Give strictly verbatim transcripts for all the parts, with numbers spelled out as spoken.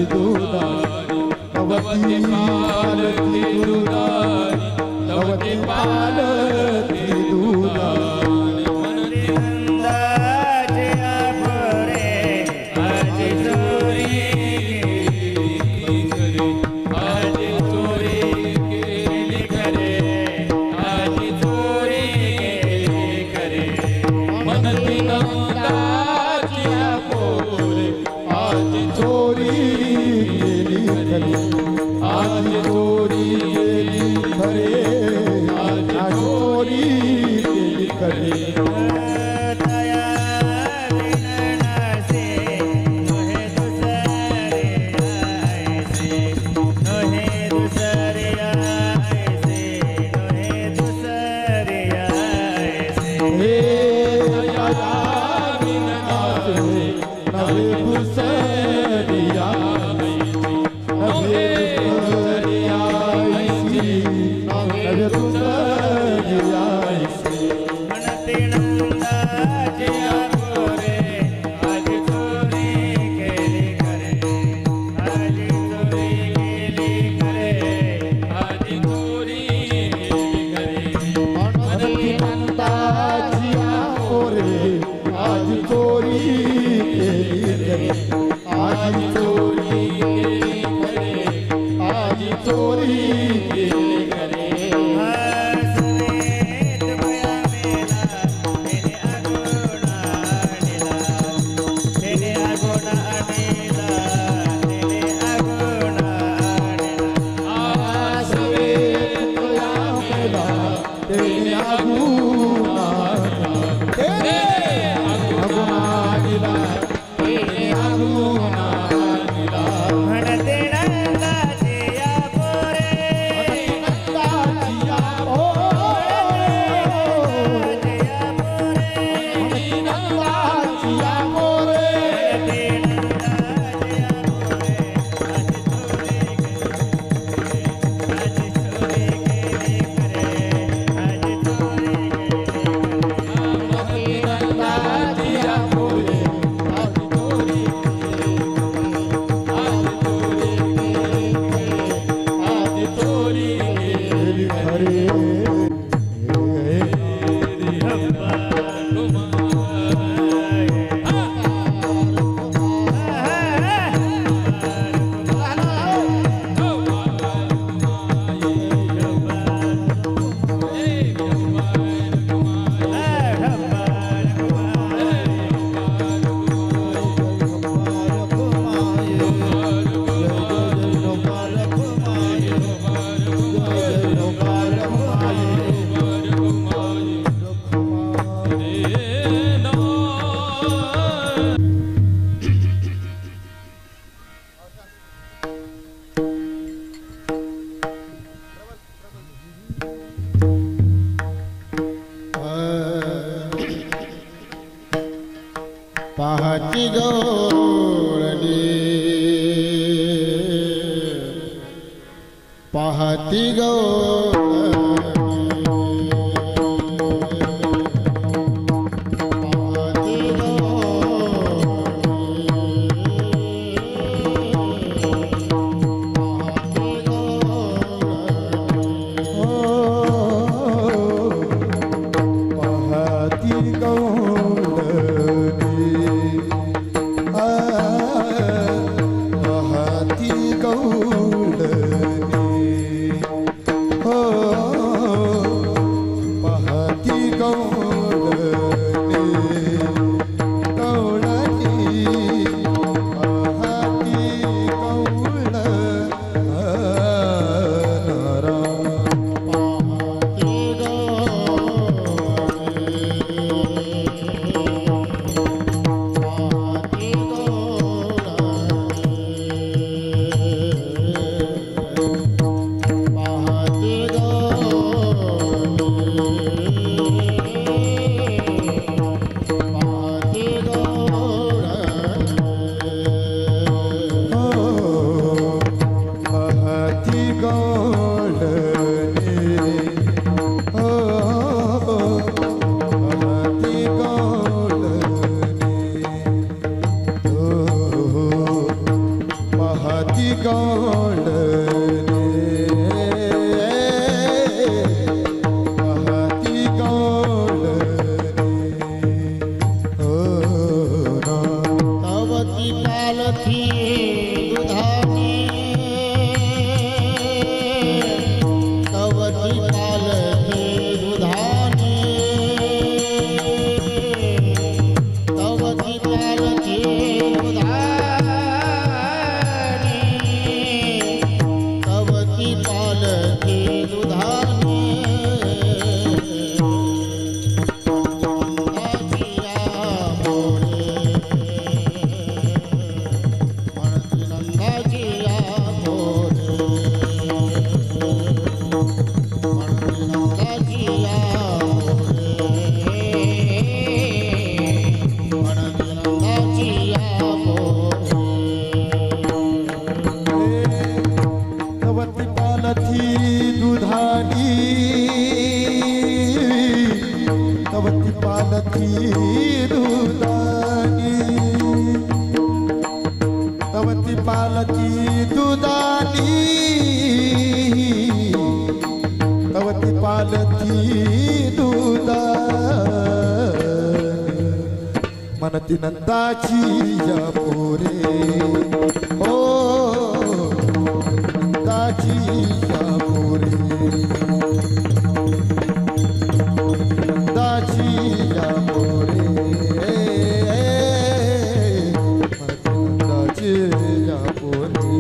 दुदारी भवती पालती दुदारी भवती पालती दुदारी आज चोरी गेली खरे आज चोरी गेली खरे पाहती गौरली पाहती Oh पहाती गौड पहाती गौड तवती पालथी दुधानी तवती पालथी दुधानी तवती पालथी दुधानी तवती पालथी दुधानी तवती पालथी दुधानी तवती पालथी दुधानी तवती पालथी दुधानी मनती नंदाची या पोरे ओ नंदाची या पोरे नंदाची या पोरे नंदाची या पोरे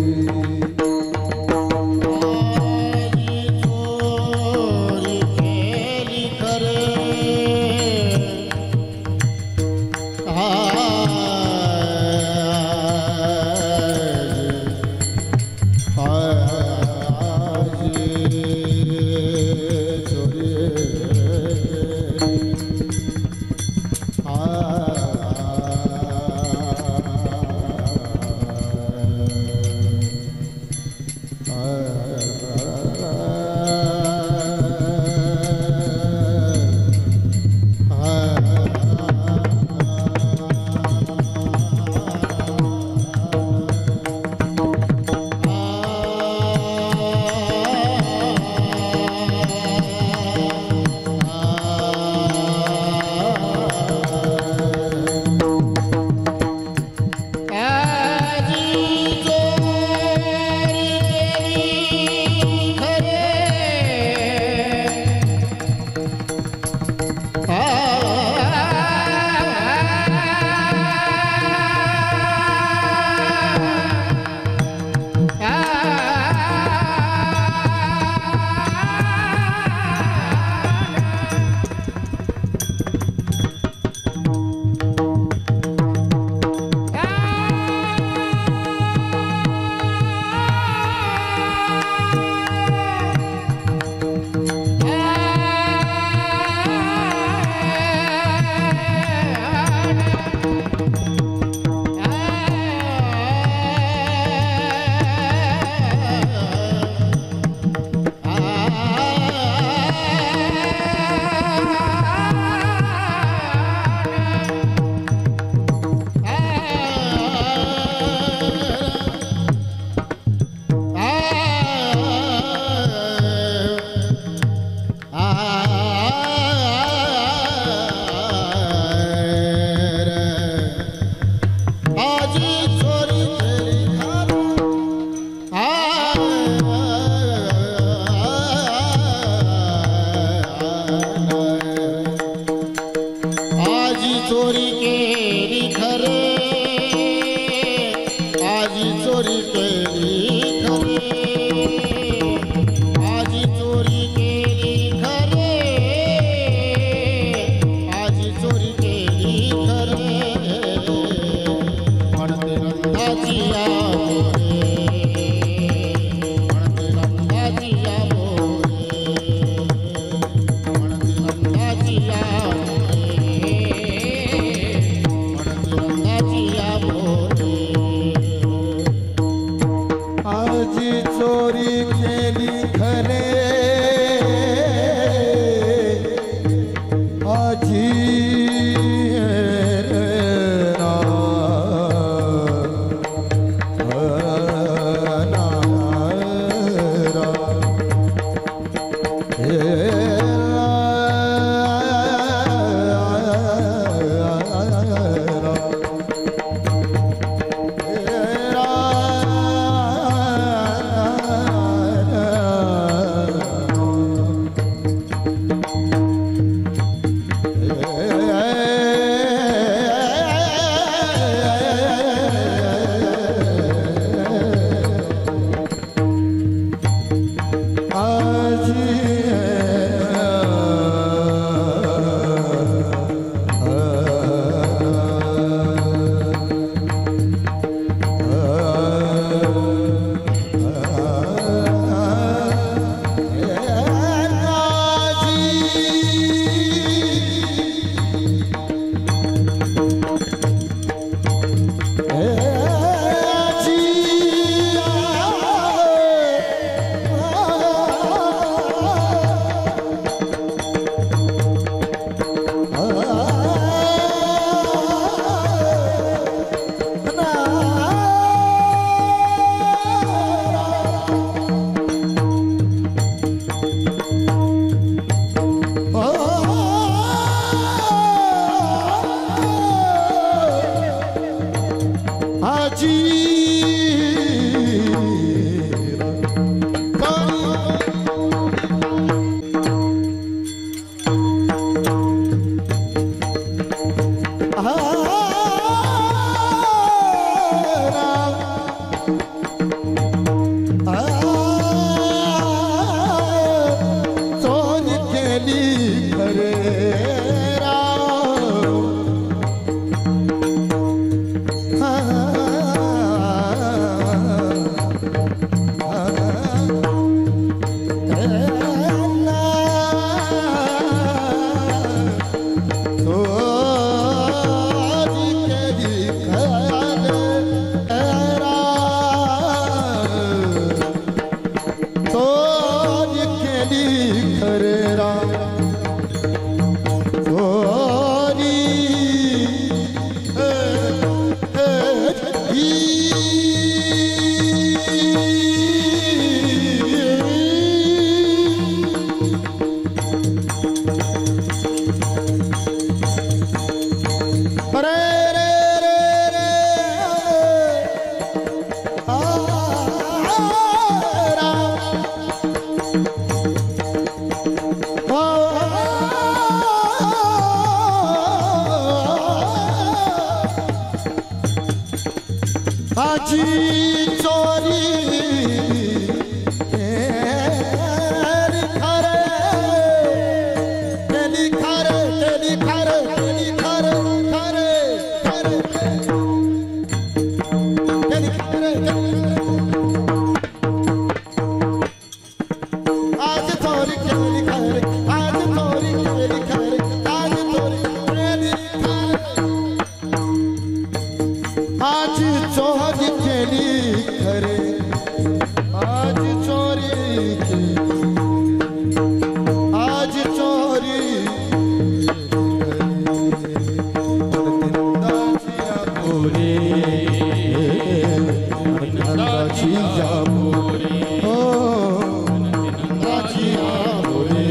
या पोरी हो नंदाची या पोरी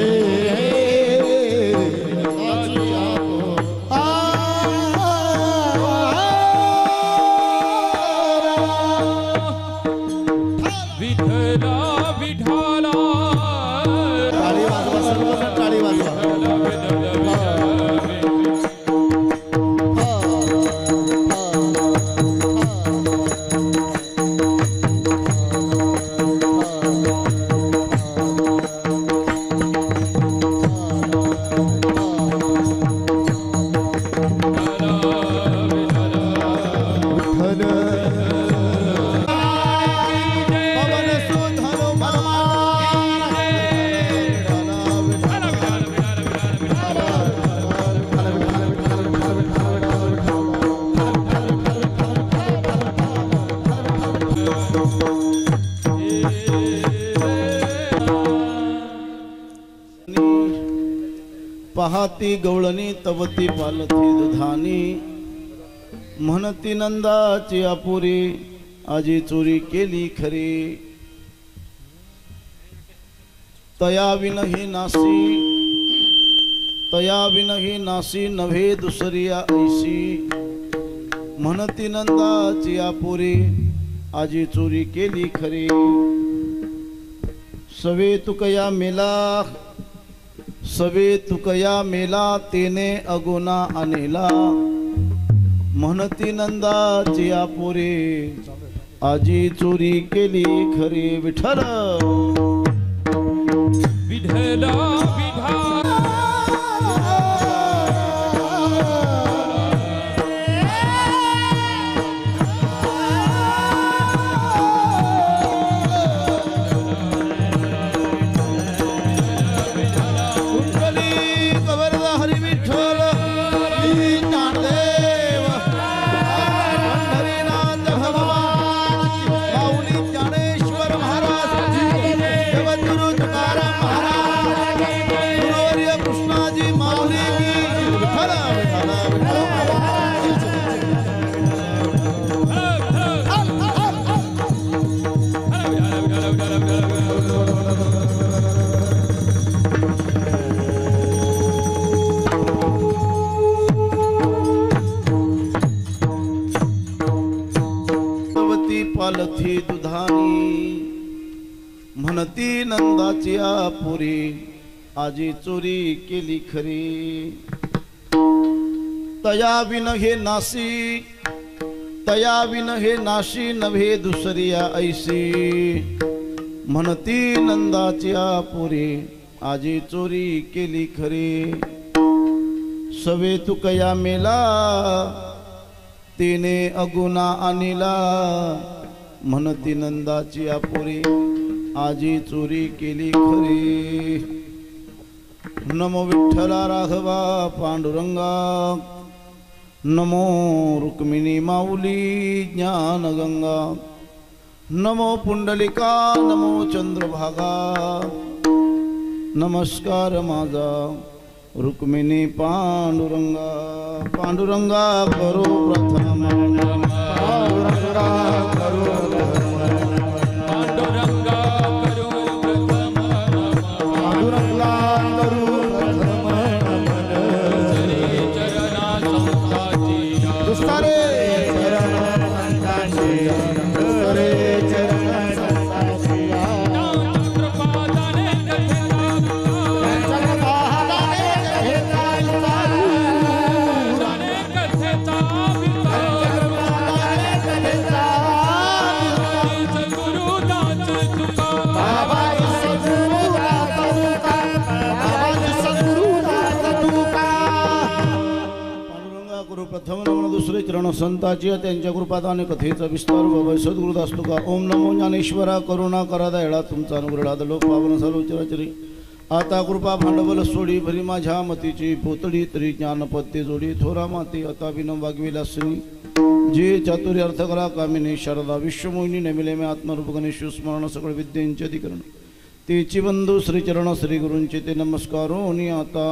नंदाची या पोरी विठला विठाला टाळी वाजवा सर्वजण टाळी वाजवा पहाती गवळणी तवती पालथी दुधानी म्हणती नंदाची आपुरी आजी चोरी केली खरी तया विनही नासी तया विनही नासी नव्हे दुसरिया ऐशी म्हणती नंदाची आपुरी आजी चोरी केली खरी सवे तुकया मेला सवे तुकया मेला तेने अगोना अनेला म्हणती नंदाची आपुरे आजी चोरी केली खरी विठ्ठल विठला विठाला पालथी दुधानी म्हणती नंदाची आपुरी आजी चोरी केली खरी तया विन हे नासी तया विन हे नाशी नव्हे दुसरिया ऐशी म्हणती नंदाची आपुरी आजी चोरी केली खरी सवे तुकया मेला तिने अगुना अनिला म्हणती नंदाची आपुरी आजी चोरी केली खरी नमो विठ्ठला राघवा पांडुरंगा नमो रुक्मिणी माऊली ज्ञानगंगा नमो पुंडलिका नमो चंद्रभागा नमस्कार माझा रुक्मिणी पांडुरंगा पांडुरंगा करो प्रथम पांडुरंगा करो पांडुरंगा करू प्रथम पांडुरंगा करू प्रथम श्री चरणा संताची दुस्तारे चरण संतांची रे चरण संतांची कृपादाने प्रथम नमन दुसरे चरण संताची त्यांच्या कृपादाने कथेचा विस्तार बाबा सद्गुरुदास तुका ओम नमो ज्ञानेश्वरा करुणा करा दयाळा तुमचा अनुग्रह आदलो पावन सर्व चराचरी आता कृपा भांडवल सोडी भरी माझ्या मतीची पोतडी तरी ज्ञानपत्ते जोडी थोरा माती आता विनम वागविलासनी जे चातुर्य अर्थ करा कामिनी शारदा विश्वमोहिनी नमिले मे आत्मरूप गणेश स्मरण सकळ विद्यांचे अधिकरण तेची बंधू श्रीचरण श्री गुरूंचे ते नमस्कारो नि आता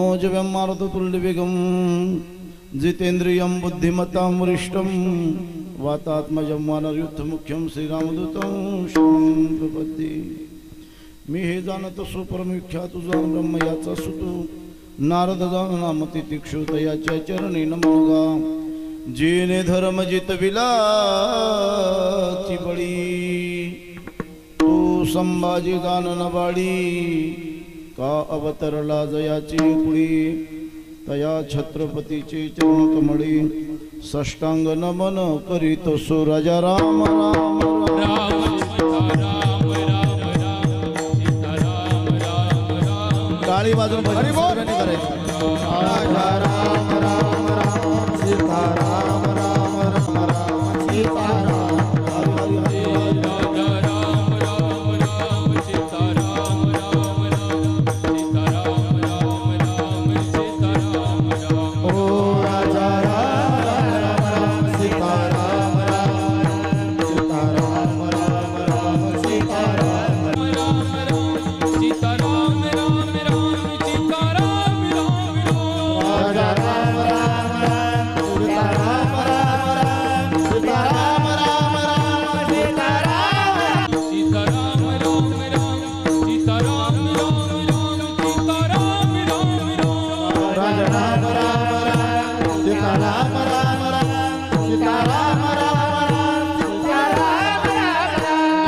मनोजव्यं मारुततुल्यवेगं जितेन्द्रियं बुद्धिमतां वरिष्ठं वातात्मजं वानरयुद्धमुख्यं श्रीरामदूतं शरणं प्रपद्ये. मी हे जाणत असो परमविख्यात तुझा ब्रह्म याचा सुतू नारद जाण नामती तिक्षुत याच्या चरणी नमगा. जेने धर्म जितविला ची बळी तू संभाजी जाण नबाळी का अवतरला जयाची कुळी. तया छत्रपतीचे चरण कमळी साष्टांग नमन करीत सो राजा राम राम राम. राम सीता राम राम राम सीता राम राम राम. टाळी वाजवून भजन सगळ्यांनी करायचं. राजा राम राम राम सीता राम राम राम राम सीता राम. राजा राम राम राम सीता राम राम राम सीता राम राम राम सीता राम राम. ओ राजा राम राम राम सीता राम राम सीता राम राम राम सीता राम. राम राम सीता राम राम राम सीता राम राम राम. राजा राम राम राम सीता राम राम राम सीता राम राम राम सीता राम. सीता राम राम राम सीता राम राम राम सीता राम राम राम. राजा राम राम राम सीता राम राम राम सीता राम राम राम सीता राम राम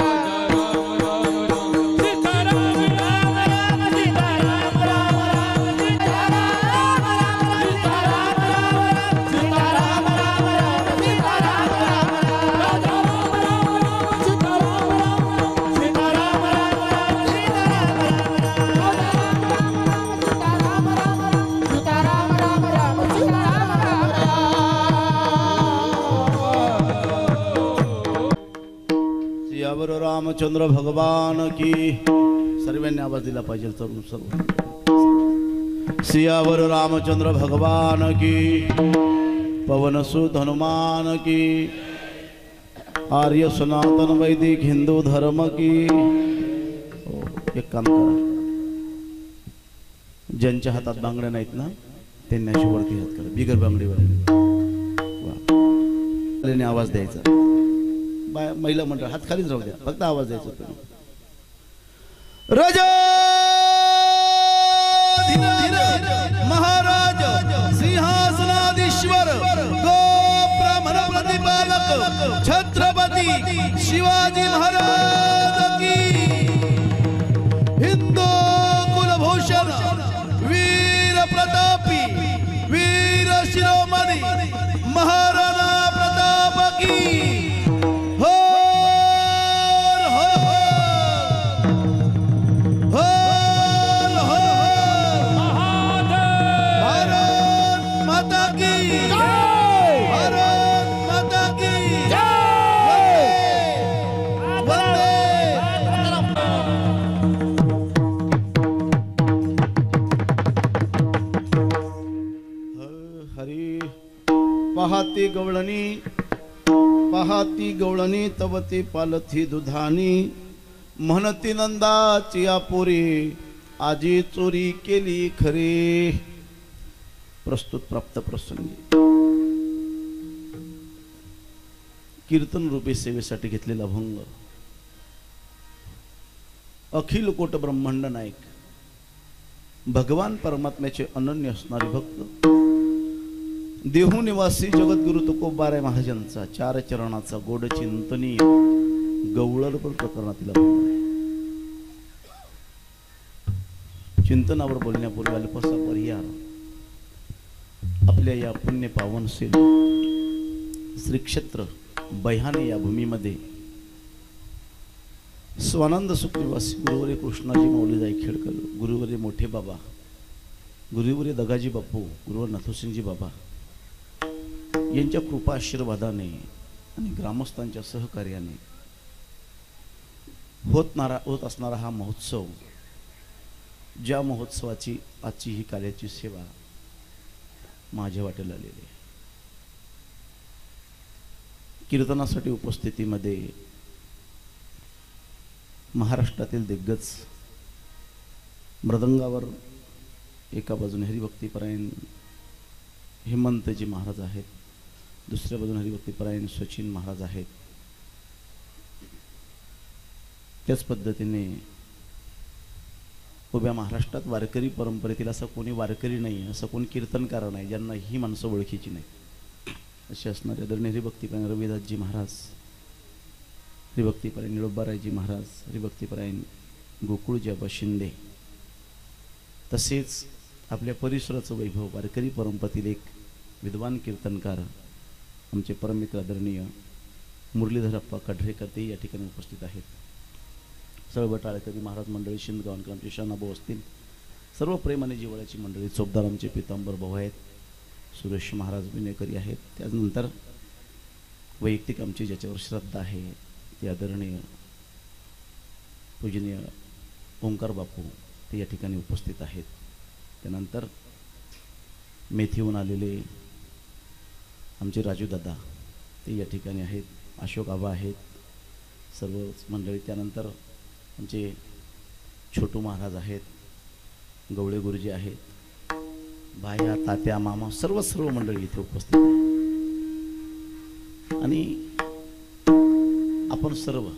राम. सीता राम राम राम सीता राम राम राम सीता राम राम सीता राम राम सीता राम राम राम सीता राम राम राजा राम राम राम सीता राम राम राम सीता राम राम राम सीता राम राम राजा राम राम राम सीता राम राम राम सीता राम राम राम. सियावर रामचंद्र भगवान की. सर्वांनी आवाज दिला पाहिजे तरुण सर्व. सियावर रामचंद्र भगवान की. पवन सुत हनुमान की. आर्य सनातन वैदिक हिंदू धर्म की. हो, एक काम करा, ज्यांच्या हातात बांगड्या नाहीत ना त्यांनी अशी वरती हात करा बिगर बांगडीवर. वा, आवाज द्यायचा. बाय महिला मंडळ हात खालीच राहू द्या, फक्त आवाज द्यायचा तुम्ही. राजा महाराज सिंहासनाधीश्वर गो ब्राह्मण प्रतिपालक छत्रपती शिवाजी महाराज की. हिंदू कुलभूषण वीर प्रतापी वीर शिरोमणी महाराणा प्रताप की. हर हर हर हर महादेव. भारत माता की भारत माता की वंदे हरी. पहाती गवळणी पहाती गवळणी तवती पालथी दुधानी म्हणती नंदाची आपुरी आजी चोरी केली खरी. प्रस्तुत प्राप्त प्रसंगी कीर्तन रूपी सेवेसाठी घेतलेला भंग. अखिल कोट ब्रह्मांड नायक भगवान परमात्म्याचे अनन्य असणारे भक्त देहू निवासी जगद्गुरु तुकोबाराय महाराजांचा चार चरणाचा गोड चिंतनीय गवळरपण प्रकरणातील अभंग आहे. चिंतनावर बोलण्यापूर्वी अल्पसा परिहार. आपल्या या पुण्य पावनशील श्री क्षेत्र बैहाने या भूमीमध्ये स्वानंद सुख निवासी गुरुवरे कृष्णाजी मौली जायखेडकर, गुरुवरे मोठे बाबा, गुरुवरे दगाजी बापू, गुरुवर नाथोसिंगजी बाबा यांच्या कृपा आशीर्वादाने आणि ग्रामस्थांच्या सहकार्याने होत नारा होत असणारा हा महोत्सव, ज्या महोत्सवाची आजची ही कार्याची सेवा माझ्या वाटेला आलेली आहे. कीर्तनासाठी उपस्थितीमध्ये महाराष्ट्रातील दिग्गज मृदंगावर एका बाजूने हरिभक्तीपरायण हेमंतजी महाराज आहेत, दुसऱ्या बाजूने हरिभक्तीपरायण सचिन महाराज आहेत. त्याच पद्धतीने उभ्या महाराष्ट्रात वारकरी परंपरेतील असं कोणी वारकरी नाही, असं कोणी कीर्तनकार नाही ज्यांना ही माणसं ओळखीची नाही. असे असणारे आदरणीय हरिभक्तीपरायण रविदासजी महाराज, हरिभक्तीपरायण निळोबारायजी महाराज, हरिभक्तीपरायण गोकुळजी आबा शिंदे, तसेच आपल्या परिसराचं वैभव वारकरी परंपरेतील एक विद्वान कीर्तनकार आमचे परममित्र आदरणीय मुरलीधरप्पा कढरेकर ते या ठिकाणी उपस्थित आहेत. सर्व टाळकरी महाराज मंडळी, शिंदगावकर आमचे शहाणाभाऊ असतील, सर्व प्रेमाने जिवाळ्याची मंडळी, चोपदार आमचे पितांबर भाऊ आहेत, सुरेश महाराज विनेकरी आहेत. त्यानंतर वैयक्तिक आमची ज्याच्यावर श्रद्धा आहे ते आदरणीय पूजनीय ओंकार बापू ते या ठिकाणी उपस्थित आहेत. त्यानंतर मेथीहून आलेले आमचे राजूदादा ते या ठिकाणी आहेत, अशोक आबा आहेत, सर्व मंडळी. त्यानंतर आमचे छोटू महाराज आहेत, गवळे गुरुजी आहेत, बाया, तात्या, मामा, सर्व सर्व मंडळी इथे उपस्थित आहेत. आणि आपण सर्व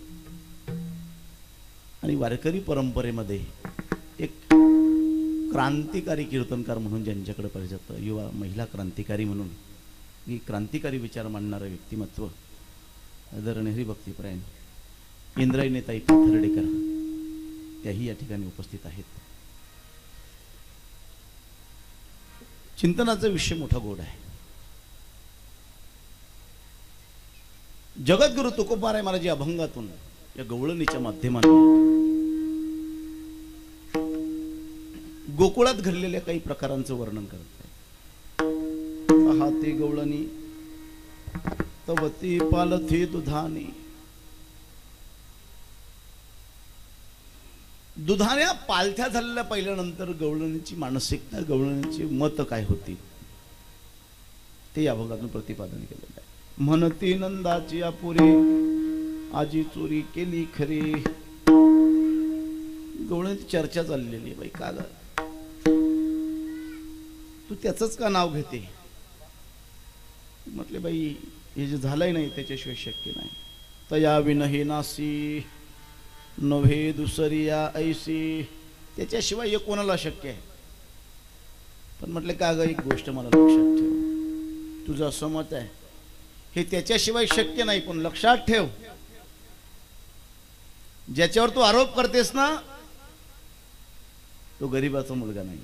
आणि वारकरी परंपरेमध्ये एक क्रांतिकारी कीर्तनकार म्हणून ज्यांच्याकडे पाहिजे जातं, युवा महिला क्रांतिकारी म्हणून ही क्रांतिकारी विचार मांडणारं व्यक्तिमत्व आदरणीय हरिभक्तीपरायण इंद्रायणीताई पाथर्डेकर त्याही या ठिकाणी उपस्थित आहेत. चिंतनाचा विषय मोठा गोड आहे. जगद्गुरु तुकोबाराय महाराज या अभंगातून या गवळणीच्या माध्यमातून गोकुळात घडलेल्या काही प्रकारांचं वर्णन करत आहे. हाती गवळणी तवती पालथी दुधानी, दुधाण्या पालथ्या झालेल्या पहिल्यानंतर गवळणीची मानसिकता, गवळणीची मत काय होती ते या भागातून प्रतिपादन केलेलं आहे. म्हणती नंदाची अपुरी आजी चोरी केली खरी. गवळणीची चर्चा चाललेली आहे, बाई का ग तू त्याचंच का नाव घेते. म्हटले बाई हे जे झालंय नाही त्याच्याशिवाय शक्य नाही. तया विनही नासी नव्हे दुसरी या ऐसी, त्याच्याशिवाय हे कोणाला शक्य आहे. पण म्हटले का ग एक गोष्ट मला लक्षात ठेव, तुझं असं मत आहे हे त्याच्याशिवाय शक्य नाही, पण लक्षात ठेव ज्याच्यावर तू आरोप करतेस ना तो गरीबाचा मुलगा नाही,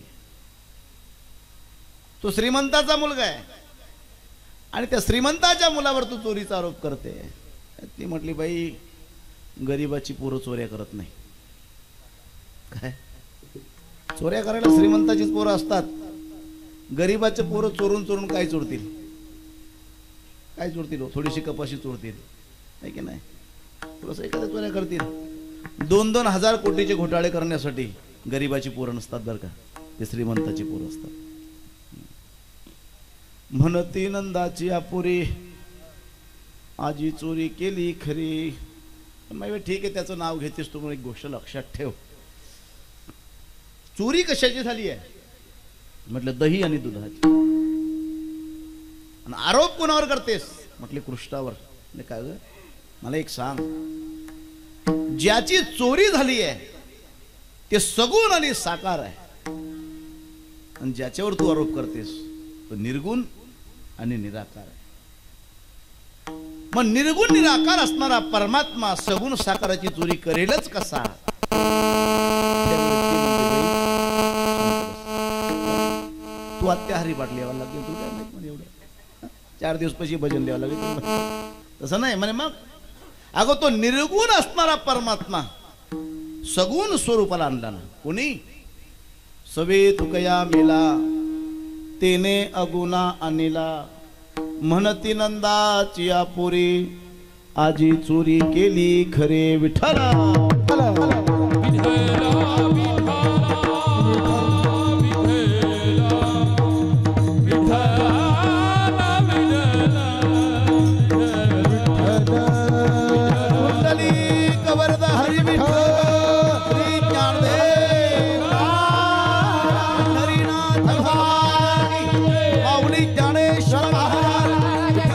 तो श्रीमंताचा मुलगा आहे. आणि त्या श्रीमंताच्या मुलावर तू चोरीचा आरोप करते. ती म्हटली बाई गरीबाची पोरं चोऱ्या करत नाही. काय चोऱ्या करायला श्रीमंताचीच पोरं असतात, गरीबाचे पोरं चोरून चोरून काय चोरतील, काय चोरतील, थोडीशी कपाशी चोरतील आहे की नाही, थोडंसं एखाद्या चोऱ्या करतील. दोन दोन हजार कोटीचे घोटाळे करण्यासाठी गरीबाची पोरं नसतात बरं का, ते श्रीमंताची पोरं असतात. म्हणती नंदाची अपुरी आजी चोरी केली खरी. मग ठीक आहे त्याचं नाव घेतेस तू, एक गोष्ट लक्षात ठेव, चोरी कशाची झाली आहे. म्हटलं दही आणि दुधाची. आणि आरोप कोणावर करतेस. म्हटले कृष्णावर. काय ग मला एक सांग, ज्याची चोरी झाली आहे ते सगुण आणि साकार आहे, आणि ज्याच्यावर तू आरोप करतेस तो निर्गुण आणि निराकार आहे. मग निर्गुण निराकार असणारा परमात्मा सगुण साकाराची चोरी करेलच कसा. तू अत्याहारी पाठ लिहावं लागेल, तू काय माहित म्हणे एवढं चार दिवस पैसे भजन द्यावं लागेल तसं नाही म्हणे. मग अगो तो निर्गुण असणारा परमात्मा सगुण स्वरूपाला आणला ना कोणी. सवे तुकया मेला तेने अगुणा अनिला. म्हणती नंदाची अपुरी आजी चोरी केली खरे विठ्ठला. ज्ञानेश्वर महाराज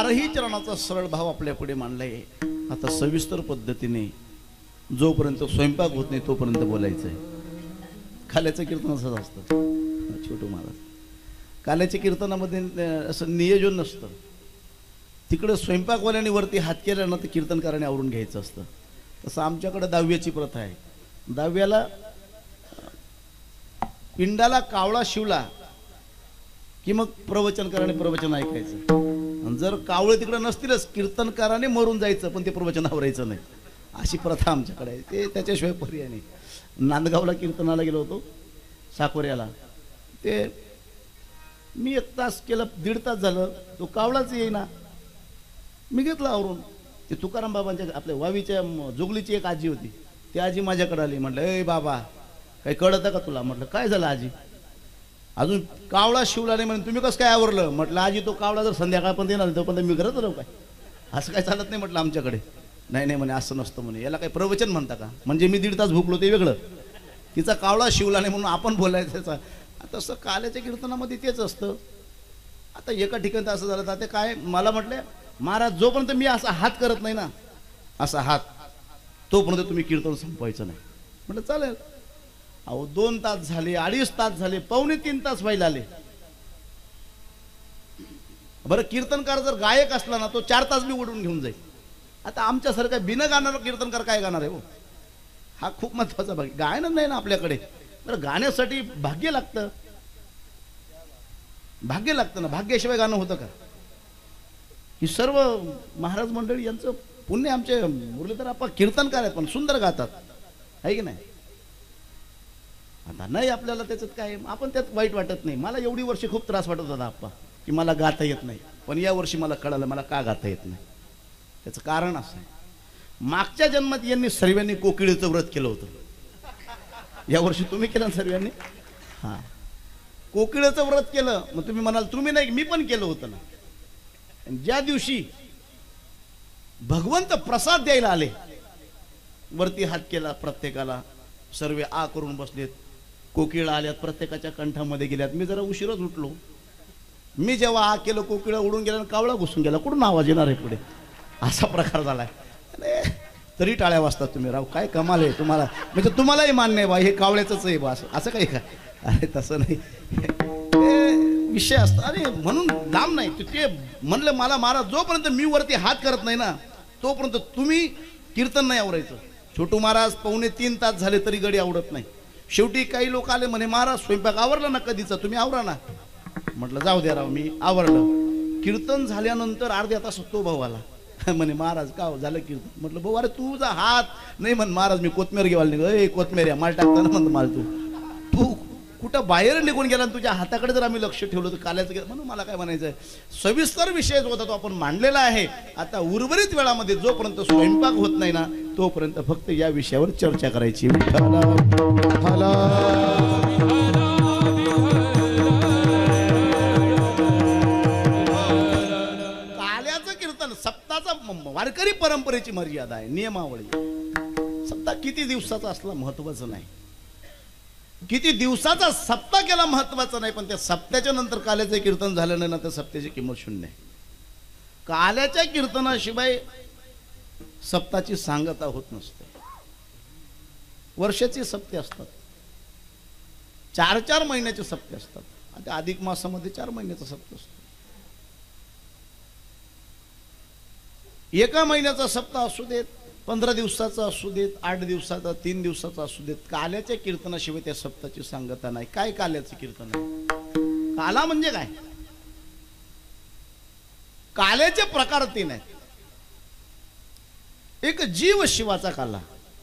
चारही चरणाचा सरळ भाव आपल्या पुढे मांडलाय. आता सविस्तर पद्धतीने जोपर्यंत स्वयंपाक होत नाही तोपर्यंत बोलायचं आहे. काल्याचं कीर्तन असंच असतं छोटू महाराज. काल्याच्या कीर्तनामध्ये असं नियोजन नसतं. तिकडं स्वयंपाकवाल्याने वरती हात केला ना तर कीर्तनकाराने आवरून घ्यायचं असतं. तसं आमच्याकडे दहाव्याची प्रथा आहे. दहाव्याला पिंडाला कावळा शिवला की मग प्रवचनकाराने प्रवचन ऐकायचं. जर कावळे तिकडे नसतीलच कीर्तनकाराने मरून जायचं पण ते प्रवचन आवरायचं नाही. अशी प्रथा आमच्याकडे आहे. ते त्याच्याशिवाय पर्याय नाही. नांदगावला कीर्तनाला गेलो होतो साकोऱ्याला. ते मी एक तास केलं, दीड तास झालं, तो कावळाच येईना. मी घेतला आवरून. ते तुकाराम बाबांच्या आपल्या वावीच्या जोगलीची एक आजी होती. ती आजी माझ्याकडे आली. म्हटलं ए बाबा काही कळतं का तुला? म्हटलं काय झालं आजी? अजून कावळा शिवला नाही म्हणे तुम्ही कसं काय आवरलं? म्हटलं आजी तो कावळा जर संध्याकाळ पण देणार तो पण मी करत राहू काय? असं काय चालत नाही म्हटलं आमच्याकडे. नाही नाही म्हणे असं नसतं म्हणे. याला काही प्रवचन म्हणता का? म्हणजे मी दीड तास भुकलो ते वेगळं, तिचा कावळा शिवला नाही म्हणून आपण बोलायचं त्याचा. तसं काल्याच्या कीर्तनामध्ये तेच असतं. आता एका ठिकाणी असं झालं तर ते काय मला म्हटलं महाराज जोपर्यंत मी असा हात करत नाही ना असा हात तोपर्यंत तुम्ही कीर्तन संपवायचं नाही. म्हटलं चालेल. अहो दोन तास झाले, अडीच तास झाले, पावणे तीन तास व्हायला आले. बरं कीर्तनकार जर गायक असला ना तो चार तास मी ओढून घेऊन जाईल. आता आमच्यासारखा बिन गाणारा कीर्तनकार काय गाणार आहे हो? हा खूप महत्वाचा भाग. गायनच नाही ना आपल्याकडे. तर गाण्यासाठी भाग्य लागतं. भाग्य लागतं ना. भाग्याशिवाय गाणं होतं का? ही सर्व महाराज मंडळी यांचं पुण्य. आमचे मुरलीधर आप्पा कीर्तनकार आहेत पण सुंदर गातात आहे की नाही? आता नाही आपल्याला त्याच्यात काय, आपण त्यात वाईट वाटत नाही. मला एवढी वर्षी खूप त्रास वाटत होता आप्पा की मला गाता येत नाही. पण या वर्षी मला कळालं मला का गाता येत नाही. त्याचं कारण असं आहे मागच्या जन्मात यांनी सर्वांनी कोकिळेचं व्रत केलं होतं. या वर्षी तुम्ही केलं ना सर्वांनी? हां कोकिळेचं व्रत केलं. मग तुम्ही म्हणाल तुम्ही नाही, मी पण केलं होतं ना. ज्या दिवशी भगवंत प्रसाद द्यायला आले वरती हात केला प्रत्येकाला, सर्व आ करून बसलेत. कोकिळा आल्यात प्रत्येकाच्या कंठामध्ये गेल्यात. मी जरा उशीरच उठलो. मी जेव्हा आ केलं कोकिळा उडून गेला आणि कावळा घुसून गेला. कुठून आवाज येणार आहे पुढे? असा प्रकार झालाय. तरी टाळ्या वाजतात तुम्ही राव. काय कमाल आहे तुम्हाला. म्हणजे तुम्हालाही मान्य आहे बा हे कावळ्याचंच आहे बा असं काही काय? अरे तसं नाही. विषय असतो. अरे म्हणून लांब नाही ते म्हणलं मला महाराज जोपर्यंत मी वरती हात करत नाही ना तोपर्यंत तुम्ही कीर्तन नाही आवरायचं. छोटू महाराज पावणे तीन तास झाले तरी गडी आवडत नाही. शेवटी काही लोक आले म्हणे महाराज स्वयंपाक आवरला ना कधीचा, तुम्ही आवरा ना. म्हटलं जाऊ द्या राव मी आवरलं. कीर्तन झाल्यानंतर अर्ध्या तास तो भाऊ आला म्हणे महाराज का झालं कीर्तन? म्हटलं भाऊ अरे तुझा हात नाही म्हण महाराज मी कोथमेर घेवायला निघ. ए कोथमेर या माल टाकताना म्हणतो माल तू तू कुठं बाहेर निघून गेला. तुझ्या हाताकडे जर आम्ही लक्ष ठेवलं तर काल्याचं गेलं म्हणून मला काय म्हणायचं आहे. सविस्तर विषय जो होता तो आपण मांडलेला आहे. आता उर्वरित वेळामध्ये जोपर्यंत स्वयंपाक होत नाही ना तोपर्यंत फक्त या विषयावर चर्चा करायची. काल्याचं कीर्तन सप्ताचा वारकरी परंपरेची मर्यादा आहे, नियमावली. सप्ताह किती दिवसाचा असला महत्वाचं नाही. किती दिवसाचा सप्ताह केला महत्वाचं नाही. पण त्या सप्त्याच्या नंतर काल्याचं कीर्तन झालं नाही ना तर सप्त्याची किंमत शून्य आहे. काल्याच्या कीर्तनाशिवाय सप्ताची सांगता होत नसते. वर्षाचे सप्ते असतात, चार चार महिन्याचे सप्ते असतात. आता अधिक मासामध्ये चार महिन्याचा सप्ताह असतो. एका महिन्याचा सप्ताह असू देत, पंधरा दिवसाचा असू देत, आठ दिवसाचा, तीन दिवसाचा असू देत, काल्याच्या कीर्तनाशिवाय त्या सप्ताची सांगता नाही. काय काल्याचं कीर्तन आहे? काला म्हणजे काय? काल्याचे प्रकार तीन आहेत. एक जीव शिवाचा काला,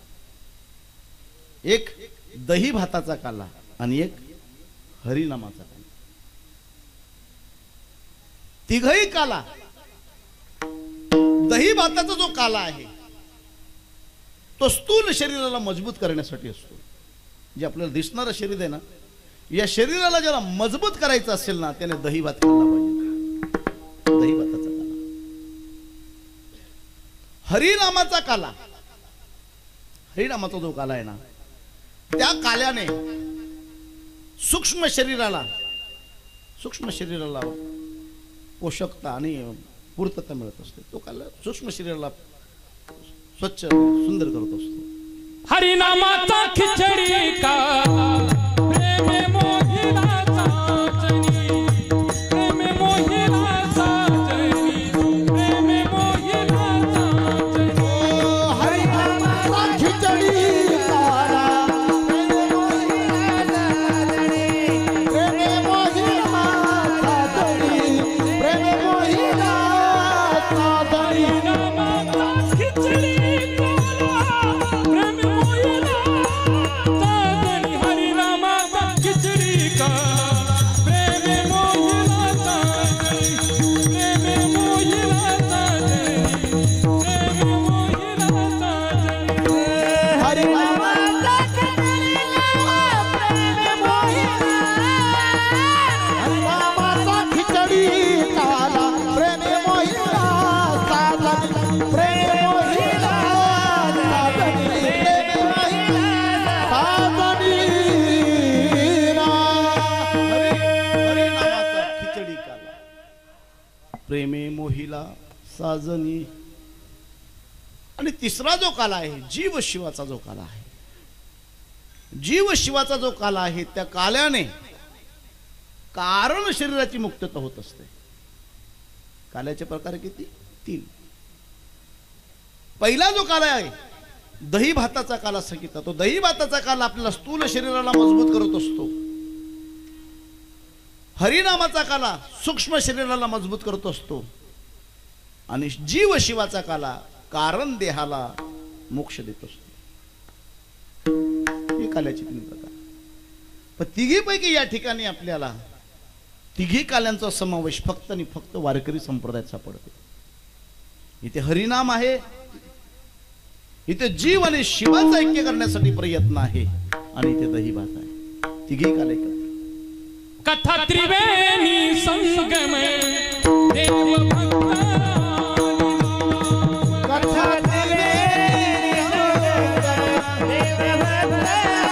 एक दही भाताचा काला आणि एक हरिनामाचा काला. तिघही काला. दही भाताचा जो काला आहे तो स्थूल शरीराला मजबूत करण्यासाठी असतो. जे आपल्याला दिसणारं शरीर आहे ना या शरीराला ज्याला मजबूत करायचं असेल ना त्याने दही भात खाल्ला पाहिजे. दही भाताचा काला. हरिनामाचा काला, हरिनामाचा जो काला आहे ना त्या काल्याने सूक्ष्म शरीराला सूक्ष्म शरीराला पोषकता आणि पूर्तता मिळत असते. तो काला सूक्ष्म शरीराला स्वच्छ सुंदर करत असतो. हरिनामाचा खिचडी का प्रेमे मोहिला साजनी, प्रेमे मोहिला साजनी, प्रेमे मोहिला साजनी. हरिनामाचा खिचडी काला प्रेमे मोहिला साजनी, प्रेमे मोहिला साजनी, प्रेमे मोहिला साजनी. हरिनामाचा खिचडी काला प्रेमे मोहिला साजनी, हरिनामाचा खिचडी काला प्रेमे मोहिला साजनी, प्रेमे मोहिला साजनी, प्रेमे मोहिला साजनी. हरिनामाचा खिचडी काला प्रेमे मोहिला, हरिनामाचा खिचडी काला प्रेमे मोहिला साजनी, प्रेमे मोहिला साजनी, प्रेमे मोहिला साजनी ना. हरिनामाचा खिचडी काला प्रेमे मोहिला साजनी. आणि तिसरा जो काला आहे जीव शिवाचा जो काला आहे, जीव शिवाचा जो काला आहे त्या काल्याने कारण शरीराची मुक्तता होत असते. काल्याचे प्रकार किती? तीन. पहिला जो काला आहे दही भाताचा काला सांगितला. तो दही भाताचा काला आपल्याला स्थूल शरीराला मजबूत करत असतो. हरिनामाचा काला सूक्ष्म शरीराला मजबूत करत असतो. आणि जीव शिवाचा काला कारण देहाला मोक्ष देत असतो. हे काल्याचे तीन प्रकार. पण तिघीपैकी या ठिकाणी आपल्याला तिघी काल्यांचा समावेश फक्त आणि फक्त वारकरी संप्रदायात सापडतो. इथे हरिनाम आहे, इथे जीव आणि शिवाचा ऐक्य करण्यासाठी प्रयत्न आहे, आणि इथे दही भात आहे. तिघी काल एकत्र. कथा त्रिवेणी संगम देव भक्त कथा त्रिवेणी संगम देव भक्त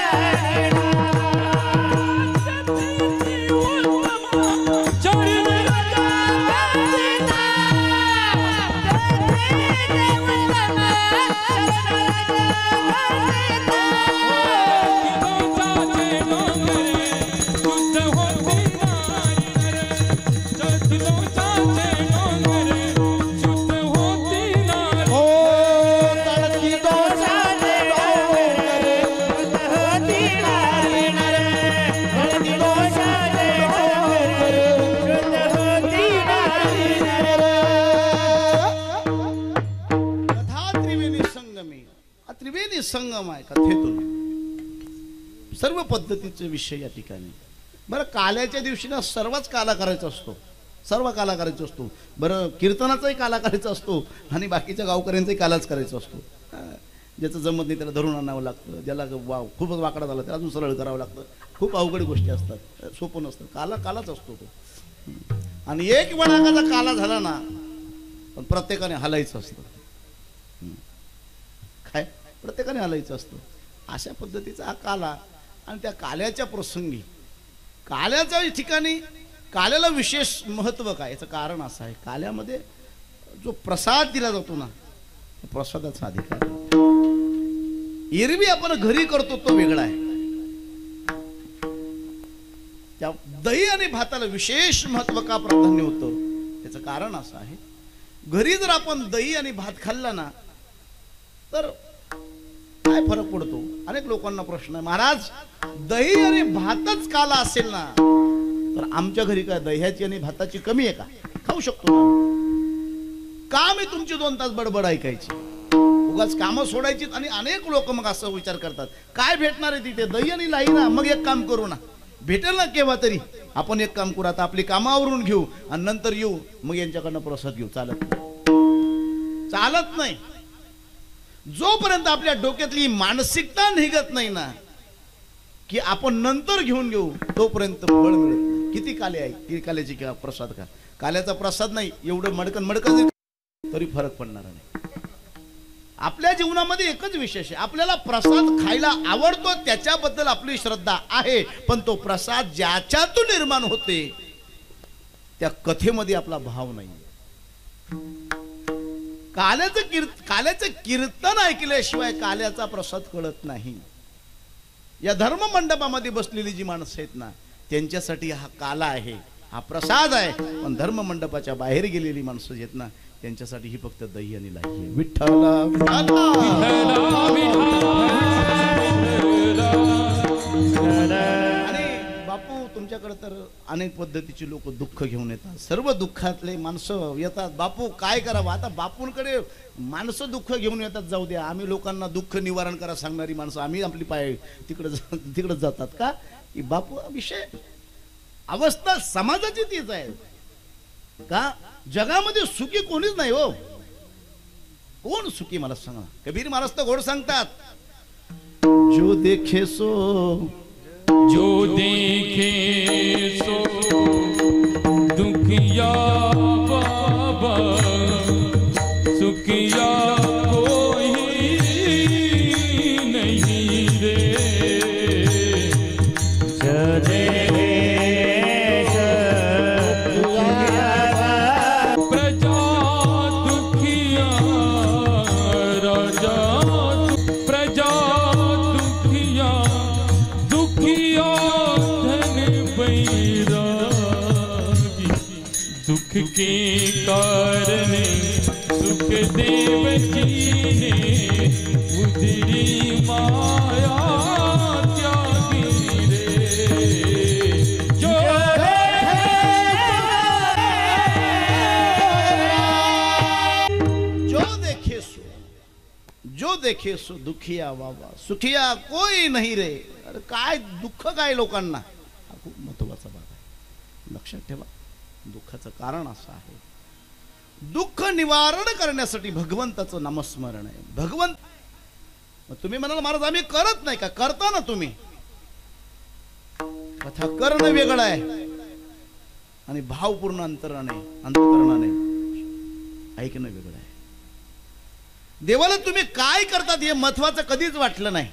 संगम आहे कथेतून सर्व पद्धतीचे विषय या ठिकाणी. बरं, काल्याच्या दिवशी ना सर्वच काला करायचा असतो, सर्व काला करायचा असतो. बरं, कीर्तनाचाही काला करायचा असतो आणि बाकीच्या गावकऱ्यांचाही कालाच करायचा असतो. ज्याचं जमत नाही त्याला धरून आणावं लागतं, ज्याला वाव खूपच वाकडा झाला त्याला अजून सरळ करावं लागतं. खूप अवघड गोष्टी असतात, सोपं नसतं. काला कालाच असतो तो. आणि एक वळाकाचा काला झाला ना पण प्रत्येकाने हलायचं असतं. काय प्रत्येकाने हलायचं असतं. अशा पद्धतीचा हा काला. आणि त्या काल्याच्या प्रसंगी काल्याच्या ठिकाणी काल्याला विशेष महत्व काय, याचं कारण असं आहे, काल्यामध्ये जो प्रसाद दिला जातो ना, प्रसादाचा अधिकार एरवी आपण घरी करतो तो वेगळा आहे. त्या दही आणि भाताला विशेष महत्व का प्राधान्य होतं, त्याचं कारण असं आहे, घरी जर आपण दही आणि भात खाल्ला ना तर काय फरक पडतो. अनेक लोकांना प्रश्न आहे, महाराज दही आणि भातच काला असेल ना तर आमच्या घरी काय दह्याची आणि भाताची कमी आहे का, खाऊ शकतो ना. का मी तुमची दोन तास बडबड ऐकायची, उगाच कामं सोडायची. आणि अनेक लोक मग असं विचार करतात, काय भेटणार आहे तिथे, दही आणि लाई ना, मग एक काम करू ना, भेटेल ना केव्हा तरी. आपण एक काम करू, आता आपली कामं आवरून घेऊ आणि नंतर येऊ, मग यांच्याकडनं प्रसाद घेऊ. चालत नाही, चालत नाही. जोपर्यंत आपल्या डोक्यातली मानसिकता निघत नाही ना की आपण नंतर घेऊन घेऊ, तोपर्यंत फळ मिळत नाही. किती काले आहे, किती काल्याची किंवा प्रसाद का, काल्याचा प्रसाद नाही एवढं मडकन मडकन तरी फरक पडणार नाही. आपल्या जीवनामध्ये एकच विशेष आहे, आपल्याला प्रसाद खायला आवडतो, त्याच्याबद्दल आपली श्रद्धा आहे. पण तो प्रसाद ज्याच्यातून निर्माण होते त्या कथेमध्ये आपला भाव नाही. काल्याचं कीर्त काल्याचं कीर्तन ऐकल्याशिवाय काल्याचा प्रसाद कळत नाही. या धर्म मंडपामध्ये बसलेली जी माणसं आहेत ना, त्यांच्यासाठी हा काला आहे, हा प्रसाद आहे. पण धर्म मंडपाच्या बाहेर गेलेली माणसं आहेत ना, त्यांच्यासाठी ही फक्त दही आणि लाई आहे. विठ्ठला आणि बापू तुमच्याकडे तर अनेक पद्धतीची लोक दुःख घेऊन येतात. सर्व दुःखातले माणसं येतात. बापू काय करावं आता? बापूंकडे माणसं दुःख घेऊन येतात, जाऊ द्या. आम्ही लोकांना दुःख निवारण करा सांगणारी माणसं आम्ही आपली पाय तिकडे तिकडे जातात का? की बापू विषय अवस्था समाजाची तीच आहे का? जगामध्ये सुखी कोणीच नाही हो. कोण सुखी मला सांगा? कबीर महाराज तर गोड सांगतात, जो देखे सो जो देखे सो दुखिया बाबा, सुखिया कोई नहीं रे। प्रजा दुखिया राजा, प्रजा दुखिया दुखिया धन बैरागी, दुख के कारण सुख देव जी ने उदरी माया त्यागी रे। जो जो देखे सो जो देखे सो दुखिया बाबा, सुखिया कोई नहीं रे. अरे काय दुःख काय लोकांना? हा खूप महत्वाचा भाग आहे, लक्षात ठेवा. दुःखाचं कारण असं आहे, दुःख निवारण करण्यासाठी भगवंताचं नामस्मरण आहे. भगवंत मग तुम्ही म्हणाल महाराज आम्ही करत नाही का? करता ना तुम्ही. कथा करणं वेगळं आहे आणि भावपूर्ण अंतराने अंतकरणाने ऐकणं वेगळं आहे. देवाला तुम्ही काय करतात हे महत्वाचं कधीच वाटलं नाही.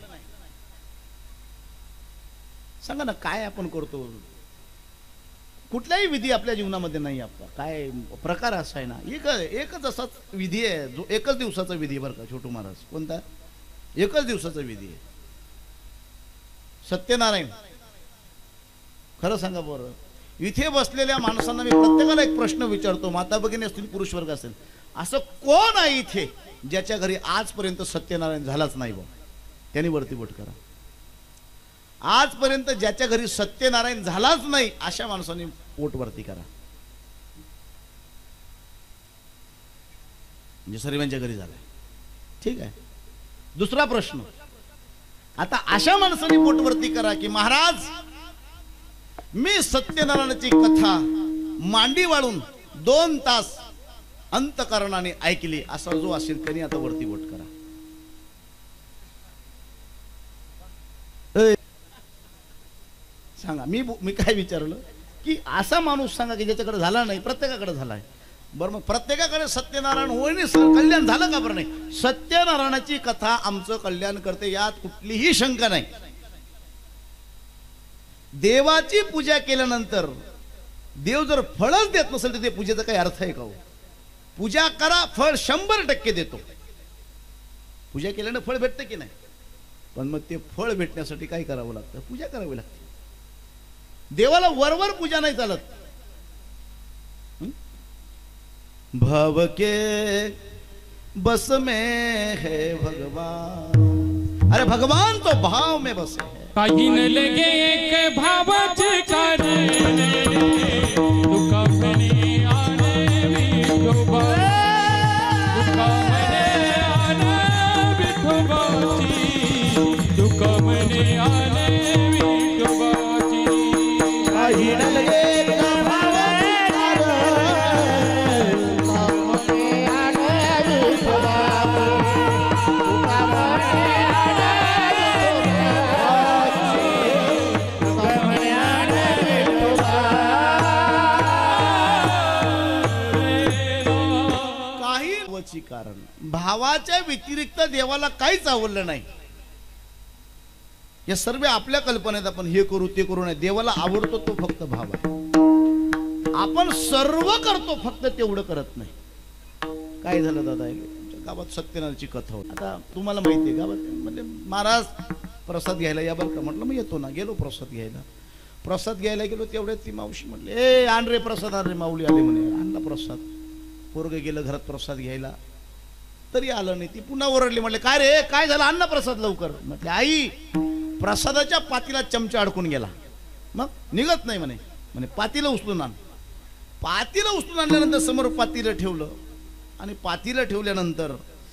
सांगा ना काय आपण करतो? कुठलाही विधी आपल्या जीवनामध्ये नाही. आपला काय प्रकार असा आहे ना, एक एकच असाच विधी आहे जो एकच दिवसाचा विधी बरं का छोटू महाराज. कोणता? एकच दिवसाचा विधी आहे, सत्यनारायण. खरं सांगा बरं, इथे बसलेल्या माणसांना मी प्रत्येकाला एक प्रश्न विचारतो, माता भगिनी असतील पुरुष वर्ग असेल, असं कोण आहे इथे ज्याच्या घरी आजपर्यंत सत्यनारायण झालाच नाही? बा त्यांनी वरती बोट करा. आजपर्यंत ज्याच्या घरी सत्यनारायण झालाच नाही अशा माणसाने पोट वरती करा. म्हणजे सर्वांच्या घरी झालाय. ठीक आहे. दुसरा प्रश्न, आता अशा माणसाने पोट वरती करा की महाराज मी सत्यनारायणाची कथा मांडी वाळून दोन तास अंतकरणाने ऐकली, असा जो असेल त्यांनी आता वरती बोट करा. सांगा. मी मी काय विचारलं की असा माणूस सांगा की ज्याच्याकडे झाला नाही. प्रत्येकाकडे झालाय. बरं मग प्रत्येकाकडे सत्यनारायण होईने कल्याण झालं का? बरं नाही. सत्यनारायणाची कथा आमचं कल्याण करते, यात कुठलीही शंका नाही. देवाची पूजा केल्यानंतर देव जर फळच देत नसेल तर ते पूजेचा काही अर्थ आहे का? हो, पूजा करा, फळ शंभर टक्के देतो. पूजा केल्यानं फळ भेटतं की नाही? पण मग ते फळ भेटण्यासाठी काय करावं लागतं? पूजा करावी लागते. देवाला वरवर पूजा नाही चालत. भाव के बस में है भगवान. अरे भगवान तो भाव में बसे है. काही न लगे एक भावाचे कारण, दुखावणे आणे विठोबा, दुखावणे आणे विठोबाची, दुखावणे आणे विठोबाची. काही न लगे एक भावाचे कारण भावाच्या व्यतिरिक्त देवाला काहीच आवडलं नाही. या सर्व आपल्या कल्पनेत आपण हे करू ते करू नाही. देवाला आवडतो तो फक्त भाव आहे. आपण सर्व करतो फक्त तेवढं करत नाही. काय झालं दादा आमच्या गावात सत्यनारायणची कथा होती. आता तुम्हाला माहिती आहे गावात म्हणजे महाराज प्रसाद घ्यायला या बरं का. म्हटलं मग येतो ना. गेलो प्रसाद घ्यायला. प्रसाद घ्यायला गेलो तेवढ्यात ती मावशी म्हटली ए आण रे प्रसाद आण रे. माऊली आले म्हणे. आणला प्रसाद. पोरगं गेलं घरात प्रसाद घ्यायला तरी आलं नाही. ती पुन्हा ओरडली. म्हटले काय रे काय झालं आण ना प्रसाद लवकर. म्हटले आई प्रसादाच्या पातीला चमचा अडकून गेला मग निघत नाही म्हणे. म्हणे पातीला उचलून आण. पातीला उचलून आणल्यानंतर समोर पातीला ठेवलं आणि पातीला ठेवल्यानंतर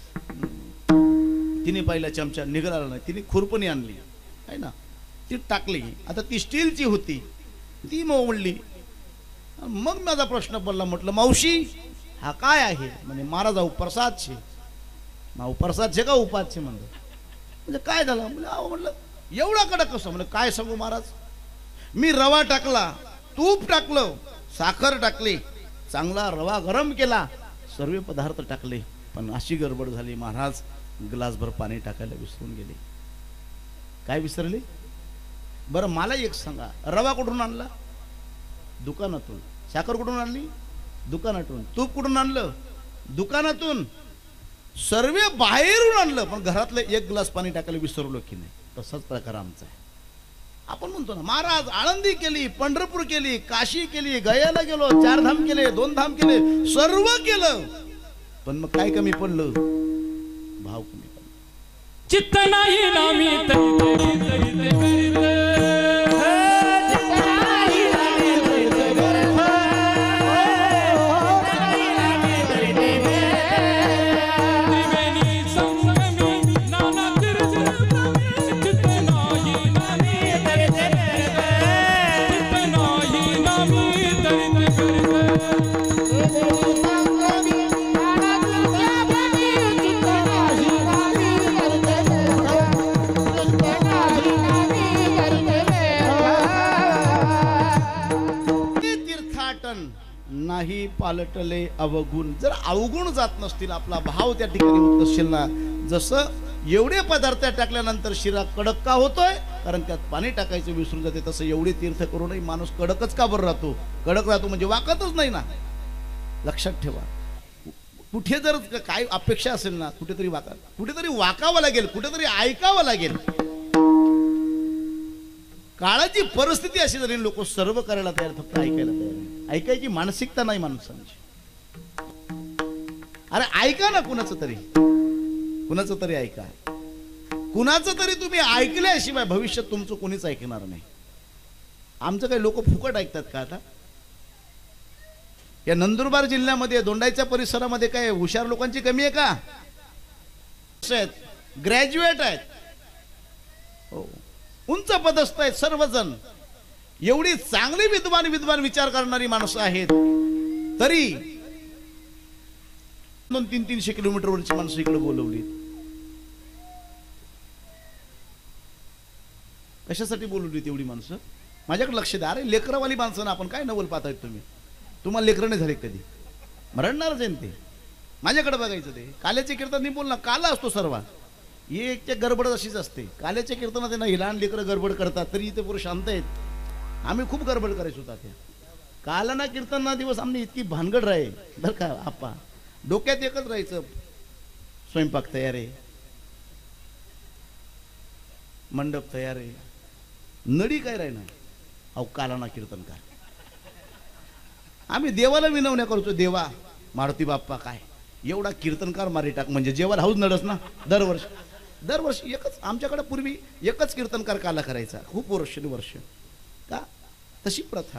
तिने पाहिला चमचा निघाला नाही. तिने खुरपणी आणली आहे ना ती टाकली. आता ती स्टीलची होती ती मोडली. मग माझा प्रश्न पडला. म्हटलं मावशी हा काय आहे. म्हणे महाराज प्रसाद छे. ना प्रसाद छे का उपाद छे म्हणतो. म्हणजे काय झालं. म्हणजे अहो म्हटलं एवढा कडक कसं. म्हणजे काय सांगू महाराज मी रवा टाकला तूप टाकलं साखर टाकली चांगला रवा गरम केला सर्व पदार्थ टाकले पण अशी गडबड झाली महाराज ग्लासभर पाणी टाकायला विसरून गेले. काय विसरले बरं मला एक सांगा. रवा कुठून आणला दुकानातून. साखर कुठून आणली दुकानातून. तूप कुठून आणलं दुकानातून. सर्व बाहेरून आणलं पण घरातलं एक ग्लास पाणी टाकायला विसरलो की नाही. तसाच प्रकार आमचा आहे. आपण म्हणतो ना महाराज आळंदी केली पंढरपूर केली काशी केली गयाला गेलो चार धाम केले दोन धाम केले सर्व केलं पण मग काय कमी पडलं भाव कमी पडला. चित्त नाही नामी तरी तरी तरी तरी नाही पालटले अवगुण. जर अवगुण जात नसतील आपला भाव त्या ठिकाणी होत नसेल ना. जसं एवढे पदार्थ टाकल्यानंतर शिरा कडक का होतोय कारण त्यात पाणी टाकायचं विसरून जाते. तसं एवढे तीर्थ करूनही माणूस कडकच का बरं राहतो. कडक राहतो म्हणजे वाकतच नाही ना. लक्षात ठेवा कुठे जर काय अपेक्षा असेल ना कुठेतरी वाका कुठेतरी वाकावं लागेल कुठेतरी ऐकावं लागेल. काळाची परिस्थिती अशी झाली लोक सर्व करायला तयार फक्त ऐकायला तयार नाही. ऐकायची मानसिकता नाही माणसांची. अरे ऐका ना कुणाचं तरी कुणाचं तरी ऐका. कुणाचं तरी तुम्ही ऐकल्याशिवाय भविष्यात तुमचं कोणीच ऐकणार नाही. आमचं काही लोक फुकट ऐकतात का आता. या नंदुरबार जिल्ह्यामध्ये दोंडाईच्या परिसरामध्ये काय हुशार लोकांची कमी आहे का. ग्रॅज्युएट आहेत हो उंच पदस्थ आहेत सर्वजण. एवढी चांगली विद्वान विद्वान विचार करणारी माणसं आहेत तरी दोन तीन तीनशे किलोमीटरवरची माणसं इकडे बोलवली. कशासाठी बोलवली तेवढी माणसं माझ्याकडे लक्ष द्या. अरे लेकरवाली माणसं ना आपण काय नवल पाहताय तुम्ही. तुम्हाला लेकरं नाही झाले कधी मरणणारच आहे ते. माझ्याकडे बघायचं ते काल्याचे कीर्तन नाही बोल ना काला असतो सर्व. एक गडबड अशीच असते. काल्याच्या कीर्तनात ना लहान लेकरं गडबड करतात तरी इथे पुरुष शांत आहेत. आम्ही खूप गडबड करायचो होता त्या कालना कीर्तना दिवस आम्ही इतकी भानगड राहे बरं का. आपा डोक्यात एकच राहायचं स्वयंपाक तयार आहे मंडप तयार आहे नडी काय राहणार. अहो कालना कीर्तनकार आम्ही देवाला विनवण्या करतो. देवा मारुती बाप्पा काय एवढा कीर्तनकार मारी टाक म्हणजे जेव्हा हाऊस नडस ना. दरवर्षी दरवर्षी एकच आमच्याकडे पूर्वी एकच कीर्तनकार काला करायचा खूप वर्ष वर्ष का तशी प्रथा.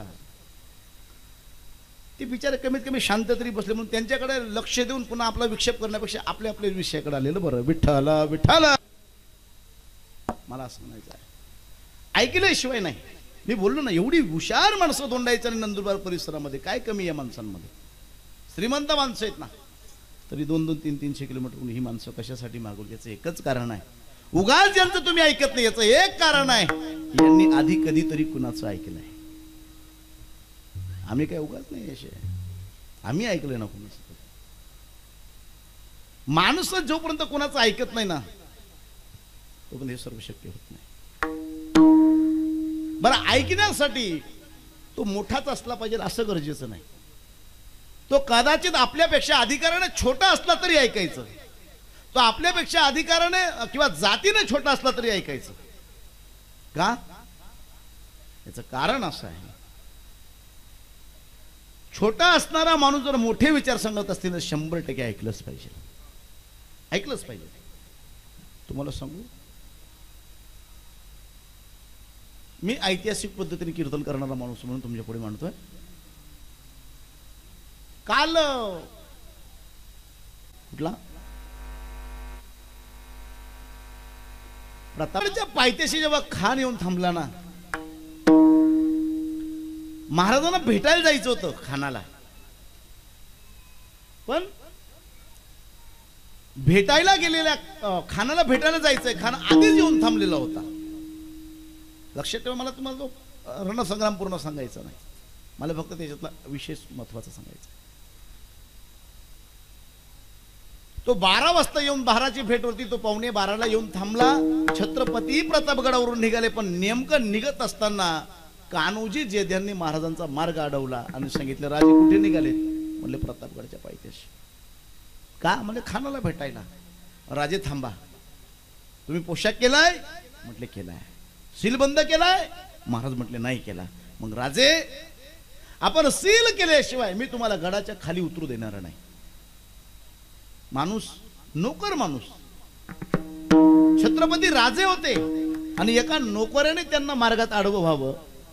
ते बिचारे कमीत कमी शांत तरी बसले म्हणून त्यांच्याकडे लक्ष देऊन पुन्हा आपला विक्षेप करण्यापेक्षा आपल्या आपल्या विषयाकडे आलेलं बरं. विठ्ठला विठ्ठला मला असं म्हणायचं आहे. ऐकल्याशिवाय नाही. मी बोललो ना एवढी हुशार माणसं दोंडाईच्या आणि नंदुरबार परिसरामध्ये काय कमी आहे माणसांमध्ये. श्रीमंत माणसं आहेत ना तरी दोन दोन तीन तीनशे किलोमीटरहून ही माणसं कशासाठी मागवली याचं एकच कारण आहे. उगाच ज्यांचं तुम्ही ऐकत नाही याचं एक कारण आहे यांनी आधी कधीतरी कुणाचं ऐकलंय. आम्ही काय उगाच नाही असे आम्ही ऐकलंय ना कुणाचं. माणूस जोपर्यंत कुणाचं ऐकत नाही ना तोपर्यंत हे सर्व शक्य होत नाही. बरं ऐकण्यासाठी तो मोठाच असला पाहिजे असं गरजेचं नाही. तो कदाचित आपल्यापेक्षा अधिकाराने छोटा असला तरी ऐकायचं, तो आपल्यापेक्षा अधिकाराने किंवा जातीने छोटा असला तरी ऐकायचं. का? याचं कारण असं आहे, छोटा असणारा माणूस जर मोठे विचार सांगत असतील तर शंभर टक्के ऐकलंच पाहिजे, ऐकलंच पाहिजे. तुम्हाला सांगू, मी ऐतिहासिक पद्धतीने कीर्तन करणारा माणूस म्हणून तुमच्या पुढे मांडतोय. काल कुठला प्रतापच्या पायथ्याशी जेव्हा खान येऊन थांबला ना, महाराजांना भेटायला जायचं होतं खानाला, पण भेटायला गेलेल्या खानाला भेटायला जायचंय, खान आधीच येऊन थांबलेला होता. लक्षात ठेवा, मला तुम्हाला तो रणसंग्राम पूर्ण सांगायचा नाही, मला फक्त त्याच्यातला विशेष महत्वाचा सांगायचा. तो बारा वाजता येऊन बाराची भेट होती, तो पावणे बाराला येऊन थांबला. छत्रपती प्रतापगडावरून निघाले, पण नेमकं निघत असताना कान्होजी जेद्यांनी महाराजांचा मार्ग अडवला आणि सांगितलं, राजे कुठे निघाले? म्हणले प्रतापगडच्या पायथ्याशी. का? म्हणजे खानाला भेटायला. राजे थांबा, तुम्ही पोशाख केलाय? म्हटले केलाय. सील बंद केलाय? महाराज म्हटले नाही केला. मग राजे, आपण सील केल्याशिवाय मी तुम्हाला गडाच्या खाली उतरू देणार नाही. माणूस, नोकर माणूस, छत्रपती राजे होते आणि एका नोकराने त्यांना मार्गात आडवं व्हावं,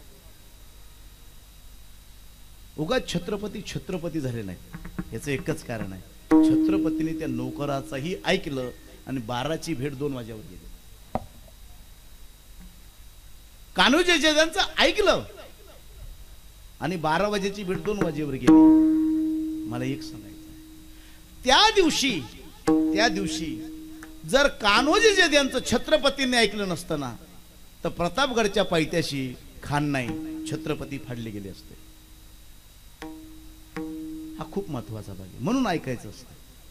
उगाच छत्रपती छत्रपती झाले नाही. याचं एकच कारण आहे, छत्रपतीने त्या नोकराचाही ऐकलं आणि बाराची भेट दोन वाजेवर गेली. कान्होजी जेद्यांचं ऐकलं आणि बारा वाजेची भेट दोन वाजेवर गेली. मला एक सांगायचं, त्या दिवशी त्या दिवशी जर कान्होजी जेद्यांचं छत्रपतीने ऐकलं नसतं ना, तर प्रतापगडच्या पायथ्याशी खान नाही, छत्रपती फाडले गेले असते. हा खूप महत्वाचा भाग आहे, म्हणून ऐकायचं असतं.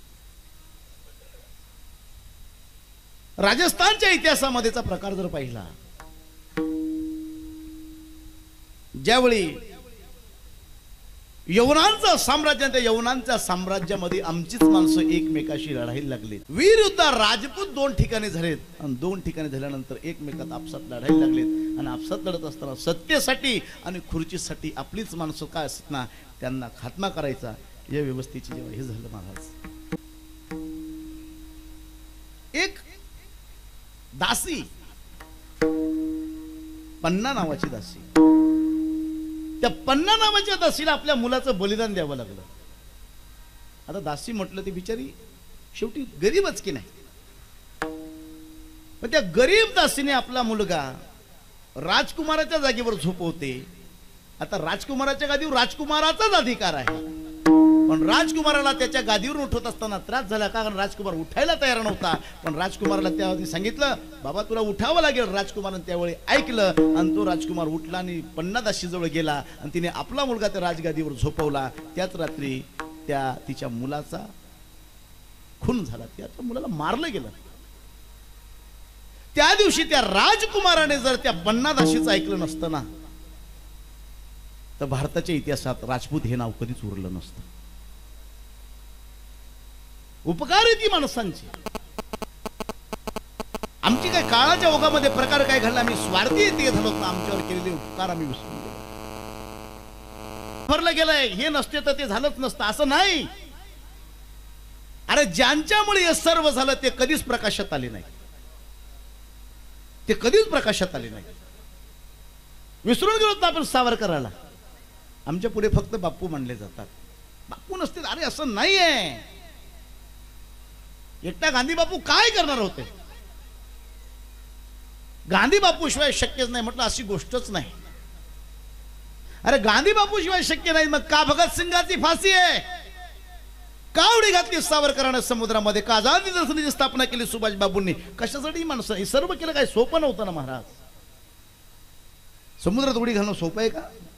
राजस्थानच्या इतिहासामध्येचा प्रकार जर पाहिला, ज्यावेळी यवनांचं साम्राज्य, त्या यवनांच्या साम्राज्यामध्ये आमचीच माणसं एकमेकाशी लढायला लागली. वीर युद्ध राजपूत दोन ठिकाणी झालेत आणि दोन ठिकाणी झाल्यानंतर एकमेकात आपसात लढायला लागलेत. आणि आपसात लढत असताना सत्तेसाठी आणि खुर्चीसाठी आपलीच माणसं काय असत ना, त्यांना खात्मा करायचा. या व्यवस्थेची जेव्हा हे झालं महाराज, एक दासी, पन्ना नावाची दासी, त्या पन्ना नावाच्या दासीला आपल्या मुलाचं बलिदान द्यावं लागलं. आता दासी म्हटलं ती बिचारी शेवटी गरीबच की नाही, पण त्या गरीब दासीने आपला मुलगा राजकुमाराच्या जागेवर झोपवते. आता राजकुमाराच्या गादीवर राजकुमाराचाच अधिकार आहे, पण राजकुमाराला त्याच्या गादीवर उठवत असताना त्रास झाला, कारण राजकुमार उठायला तयार नव्हता. पण राजकुमाराला त्यावेळी सांगितलं, बाबा तुला उठावं लागेल. राजकुमाराने त्यावेळी ऐकलं आणि तो राजकुमार उठला आणि पन्ना दासीजवळ गेला आणि तिने आपला मुलगा त्या राजगादीवर झोपवला. त्याच रात्री त्या तिच्या मुलाचा खून झाला, त्याच्या मुलाला मारलं गेलं. त्या दिवशी त्या राजकुमाराने जर त्या पन्ना दासीचं ऐकलं नसतं ना, तर भारताच्या इतिहासात राजपूत हे नाव कधीच उरलं नसतं. उपकार आहे ती माणसांची. आमची काय काळाच्या ओघामध्ये प्रकार काय घडला, आम्ही स्वार्थी ते झालो ना, आमच्यावर केलेले उपकार आम्ही विसरून गेलो. भरलं गेलंय हे नसते तर ते झालंच नसतं असं नाही. अरे ज्यांच्यामुळे हे सर्व झालं ते कधीच प्रकाशात आले नाही, ते कधीच प्रकाशात आले नाही. विसरून गेलो ना आपण सावरकराला. आमच्या पुढे फक्त बापू मानले जातात. बापू नसतील, अरे असं नाहीये. एकटा गांधी बापू काय करणार होते? गांधी बापू शिवाय शक्यच नाही म्हटलं, अशी गोष्टच नाही. अरे गांधी बापू शिवाय शक्य नाही, मग का भगत सिंगाची फाशी आहे? का उडी घातली सावरकरांना समुद्रामध्ये? का आझाद निदर्शनाची स्थापना केली सुभाष बाबूंनी? कशासाठी माणसं हे सर्व केलं? काय सोपं नव्हतं ना महाराज. समुद्रात उडी घालणं सोपं आहे का?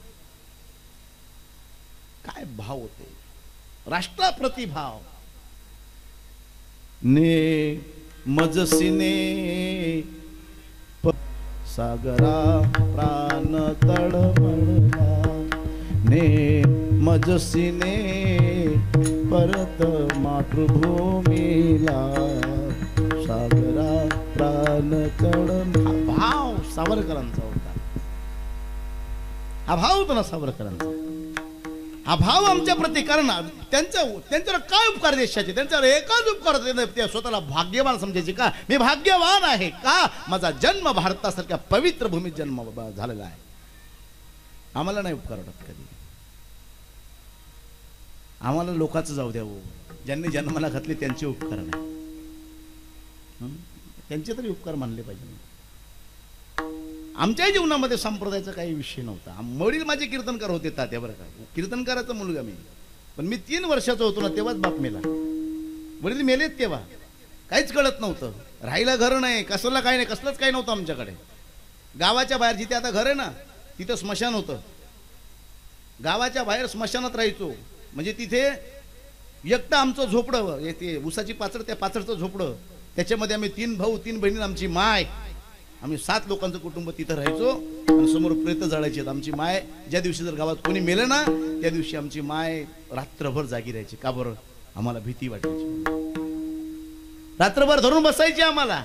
काय भाव होते राष्ट्राप्रती भाव. ने मजसीने सागरा प्राण तळमळला, ने मजसीने परत मातृभूमीला सागरा प्राण तड. हा भाव सावरकरांचा होता. हा भाव होता ना सावरकरांचा. हा भाव आमच्या प्रती. कारण त्यांचा त्यांच्यावर काय उपकार देशाचे, त्यांच्यावर एकाच उपकार होते, ते स्वतःला भाग्यवान समजायचे. का मी भाग्यवान आहे, का माझा जन्म भारतासारख्या पवित्र भूमीत जन्म झालेला आहे. आम्हाला नाही उपकार वाटत कधी. आम्हाला लोकांचं जाऊ द्यावं, ज्यांनी जन्माला घातले त्यांचे उपकार नाही, त्यांचे तरी उपकार मानले पाहिजे. आमच्या जीवनामध्ये संप्रदायाचा काही विषय नव्हता. वडील माझे कीर्तनकार होते तात्या, बरं का, कीर्तनकाराचा मुलगा मी. पण मी तीन वर्षाचा होतो ना तेव्हाच बाप मेला. वडील मेलेत तेव्हा काहीच कळत नव्हतं. राहायला घर नाही, कसला काही नाही, कसलंच काही नव्हतं आमच्याकडे. गावाच्या बाहेर जिथे आता घर आहे ना तिथं स्मशान होतं. गावाच्या बाहेर स्मशानात राहायचो. म्हणजे तिथे एकटं आमचं झोपडं, ते उसाची पाचड, त्या पाचडचं झोपडं, त्याच्यामध्ये आम्ही तीन भाऊ तीन बहिणी, आमची माय, आम्ही सात लोकांचं कुटुंब तिथं राहायचो. आणि समोर प्रेत जाळायचे. आमची माय ज्या दिवशी जर गावात कोणी मेलं ना त्या दिवशी आमची माय रात्रभर जागी राहायची. का बरं? आम्हाला भीती वाटायची. रात्रभर धरून बसायची आम्हाला.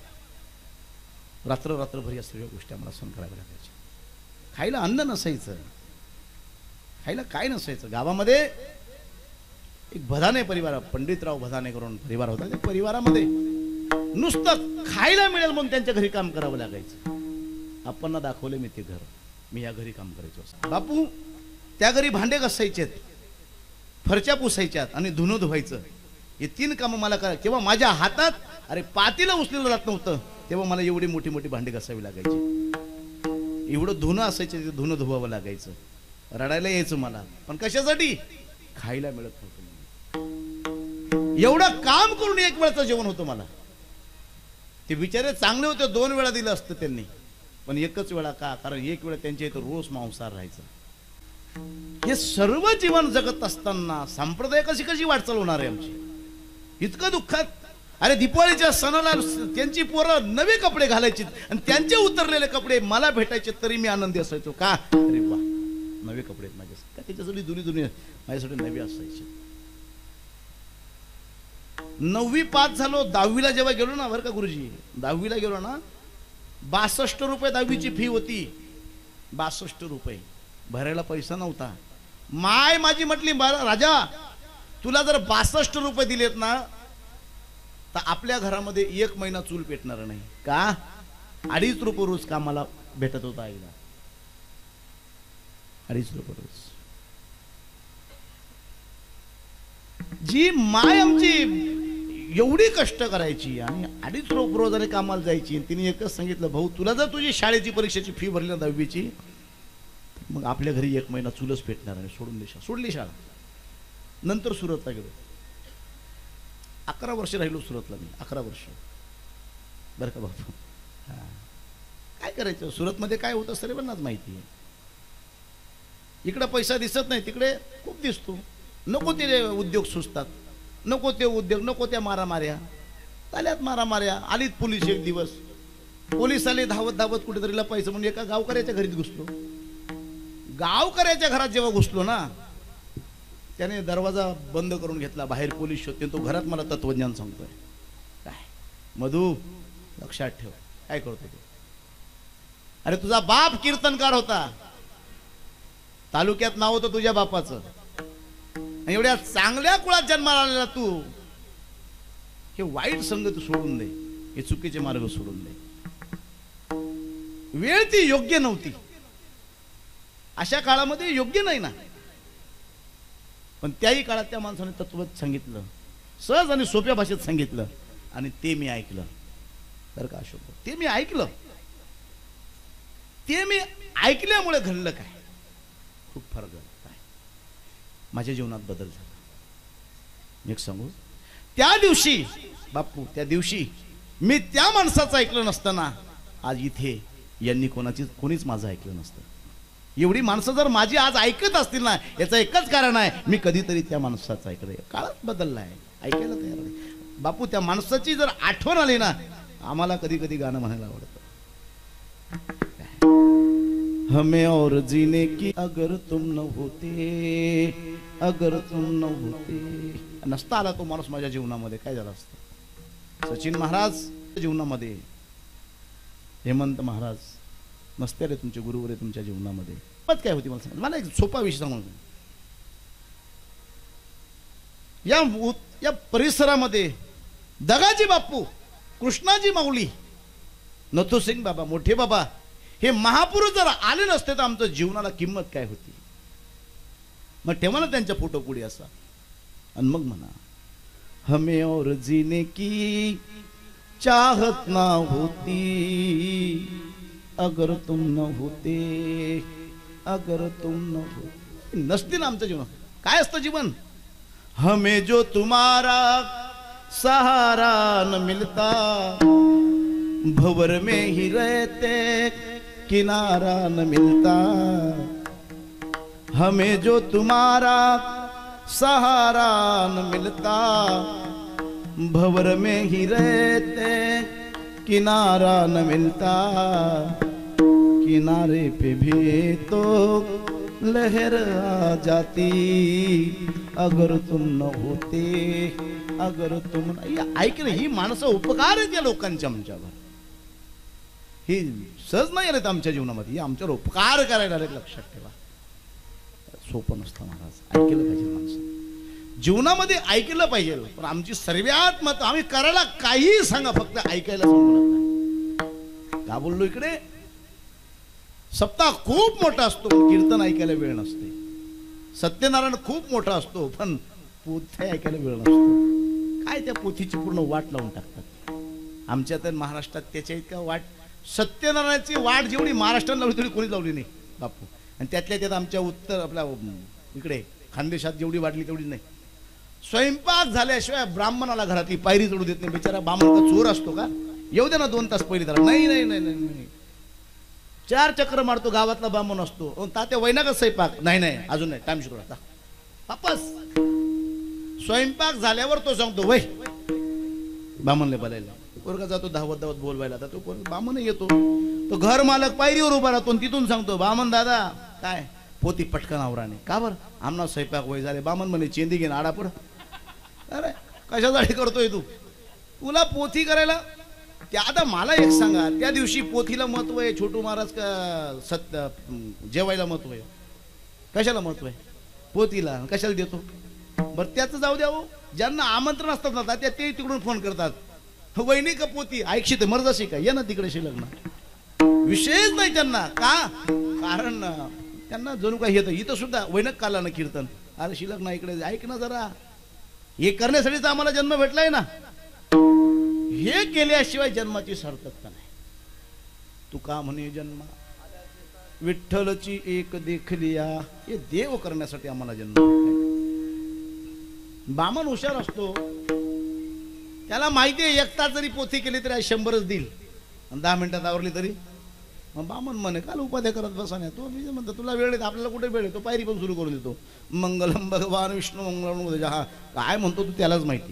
रात्र रात्रभर या सर्व गोष्टी आम्हाला सहन कराव्या लागायच्या. खायला अन्न नसायचं, खायला काय नसायचं. गावामध्ये एक भदाने परिवार, पंडितराव भदाने करून परिवार होता. त्या परिवारामध्ये नुसतं खायला मिळेल म्हणून त्यांच्या घरी काम करावं लागायचं. आपण दाखवले मी ते घर, मी या घरी काम करायचो. बापू त्या घरी भांडे घासायचेत, फरच्या पुसायच्यात आणि धुणं धुवायचं. हे तीन कामं मला करा. तेव्हा माझ्या हातात अरे पातीला उचलेलं जात नव्हतं. तेव्हा मला एवढी मोठी मोठी भांडे घासावी लागायची. एवढं धुणं असायचं, ते धुणं धुवावं लागायचं. रडायला यायचं मला. पण कशासाठी? खायला मिळत नव्हतं. एवढं काम करून एक वेळचं जेवण होतं मला. ते बिचारे चांगले होते, दोन वेळा दिलं असतं त्यांनी, पण एकच वेळा का? कारण एक वेळा त्यांच्या इथं रोज मांसाहार राहायचं. हे सर्व जीवन जगत असताना संप्रदाय कशी कशी वाटचाल होणार आहे आमची? इतकं दुःखात. अरे दिवाळीच्या सणाला त्यांची पोरं नवे कपडे घालायचे आणि त्यांचे उतरलेले कपडे मला भेटायचे तरी मी आनंदी असायचो. का? अरे वा, नवे कपडे माझ्यासाठी. का? त्याच्यासाठी जुनी जुनी माझ्यासाठी नवी असायचे. नववी पास झालो. दहावीला जेव्हा गेलो ना, बरं का गुरुजी, दहावीला गेलो ना, बासष्ट रुपये दहावीची फी होती. बासष्ट रुपये भरायला पैसा नव्हता. माय माझी म्हटली, राजा तुला जर बासष्ट रुपये दिलेत ना तर आपल्या घरामध्ये एक महिना चूल पेटणार नाही. का? अडीच रुपये रोज कामाला भेटत होता आईला. अडीच रुपये रोज. जी माय आमची एवढी कष्ट करायची आणि अडीच रुपये रोजाने कामाला जायची. तिने एकच सांगितलं, भाऊ तुला जर तुझी शाळेची परीक्षेची फी भरली ना दहावीची, मग आपल्या घरी एक महिना चुलच पेटणार नाही. सोडून दे शाळा. सोडली शाळा. नंतर सुरतला गेलो. अकरा वर्ष राहिलो सुरतला मी. अकरा वर्ष. बरं का बापू? हा, काय करायचं सुरतमध्ये काय होतं सर्वांनाच माहिती आहे. इकडे पैसा दिसत नाही, तिकडे खूप दिसतो. नको ते उद्योग सुचतात, नको ते उद्योग, नको त्या मारामाऱ्या. आल्यात मारामाऱ्या. आलीत पोलीस. एक दिवस पोलीस आले धावत धावत कुठेतरी लपायचं म्हणून एका गावकऱ्याच्या घरीत घुसलो. गावकऱ्याच्या घरात जेव्हा घुसलो ना, त्याने दरवाजा बंद करून घेतला. बाहेर पोलीस शोधते. तो घरात मला तत्वज्ञान सांगतोय. काय मधू लक्षात ठेव. काय करतो तू? अरे तुझा बाप कीर्तनकार होता, तालुक्यात नाव होतं तुझ्या बापाचं. एवढ्या चांगल्या कुळात जन्माला आलेला तू हे वाईट संगत सोडून दे, हे चुकीचे मार्ग सोडून दे. वेळ ती योग्य नव्हती. अशा काळामध्ये योग्य नाही ना. पण त्याही काळात त्या माणसाने तत्व सांगितलं, सहज आणि सोप्या भाषेत सांगितलं, आणि ते मी ऐकलं. बरं का अशोक, ते मी ऐकलं. ते मी ऐकल्यामुळे घडलं काय? खूप फरक झाला. काय माझ्या जीवनात बदल झाला. एक सांगू, त्या दिवशी बापू, त्या दिवशी मी त्या माणसाचं ऐकलं नसताना आज इथे यांनी कोणाची कोणीच माझं ऐकलं नसतं. एवढी माणसं जर माझी आज ऐकत असतील ना, याचं एकच कारण आहे, मी कधीतरी त्या माणसाचं ऐकलंय. काळच बदलला आहे, ऐकायला तयार नाही. बापू, त्या माणसाची जर आठवण आली ना, आम्हाला कधी कधी गाणं म्हणायला आवडतं. हमें और जीने की अगर तुम न होते, अगर तुम न होते. नसता आला तो माणूस माझ्या जीवनामध्ये काय झालं असतं. सचिन महाराज जीवनामध्ये, हेमंत महाराज नसते रे तुमचे गुरुवर तुमच्या जीवनामध्ये. मत काय होती मला सांगा. मला एक सोपा विषय सांगू. या या परिसरामध्ये दगाजी बापू, कृष्णाजी माऊली, नथुसिंग बाबा, मोठे बाबा हे महापुरुष जर आले नसते तर आमच्या जीवनाला किंमत काय होती. मग ठेवा ना त्यांच्या फोटो पुढे असा आणि मग म्हणा हमें और जीने की चाहत ना होती, अगर तुम न होते, अगर तुम न होते. नसते ना आमचं जीवन. काय असतं जीवन. हमें जो तुम्हारा सहारा न मिलता, भंवर में ही रहते किनारा न मिलता. हमें जो तुम्हारा सहारा न मिलता, भंवर में ही रहते किनारा न मिलता. किनारे पे भी तो लहर आ जाती, अगर तुम न होते, अगर तुम न. ऐकलं, ही माणसं उपकार आहेत या लोकांच्या आमच्यावर. ही सहज नाही आलेत आमच्या जीवनामध्ये. ही आमच्यावर उपकार करायला आलेत. लक्षात ठेवा. सोपं नसतं महाराज. ऐकलं पाहिजे माणसं जीवनामध्ये, ऐकलं पाहिजे. पण आमची सर्वात मत आम्ही करायला काही सांगा, फक्त ऐकायला सांगू नका. का बोललो इकडे. सप्ताह खूप मोठा असतो, कीर्तन ऐकायला वेळ नसते. सत्यनारायण खूप मोठा असतो, पण पोथ्या ऐकायला वेळ नसतो. काय त्या पोथीची पूर्ण वाट लावून टाकतात. आमच्या तर महाराष्ट्रात त्याच्या इतका वाट, सत्यनारायणाची वाट जेवढी महाराष्ट्रात लावली तेवढी कोणी लावली नाही बापू. आणि त्यातल्या त्यात आमच्या उत्तर आपल्या इकडे खानदेशात जेवढी वाढली तेवढी नाही. स्वयंपाक झाल्याशिवाय ब्राह्मणाला घरातली पायरी चढू देत नाही. बिचारा ब्राह्मण का चोर असतो का. येऊ दे ना दोन तास पहिली त्याला. नाही नाही नाही नाही चार चक्र मारतो. गावातला ब्राह्मण असतो. तात्या वैना का स्वयंपाक. नाही नाही अजून नाही, टाइम शुरू आता वापस. स्वयंपाक झाल्यावर तो सांगतो वय ब्राह्मणले बोलायला. पोरगा जातो धावत धावत बोलवायला. आता तो ब्राह्मण येतो. तो घर मालक पायरीवर उभा राहतो. तिथून सांगतो ब्राह्मण दादा काय पोती पटकन आवराने. का बरं. आमना स्वयंपाक वय झाले. ब्राह्मण म्हणे चेंदी घेऊन आडा पड. अरे कशासाठी करतोय तू. तुला पोथी करायला. त्या आता मला एक सांगा, त्या दिवशी पोथीला महत्व आहे छोटू महाराज का सत्य जेवायला महत्व आहे. कशाला महत्व आहे. पोथीला. कशाला देतो. बरं त्याचं जाऊ द्या. ज्यांना आमंत्रण असतात ना त्या ते तिकडून फोन करतात. वहिनी का पोती ऐकशी ते मर्जाशी का ये ना तिकडे शिलग्न. विषयच नाही त्यांना. का कारण त्यांना जणू काही येतं. इथं सुद्धा वैनक काला ना कीर्तन. अरे शिलग्न इकडे ऐक ना जरा. हे करण्यासाठीच आम्हाला जन्म भेटलाय ना. हे केल्याशिवाय जन्माची सार्थकता नाही. तुका म्हणे जन्मा विठ्ठलची एक देखलिया. हे देव करण्यासाठी आम्हाला जन्म भेटलाय. बामण हुशार असतो. त्याला माहिती आहे एक तास जरी पोथी केली तरी शंभरच देईल. आणि दहा मिनिटात आवरली तरी मग बामण म्हणे काल उपाध्या करत बसाने. तो मी म्हणतो तुला वेळ आहे. आपल्याला कुठे वेळ आहे. तो पायरी पण सुरू करून देतो. मंगलम भगवान विष्णू मंगलम. हा काय म्हणतो तू त्यालाच माहिती.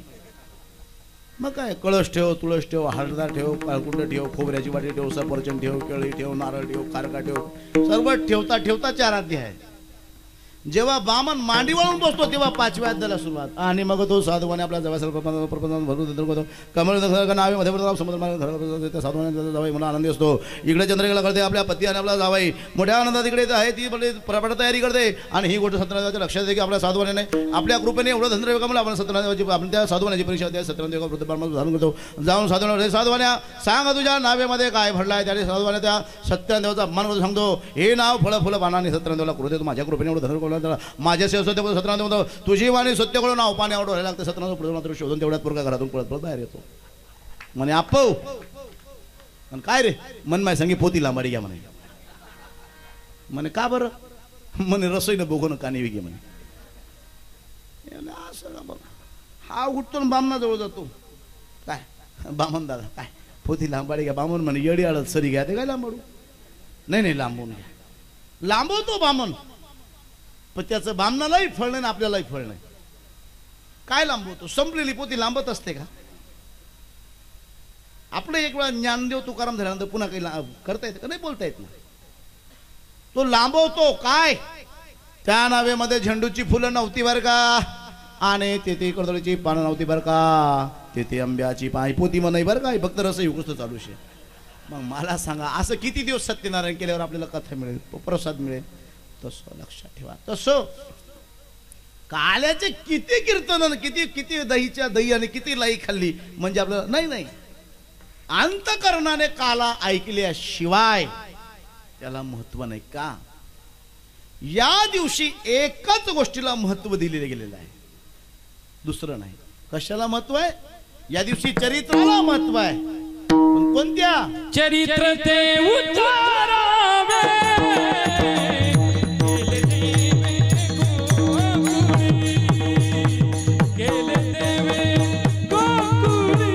मग काय कळस ठेव, तुळस ठेव, हळदा ठेव, काळकुंड ठेव, खोबऱ्याची वाटी ठेव, सफरचंद ठेव, केळी ठेव, नारळ ठेव, कारका ठेव. सर्व ठेवता ठेवता चार अध्याय आहे. जेव्हा बामन मांडी वळून बसतो तेव्हा पाचव्या अध्यायाला सुरुवात. आणि मग तो साधवाने आपल्या जवळ भरून कमळ नावे मध्ये समुद्र त्या साधवाने जावाई म्हणून आनंदी असतो. इकडे चंद्रकला करते आपल्या पती आणि आपला जावाई मोठ्या आनंदात इकडे आहे. ती प्रपट तयारी करते. आणि ही गोष्ट सत्यनारायणाच्या लक्षात येते की आपल्या साधवाने आपल्या कृपेने एवढं धंद्र कमला आपण सत्यनारायणाची आपण त्या साधवानाची परीक्षा द्या. सत्यनारायण वृद्धबाळ धारण करतो. जाऊन साधवाना साधवान्या सांगा तुझ्या नावेमध्ये काय भरलाय. त्याने साधवाने त्या सत्यनारायणाचा अपमान सांगतो. हे नाव फळ फुलं पानाने सत्यनारायणाला करू दे. माझ्या कृपेने एवढं धंद्र माझ्या सत्य सत्यनारायण म्हणतो तुझी वाणी सत्य कळून नाव पाणी आवडं व्हायला लागतं. सत्यनारायण पुढे मात्र शोधून तेवढ्यात पोरगा घरातून पळत पळत बाहेर येतो. म्हणे आपव आणि काय रे मन माय सांगी पोती लांबाडी घ्या म्हणे. म्हणे का बरं. म्हणे रसोईनं बघून कानी विगे म्हणे. असं हा उठतो बामणाजवळ जातो. काय बामण दादा काय पोती लांबाडी घ्या. बामण म्हणे येडी आळत सरी घ्या. ते काय लांबाडू. नाही नाही लांबवून घ्या. लांबवतो बामण. पण त्याचं बामणालाही फळ नाही आपल्यालाही फळ नाही. काय लांबवतो. संपलेली पोती लांबत असते का. आपलं एक वेळा ज्ञानदेव तुकाराम झाल्यानंतर पुन्हा काही करता येतं का नाही. बोलता येत नाही. तो लांबवतो काय, त्या नावेमध्ये झेंडूची फुलं नव्हती बरं का, आणि तेथे कर्दळीची पानं नव्हती बरं का, तेथे आंब्याची पाय पोती म्हणाई बरं का, फक्त रस युक्त चालू शे. मग मला सांगा असं किती दिवस सत्यनारायण केल्यावर आपल्याला कथा मिळेल, प्रसाद मिळेल? तसं लक्षात ठेवा. तसं काल्याचे किती कीर्तन, किती किती दहीच्या दही आणि किती लाई खाल्ली म्हणजे आपल्याला नाही नाही अंतकरणाने काला ऐकल्याशिवाय त्याला महत्व नाही का. या दिवशी एकच गोष्टीला महत्व दिलेले गेलेलं आहे, दुसरं नाही. कशाला महत्व आहे? या दिवशी चरित्राला महत्व आहे. पण कोणत्या? चरित्र ते उच्चारावे गेले देवे गोकुळी,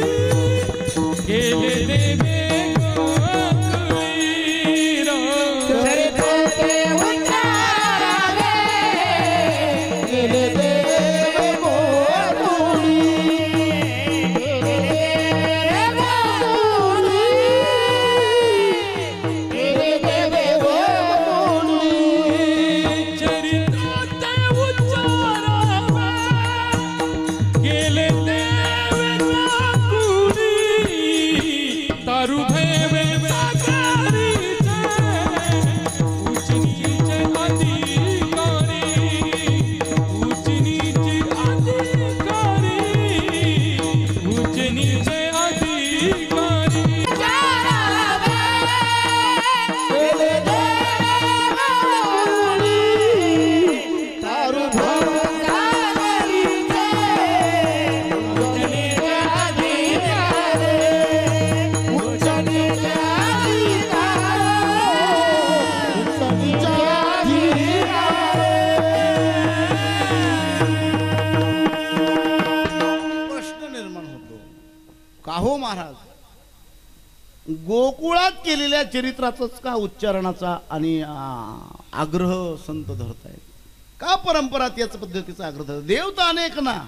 गेले देवे गोकुळी. चरित्र ते उच्चारावे गेले देव गोकुळी, गेले गोकुळी, गेले देव गोकुळी. चरित्र ते उच्चारावे गेले देवे गोकुळी, तारू देवे सागरीचे उच्च नीचे अधिकारी, उच्च नीचे अधिकारी, उच्च नीचे अधिकारी. उच्चारावे गेले देव गोकुळी, तारू सागरीचे उच्च नीचे अधिकारी, उच्च नीचे अधिकारी, उच्च नीचे प्रश्न निर्माण होतो का हो महाराज, गोकुळात केलेल्या चरित्राचाच का उच्चारणाचा आणि आ, आग्रह संत धरतायत का? परंपरा त्याच पद्धतीचा आग्रह धरतात. देव तर अनेक ना,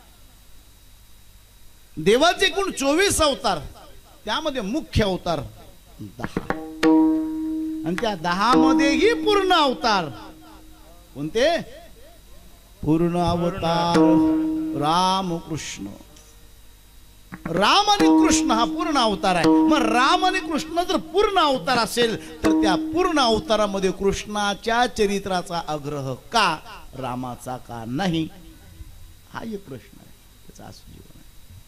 देवाचे एकूण चोवीस अवतार, त्यामध्ये मुख्य अवतार दहा, आणि त्या दहा मध्येही पूर्ण अवतार कोणते? पूर्ण अवतार राम कृष्ण. राम आणि कृष्ण हा पूर्ण अवतार आहे. मग राम आणि कृष्ण जर पूर्ण अवतार असेल तर त्या पूर्ण अवतारामध्ये कृष्णाच्या चरित्राचा आग्रह का, रामाचा का नाही? हा एक प्रश्न आहे. त्याचा असं जीवन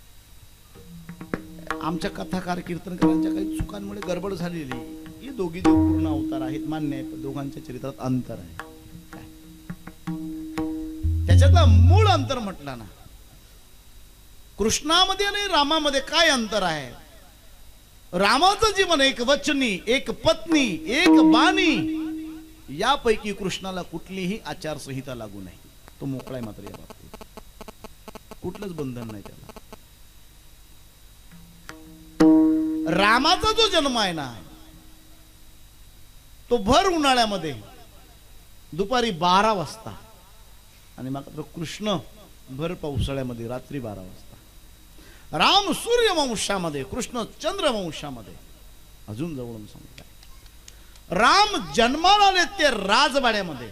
आहे. आमच्या कथाकार कीर्तनकारांच्या काही चुकांमुळे गडबड झालेली. हे दोघी देव पूर्ण अवतार आहेत मान्य आहे, पण दोघांच्या चरित्रात अंतर आहे. काय? त्याच्यातला मूळ अंतर म्हटला ना, कृष्णामध्ये आणि रामामध्ये काय अंतर आहे? रामाचं जीवन एक वचनी, एक पत्नी, एक बाणी, यापैकी कृष्णाला कुठलीही आचारसंहिता लागू नाही. तो मोकळा आहे मात्र या बाबतीत कुठलंच बंधन नाही त्याला. रामाचा जो जन्म आहे ना, तो भर उन्हाळ्यामध्ये दुपारी बारा वाजता, आणि मात्र कृष्ण भर पावसाळ्यामध्ये रात्री बारा वाजता. राम सूर्यवंशामध्ये, कृष्ण चंद्रवंशामध्ये. अजून जवळून सांगताय, राम जन्माला आले ते राजवाड्यामध्ये,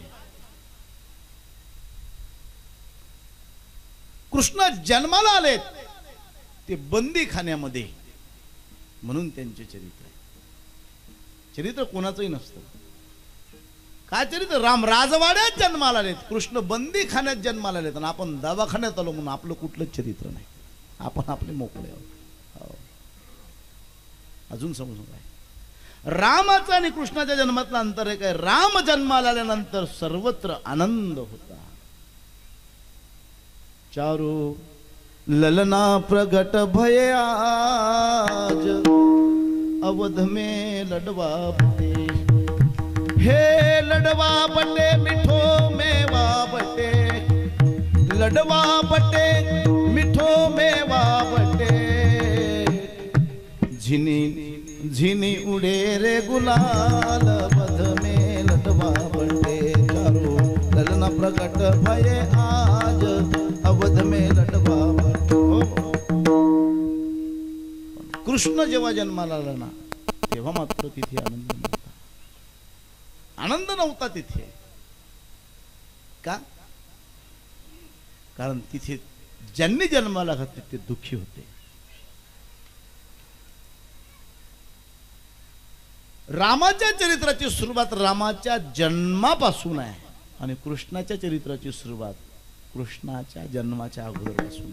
कृष्ण जन्माला आले ते बंदीखान्यामध्ये. म्हणून त्यांचे चरित्र चरित्र कोणाचंही नसतं. काय चरित्र? राम राजवाड्यात जन्माला आलेत, कृष्ण बंदीखान्यात जन्माला आलेत, आणि आपण दवाखान्यात आलो म्हणून आपलं कुठलंच चरित्र नाही. आपण आपले मोकळे आहोत. अजून समजून काय? रामाचा आणि कृष्णाच्या जन्मातलं अंतर आहे काय? राम जन्माला आल्यानंतर सर्वत्र आनंद होता. चारू ललना प्रगट भये आज, अवध में लडवा बटे, हे लडवा बटे मिठो मेवा बटे, लडवा बटे मिठो मेवा बटे, झिनी झिनी उडे रे गुलाल, बध में लडवा बटे. चारो ललना प्रगट भये आज, अवध में लडवा बटे. कृष्ण जेव्हा जन्माला आला ना, तेव्हा मात्र तिथे आनंद नव्हता. आनंद नव्हता तिथे. का? कारण तिथे ज्यांनी जन्माला घातले ते दुःखी होते. रामाच्या चरित्राची सुरुवात रामाच्या जन्मापासून आहे आणि कृष्णाच्या चरित्राची सुरुवात कृष्णाच्या जन्माच्या अगोदरपासून.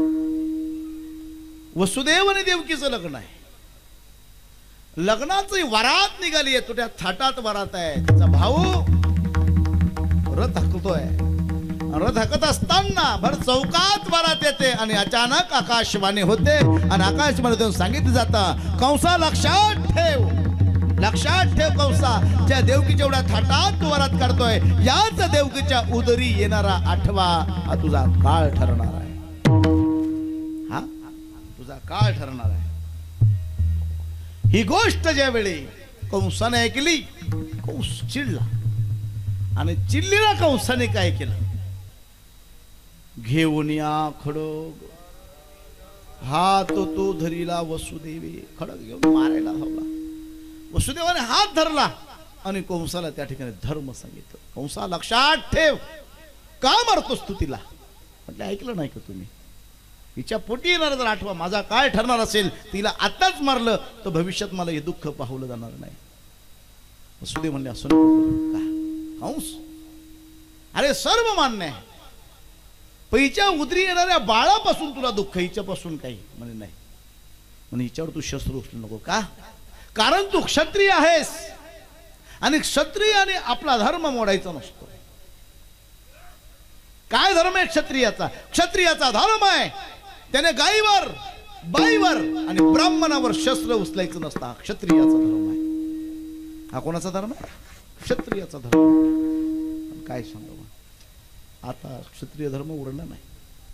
वसुदेव आणि देवकीचं लग्न आहे. लग्नाची वरात निघाली आहे, तो त्या थाटात वरात आहे. त्याचा भाऊ रथ हाकतोय. रथ हाकत असताना भर चौकात वरात येते आणि अचानक आकाशवाणी होते आणि आकाशवाणीतून सांगितलं जातं, कंसा लक्षात ठेव, लक्षात ठेव कंसा, ज्या देवकीच्या एवढ्या थाटात वरात काढतोय याच देवकीच्या उदरी येणारा आठवा हा तुझा काळ ठरणार आहे. हा तुझा काळ ठरणार आहे. ही गोष्ट ज्यावेळी कंसाने ऐकली, कंस चिडला आणि चिडलेला कंसाने काय केलं, घेऊन या खडग, हात तो धरीला वसुदेवी, खडग घेऊन मारायला हवला. वसुदेवाने हात धरला आणि कंसाला त्या ठिकाणी धर्म सांगितलं. कंसा लक्षात ठेव, का मारतोस तू तिला? म्हटलं ऐकलं नाही का तुम्ही, हिच्या पोटी येणार जर आठवा माझा काय ठरणार असेल, तिला आताच मारलं तर भविष्यात मला हे दुःख पाहवलं जाणार नाही. वसुदेव म्हणले असं नको का कंस, अरे सर्व मान्य आहे, पैच्या उदरी येणाऱ्या बाळापासून तुला दुःख, हिच्यापासून काही. म्हणे नाही, म्हणे हिच्यावर तू शस्त्र उचलू नको. का? कारण तू क्षत्रिय आहेस आणि क्षत्रियाने आपला धर्म मोडायचा नसतो. काय धर्म आहे क्षत्रियाचा? क्षत्रियाचा धर्म आहे त्याने गायीवर, बाईवर आणि ब्राह्मणावर शस्त्र उचलायचं नसतं. हा क्षत्रियाचा धर्म आहे. हा कोणाचा धर्म आहे? क्षत्रियाचा धर्म. काय सांगावं, आता क्षत्रिय धर्म उरला नाही.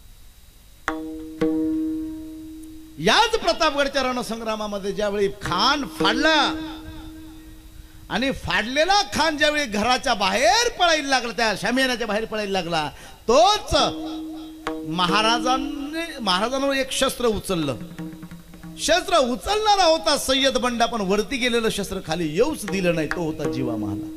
याच प्रतापगडच्या रणसंग्रामामध्ये ज्यावेळी खान फाडला आणि फाडलेला खान ज्यावेळी घराच्या बाहेर पळायला लागला, त्या शामियानाच्या बाहेर पळायला लागला, तोच महाराजांनी महाराजांवर एक शस्त्र उचललं. शस्त्र उचलणारा होता सय्यद बंडा, पण वरती गेलेलं शस्त्र खाली येऊच दिलं नाही. तो होता जीवा महाला.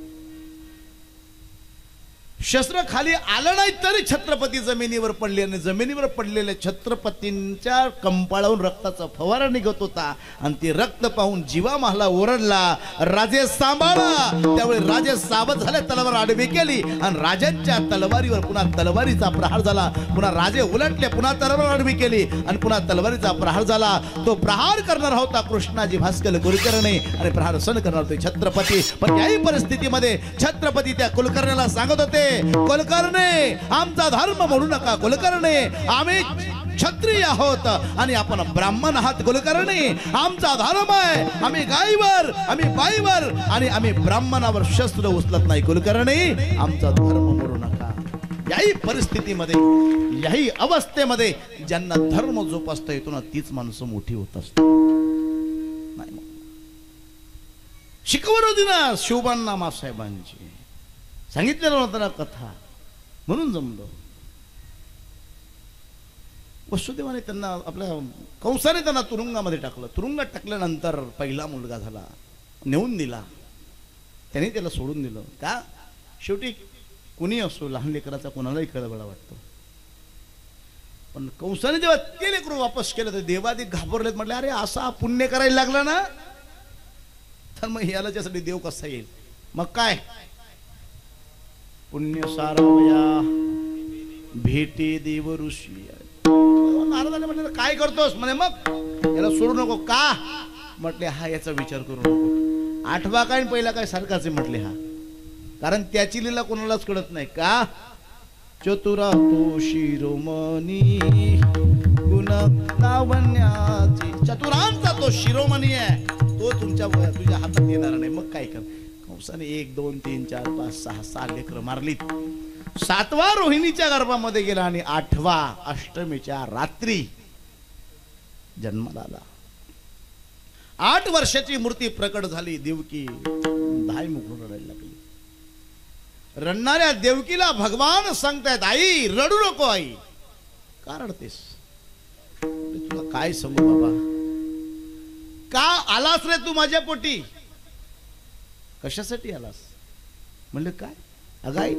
शस्त्र खाली आलं नाही तरी छत्रपती जमिनीवर पडले आणि जमिनीवर पडलेल्या छत्रपतींच्या कंपाळावरून रक्ताचा फवारा निघत होता आणि ते रक्त पाहून जीवा महाला ओरडला, राजे सांभाळा. त्यावेळी राजे सावध झाले, तलवार आडवी केली आणि राजांच्या तलवारीवर पुन्हा तलवारीचा प्रहार झाला. पुन्हा राजे उलटले, पुन्हा तलवार आडवी केली आणि पुन्हा तलवारीचा प्रहार झाला. तो प्रहार करणार होता कृष्णाजी भास्कर कुलकर्णी आणि प्रहार सण करणार होते छत्रपती. पण याही परिस्थितीमध्ये छत्रपती त्या कुलकर्ण्याला सांगत होते, कुलकर्णी आमचा धर्म मोडू नका. कुलकर्णी आम्ही क्षत्रिय आहोत आणि आपण ब्राह्मण आहात. कुलकर्णी आमचा धर्म आहे, आम्ही गायीवर, आम्ही बाईवर आणि आम्ही ब्राह्मणावर शस्त्र उचलत नाही. कुलकर्णी आमचा धर्म मोडू नका. याही परिस्थितीमध्ये, याही अवस्थेमध्ये ज्यांना धर्म जोपासता येतो ना तीच माणसं मोठी होत असतात. नाही शिकवण होती ना शिवबांना मासाहेबांची, सांगितलेलं होतं ना कथा, म्हणून जमलं. वसुदेवाने त्यांना, आपल्या कंसाने त्यांना तुरुंगामध्ये टाकलं. तुरुंगात टाकल्यानंतर पहिला मुलगा झाला, नेऊन दिला. त्याने त्याला सोडून दिलं. का? शेवटी कुणी असो, लहान लेकराचा कोणालाही कळवळा वाटतो. पण कंसाने जेव्हा ते लेकरू वापस केलं तर देवादी घाबरलेत. म्हटले अरे असा पुण्य करायला लागला ना, तर मग याला त्यासाठी देव कसा येईल? मग काय, पुण्य सारावया भेटे देव ऋषी. नारदाने म्हटलं काय करतोस? म्हणे मग याला सोडू नको. का? म्हटले हा याचा विचार करू नको. आठवा काय पहिला काय सारखाच आहे म्हटले हा, कारण त्याची लीला कोणालाच कळत नाही. का? चतुरा तो शिरोमणी गुण लावण्याची. चतुरांचा तो शिरोमणी आहे, तो तुमच्या तुझ्या हातात येणार नाही. मग काय कर? कंसाने एक दोन तीन चार पाच सहा सहा लेकर मारलीत. सातवा रोहिणीच्या गर्भामध्ये गेला आणि आठवा अष्टमीच्या रात्री जन्माला आला. आठ वर्षाची मूर्ती प्रकट झाली. देवकी धाय मुखून रडायला लागली. रडणाऱ्या देवकीला भगवान सांगतायत, आई रडू नको. आई का रडतेस? तुला काय सांगू बाबा, का आलास रे तू माझ्या पोटी? कशासाठी आलास? म्हणले काय? अगाई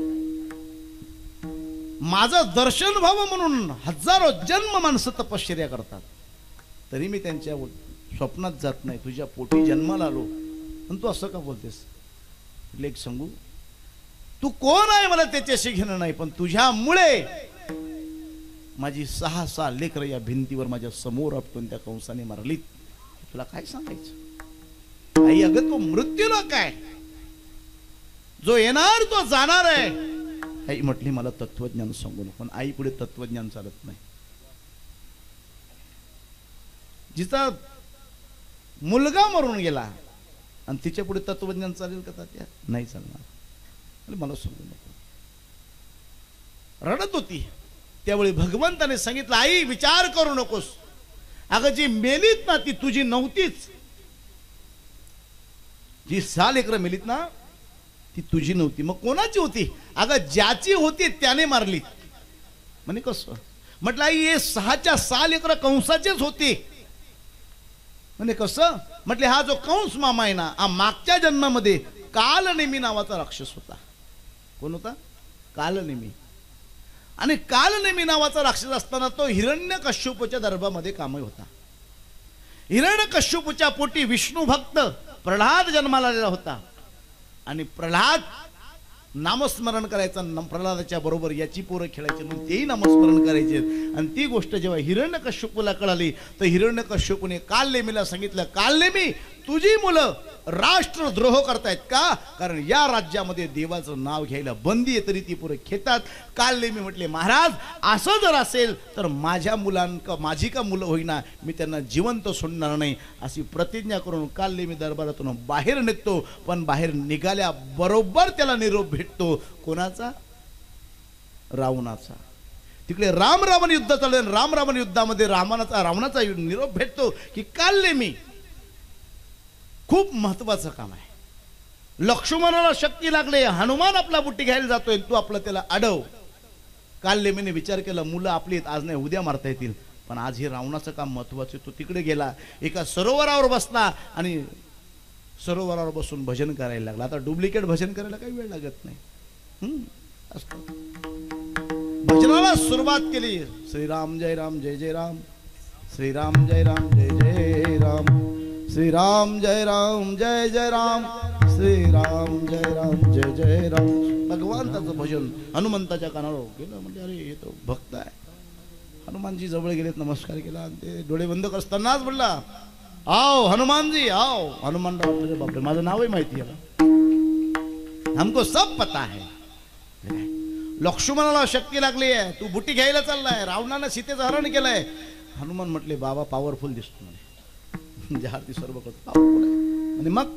माझं दर्शन व्हावं म्हणून हजारो जन्म माणसं तपश्चर्या करतात, तरी मी त्यांच्या स्वप्नात जात नाही. तुझ्या पोटी जन्माला आलो आणि तू असं का बोलतेस? लेख सांगू, तू कोण आहे मला त्याच्याशी घेणं नाही, पण तुझ्यामुळे माझी सहा सहा लेकरं या भिंतीवर माझ्या समोर आपटून त्या कंसाने मारलीत. तुला काय सांगायचं आई? अगं तो मृत्यूला काय, जो येणार तो जाणार आहे. आई म्हटली मला तत्वज्ञान सांगू नको. पण आई पुढे तत्वज्ञान चालत नाही. जिचा मुलगा मरून गेला आणि तिच्या पुढे तत्वज्ञान चालेल का तात्या? नाही चालणार. मला सांगू नको. रडत होती त्यावेळी भगवंताने सांगितलं आई विचार करू नकोस. अगं जी मेलीत ना ती तुझी नव्हतीच. जी सहा लेकरं मेलीत ना ती तुझी नव्हती. मग कोणाची होती? अगं ज्याची होती त्याने मारली. म्हणे कसं? म्हटलं आई हे सहाच्या सहा लेकरं कंसाचेच होते. म्हणे कसं? म्हटले हा जो कंस मामा आहे ना, हा मागच्या जन्मामध्ये कालनेमी नावाचा राक्षस होता. कोण होता? कालनेमी. आणि कालनेमी नावाचा राक्षस असताना तो हिरण्यकश्यपूच्या दरबारामध्ये कामही होता. हिरण्यकश्यपूच्या पोटी विष्णू भक्त प्रल्हाद जन्माला आलेला होता. आणि प्रल्हाद नामस्मरण करायचं, प्रल्हादाच्या बरोबर याची पोरं खेळायची म्हणून तेही नामस्मरण करायचे. आणि ती गोष्ट जेव्हा हिरण्यकश्यपूला कळाली तर हिरण्यकश्यपूने कालनेमीला सांगितलं, कालनेमी तुझी मुलं राष्ट्रद्रोह करतायत का? कारण या राज्यामध्ये देवाचं नाव घ्यायला बंदी आहे, तरी ती पोरं खेळतात. कालनेमी म्हटले महाराज असं जर असेल तर माझ्या मुलांका माझी का मुलं होईना मी त्यांना जिवंत सोडणार नाही अशी प्रतिज्ञा करून कालनेमी दरबारातून बाहेर निघतो. पण बाहेर निघाल्या बरोबर त्याला निरोप भेटतो. कोणाचा? रावणाचा. तिकडे राम रावण युद्ध चालू आहे. राम रावण युद्धामध्ये रावणाचा रावणाचा निरोप भेटतो की कालनेमी खूप महत्वाचं काम आहे. लक्ष्मणाला शक्ती लागले, हनुमान आपला बुट्टी घ्यायला जातोय, तू आपलं त्याला अडव. कालनेमीने विचार केला मुलं आपली आज नाही उद्या मारता येतील, पण आज हे रावणाचं काम महत्वाचं. तो तिकडे गेला, एका सरोवरावर बसला आणि सरोवरावर बसून भजन करायला लागला. आता डुप्लिकेट भजन करायला काही वेळ लागत नाही. हम्म भजनाला सुरुवात केली. श्रीराम जय राम जय जय राम, श्रीराम जय राम जय जय राम, श्रीराम जय राम जय जय राम, श्रीराम जय राम जय जय राम. भगवंताचं भजन हनुमंताच्या कानावर गेलं. म्हणजे अरे हे तो भक्त आहे. हनुमानजी जवळ गेलेत, नमस्कार केला. ते डोळे बंद करतानाच म्हणला आओ हनुमानजी आओ. हनुमानराव म्हणजे बापरे माझं नावही माहिती आहे, हमको सब पता है. लक्ष्मणाला शक्ती लागली आहे, तू बुटी घ्यायला चाललाय, रावणानं सीतेचं हरण केलंय. हनुमान म्हटले बाबा पॉवरफुल दिसतो म्हणे, जहारती सर्व करतो पॉवरफुल आहे. आणि मग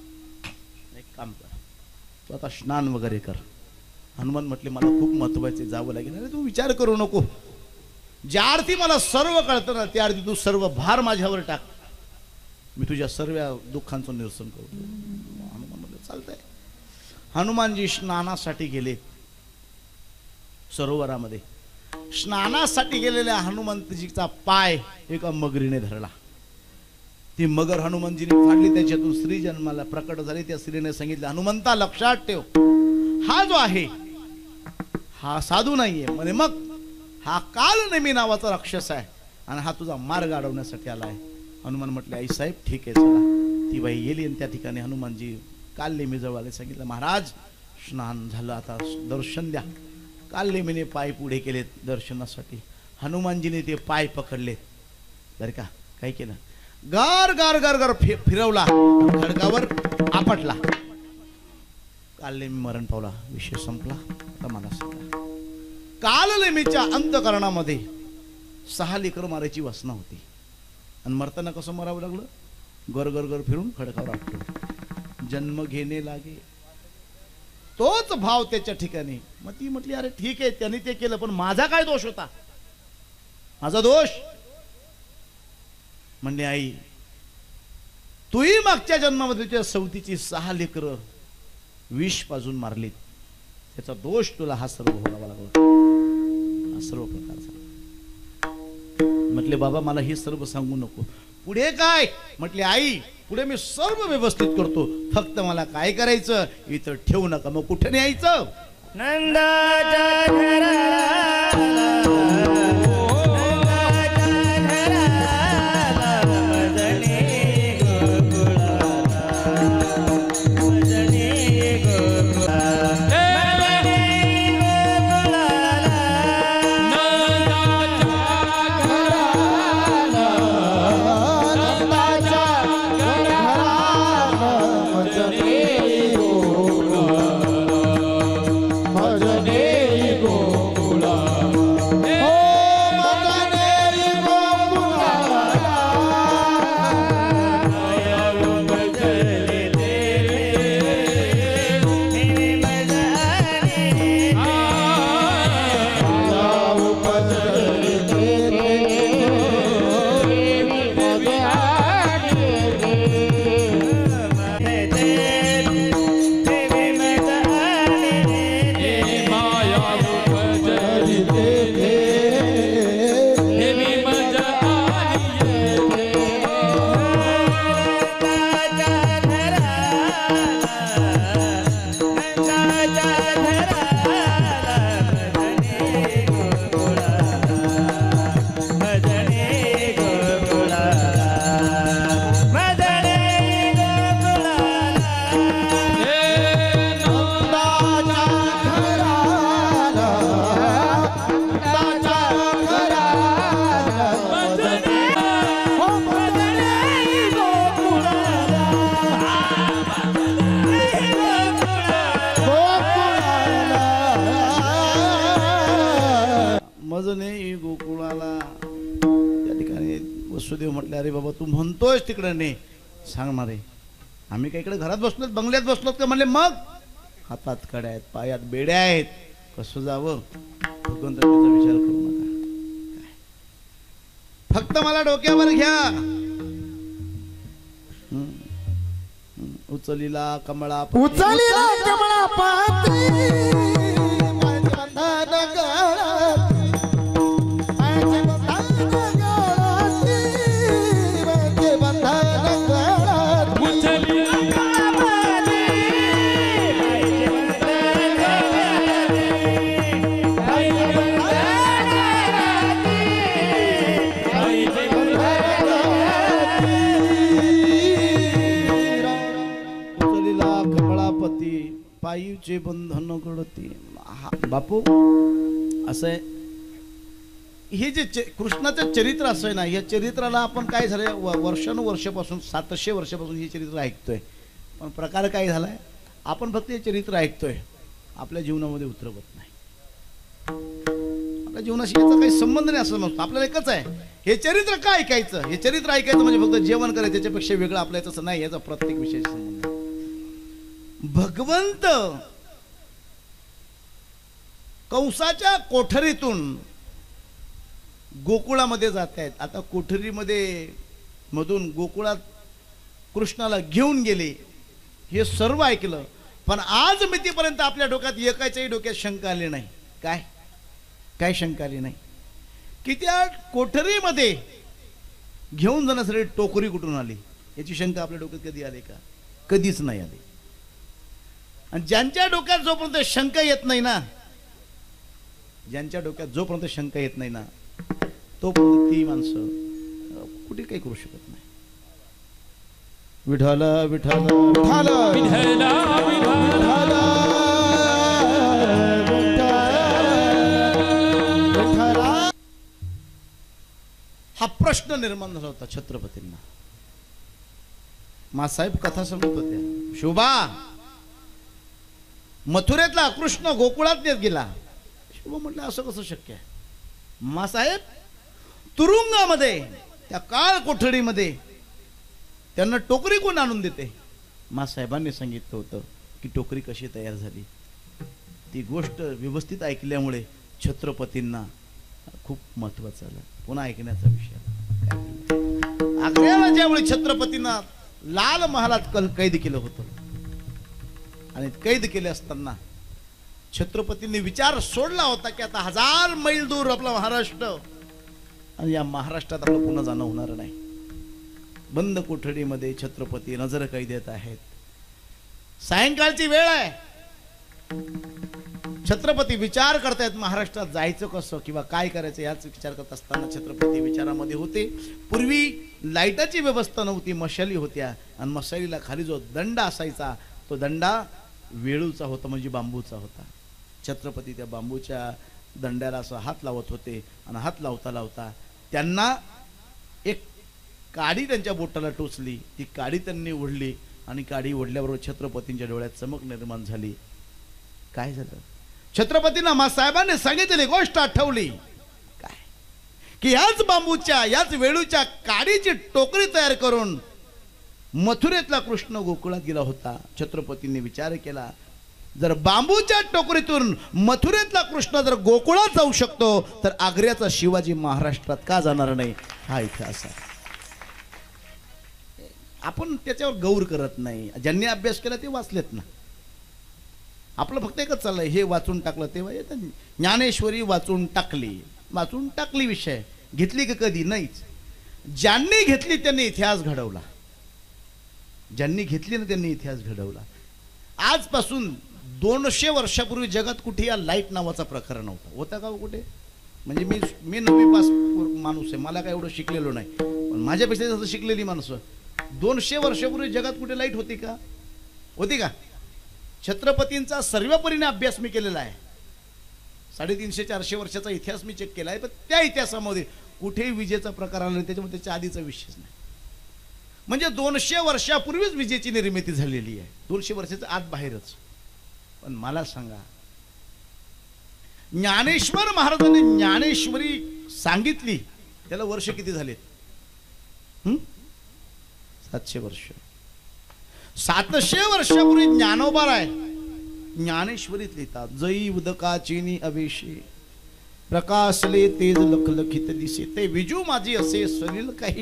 एक काम कर, तू आता स्नान वगैरे कर. हनुमान म्हटले मला खूप महत्वाचे जावं लागेल. अरे तू विचार करू नको, ज्या अर्थी मला सर्व कळतं ना त्या अर्थी तू सर्व भार माझ्यावर टाक, मी तुझ्या सर्व दुःखांचं निरसन करतो. हनुमान म्हटलं चालतंय. हनुमानजी स्नानासाठी गेले सरोवरामध्ये. स्नानासाठी गेलेल्या हनुमंतजीचा पाय एका मगरीने धरला. ती मगर हनुमानजीने फाडली, त्याच्यातून स्त्री जन्माला प्रकट झाली. त्या स्त्रीने सांगितलं हनुमंता लक्षात ठेव, हा जो आहे हा साधू नाहीये म्हणे, मग हा कालनेमी नावाचा राक्षस आहे आणि हा तुझा मार्ग अडवण्यासाठी आला आहे. हनुमान म्हटले आई साहेब ठीक आहे चला. ती बाई गेली आणि त्या ठिकाणी हनुमानजी कालनेमी जवळ आले. सांगितलं महाराज स्नान झालं, आता दर्शन द्या. कालनेमीने पाय पुढे केलेत दर्शनासाठी. हनुमानजीने ते पाय पकडले बरं का. काय केलं, गार गार गार गार फिरवला, खडकावर आपटला. कालनेमी मरण पावला. विषय संपला. आता मला सांगा, कालनेमीच्या अंतकरणामध्ये सहा लेकरं मारायची वासना होती आणि मरताना कसं मरावं लागलं, गर गर गर फिरून खडकावर आपटून. जन्म घेणे लागे तोच भाव त्याच्या ठिकाणी. मग ती म्हटली अरे ठीक आहे त्यांनी ते केलं, पण माझा काय दोष होता, माझा दोष. म्हणणे आई तूही मागच्या जन्मामध्ये तुझ्या सवतीची सहा लेकरं विष पाजून मारलीत, त्याचा दोष तुला हा सर्व भोगावा लागला, हा सर्व प्रकारचा. म्हटले बाबा मला हे सर्व सांगू नको. पुढे काय? म्हटले आई पुढे मी सर्व व्यवस्थित करतो, फक्त मला काय करायचं इथं ठेवू नका. मग कुठे न्यायचं? नंदाच्या घराला वसुदेव म्हटले, अरे बाबा तू म्हणतोयस तिकडे ने, सांग ना रे, आम्ही काय इकडे घरात बसलोत, बंगल्यात बसलोत का? म्हणले मग हातात कड्या आहेत, पायात बेड्या आहेत, कसं जावं? भगवंत त्याचा विचार करू नका, फक्त मला डोक्यावर घ्या. उचलीला कमळा उचलीला कमळा पात्री पायीचे बंधन कडती. बापू असं आहे, हे जे कृष्णाचं चरित्र असं आहे ना, या चरित्राला आपण काय झालंय, वर्षानुवर्षापासून सातशे वर्षापासून हे चरित्र ऐकतोय, पण प्रकार काय झालाय, आपण फक्त हे चरित्र ऐकतोय, आपल्या जीवनामध्ये उतरवत नाही. आपल्या जीवनाशी याचा काही संबंध नाही असं म्हणतो. आपल्याला एकच आहे, हे चरित्र का ऐकायचं, हे चरित्र ऐकायचं म्हणजे फक्त जेवण करायचं, त्याच्यापेक्षा वेगळं आपल्याला तसं नाही, याचा प्रत्येक विषयाशी संबंध. भगवंत कंसाच्या कोठरीतून गोकुळामध्ये जात आहेत. आता कोठरीमध्ये मधून गोकुळात कृष्णाला घेऊन गेले, हे सर्व ऐकलं, पण आज मितीपर्यंत आपल्या डोक्यात एकाच्याही डोक्यात शंका आली नाही. काय काय शंका आली नाही की त्या कोठरीमध्ये घेऊन जाण्यासाठी टोकरी कुठून आली, याची शंका आपल्या डोक्यात कधी आली का? कधीच नाही आली. आणि ज्यांच्या डोक्यात जोपर्यंत शंका येत नाही ना, ज्यांच्या डोक्यात जोपर्यंत शंका येत नाही ना, तोपर्यंत ती माणसं कुठे काही करू शकत नाही. विठाला विठाला विठाला विठला विठला हा प्रश्न निर्माण झाला होता छत्रपतींना. मासाहेब कथा सांगत होत्या, शोभा मथुरेतला कृष्ण गोकुळात नेत गेला. शोभा म्हटलं असं कसं शक्य आहे? मासाहेब तुरुंगामध्ये त्या काळ कोठडीमध्ये त्यांना टोकरी कोण आणून देते? मासाहेबांनी सांगितलं होतं की टोकरी कशी तयार झाली. ती गोष्ट व्यवस्थित ऐकल्यामुळे छत्रपतींना खूप महत्वाचं आलं. पुन्हा ऐकण्याचा विषय आग्र्याला ज्यामुळे छत्रपतींना लाल महालात कल कैद केलं होतं, आणि कैद केले असताना छत्रपतींनी विचार सोडला होता की आता हजार मैल दूर आपला महाराष्ट्र, आणि या महाराष्ट्रात आपलं पुन्हा जाणं होणार नाही. बंद कोठडीमध्ये छत्रपती नजर कैदेत आहेत. सायंकाळची वेळ आहे. छत्रपती विचार करतायत महाराष्ट्रात जायचं कसं किंवा काय करायचं याच विचार करत असताना छत्रपती विचारामध्ये होते. पूर्वी लाईटाची व्यवस्था नव्हती, मशाली होत्या आणि मशालीला खाली जो दंडा असायचा तो दंडा वेळूचा होता, म्हणजे बांबूचा होता. छत्रपती त्या बांबूच्या दंड्याला असं हात लावत होते आणि हात लावता लावता त्यांना एक काडी त्यांच्या बोटाला टोचली. ती काडी त्यांनी ओढली आणि काडी ओढल्याबरोबर छत्रपतींच्या डोळ्यात चमक निर्माण झाली. काय झालं? छत्रपतींना मासाहेबांनी सांगितलेली गोष्ट आठवली. काय की याच बांबूच्या याच वेळूच्या काडीची टोकरी तयार करून मथुरेतला कृष्ण गोकुळात गेला होता. छत्रपतींनी विचार केला, जर बांबूच्या टोकरीतून मथुरेतला कृष्ण जर गोकुळात जाऊ शकतो तर आग्र्याचा शिवाजी महाराष्ट्रात का जाणार नाही? हा इतिहास आहे. आपण त्याच्यावर गौर करत नाही. ज्यांनी अभ्यास केला ते वाचलेत ना. आपलं फक्त एकच चाललंय, हे वाचून टाकलं तेव्हा येतं. ज्ञानेश्वरी वाचून टाकली, वाचून टाकली, विषय घेतली का कधी? नाहीच. ज्यांनी घेतली त्यांनी इतिहास घडवला. ज्यांनी घेतली ना त्यांनी इतिहास घडवला. आजपासून दोनशे वर्षापूर्वी जगात कुठे या लाईट नावाचा प्रकार नव्हता. होता का कुठे? म्हणजे मी मी नववी पास माणूस आहे, मला काय एवढं शिकलेलो नाही, पण माझ्यापेक्षा जास्त शिकलेली माणसं. दोनशे वर्षापूर्वी जगात कुठे लाईट होती का? होती का? छत्रपतींचा सर्वपरीने अभ्यास मी केलेला आहे. साडेतीनशे चारशे वर्षाचा इतिहास मी चेक केला आहे, पण त्या इतिहासामध्ये कुठेही विजेचा प्रकार आला नाही. त्याच्यामध्ये त्याच्या आधीचा विषयच नाही. म्हणजे दोनशे वर्षापूर्वीच विजेची निर्मिती झालेली आहे. दोनशे वर्षाच्या आत बाहेरच. पण मला सांगा, ज्ञानेश्वर महाराजांनी ज्ञानेश्वरी सांगितली त्याला वर्ष किती झालेत? हम्म सातशे वर्ष. सातशे वर्षापूर्वी ज्ञानोबा आहे ज्ञानेश्वरीत लिहितात, जई उदकाचिनी अवेशी प्रकाशले तेज लखलखित दिसे, ते विजू माझी असे सलील काही.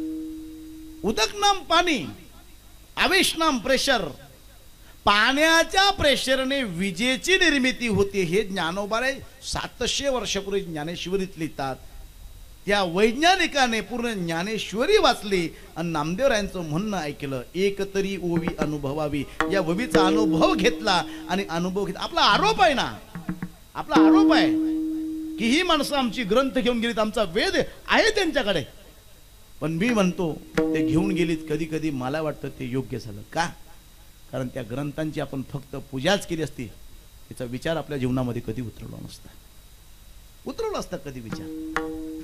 उदक नाम पाणी, आवेश नाम प्रेशर. पाण्याच्या प्रेशरने विजेची निर्मिती होते हे ज्ञानोबा सातशे वर्षापूर्वी ज्ञानेश्वरीत लिहितात. त्या वैज्ञानिकाने पूर्ण ज्ञानेश्वरी वाचली आणि नामदेवरायांचं म्हणणं ऐकलं, एक तरी ओवी अनुभवावी. या ओवीचा अनुभव घेतला आणि अनुभव घेतला. आपला आरोप आहे ना, आपला आरोप आहे की ही माणसं आमची ग्रंथ घेऊन गेलीत, आमचा वेद आहे त्यांच्याकडे, पण मी म्हणतो ते घेऊन गेलीत. कधी कधी मला वाटतं ते योग्य झालं. का? कारण त्या ग्रंथांची आपण फक्त पूजाच केली असती, त्याचा विचार आपल्या जीवनामध्ये कधी उतरवला नसता. उतरवला असता कधी विचार?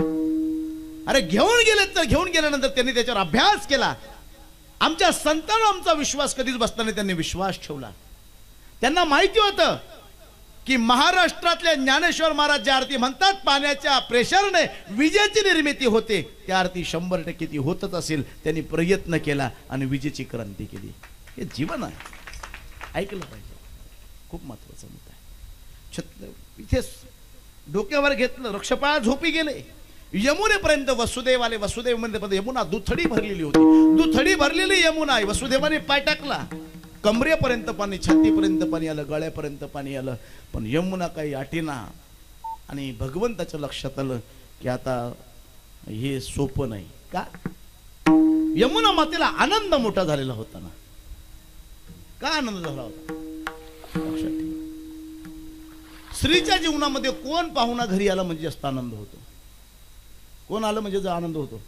अरे घेऊन गेले तर घेऊन गेल्यानंतर त्यांनी त्याच्यावर अभ्यास केला. आमच्या संतांवर आमचा विश्वास कधीच बसला नाही, त्यांनी विश्वास ठेवला. त्यांना माहिती होतं की महाराष्ट्रातल्या ज्ञानेश्वर महाराज ज्या आरती म्हणतात पाण्याच्या प्रेशरने विजेची निर्मिती होते, त्या आरती शंभर टक्के ती होतच असेल. त्यांनी प्रयत्न केला आणि विजेची क्रांती केली. हे जीवन आहे, ऐकलं पाहिजे. खूप महत्वाचा मुद्दा आहे. छत्र इथे डोक्यावर घेतलं, रक्षपाळ झोपी गेले. यमुनेपर्यंत वसुदेव आले. वसुदेव म्हणजे यमुना दुथडी भरलेली होती. दुथडी भरलेली यमुना आहे. वसुदेवाने पाय टाकला, कमरेपर्यंत पाणी, छातीपर्यंत पाणी आलं, गळ्यापर्यंत पाणी आलं, पण यमुना काही आटेना. आणि भगवंताच्या लक्षात आलं की आता हे सोपं नाही. का? यमुना मातेला आनंद मोठा झालेला होता ना. का आनंद झाला होता? लक्षात ठेवा. स्त्रीच्या जीवनामध्ये कोण पाहुणा घरी आला म्हणजे जास्त आनंद होतो? कोण आलं म्हणजे जो आनंद होतो?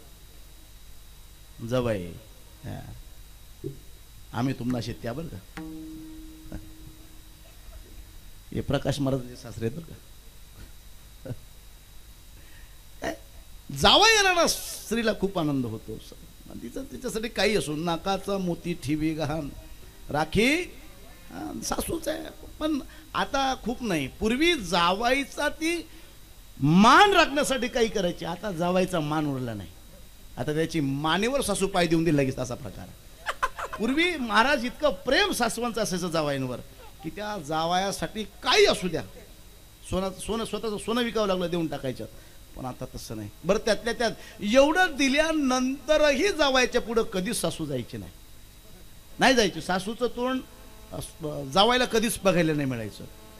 जवाई. आम्ही तुम्हाला शेत्या बरं का. हे प्रकाश महाराजांचे सासरे आहेत बरं का. जावई आला ना स्त्रीला खूप आनंद होतो. तिचं तिच्यासाठी काही असो, नाकाचा मोती ठेवी गहाण राखी सासूच आहे. पण आता खूप नाही. पूर्वी जावाईचा ती मान राखण्यासाठी काही करायची. आता जावायचा मान उरला नाही. आता त्याची मानेवर सासू पाय देऊन दिली लगेच, असा प्रकार. पूर्वी महाराज इतकं प्रेम सासवांचं असायचं जावाईंवर की त्या जावायासाठी काही असू द्या, सोनं सोनं स्वतःचं सोनं विकावं लागलं देऊन टाकायचं. पण आता तसं नाही. बरं त्यातल्या त्यात एवढं दिल्यानंतरही जावायच्या पुढं कधीच सासू जायची नाही. नाही जायची. सासूचं तोंड जावायला कधीच बघायला नाही मिळायचं.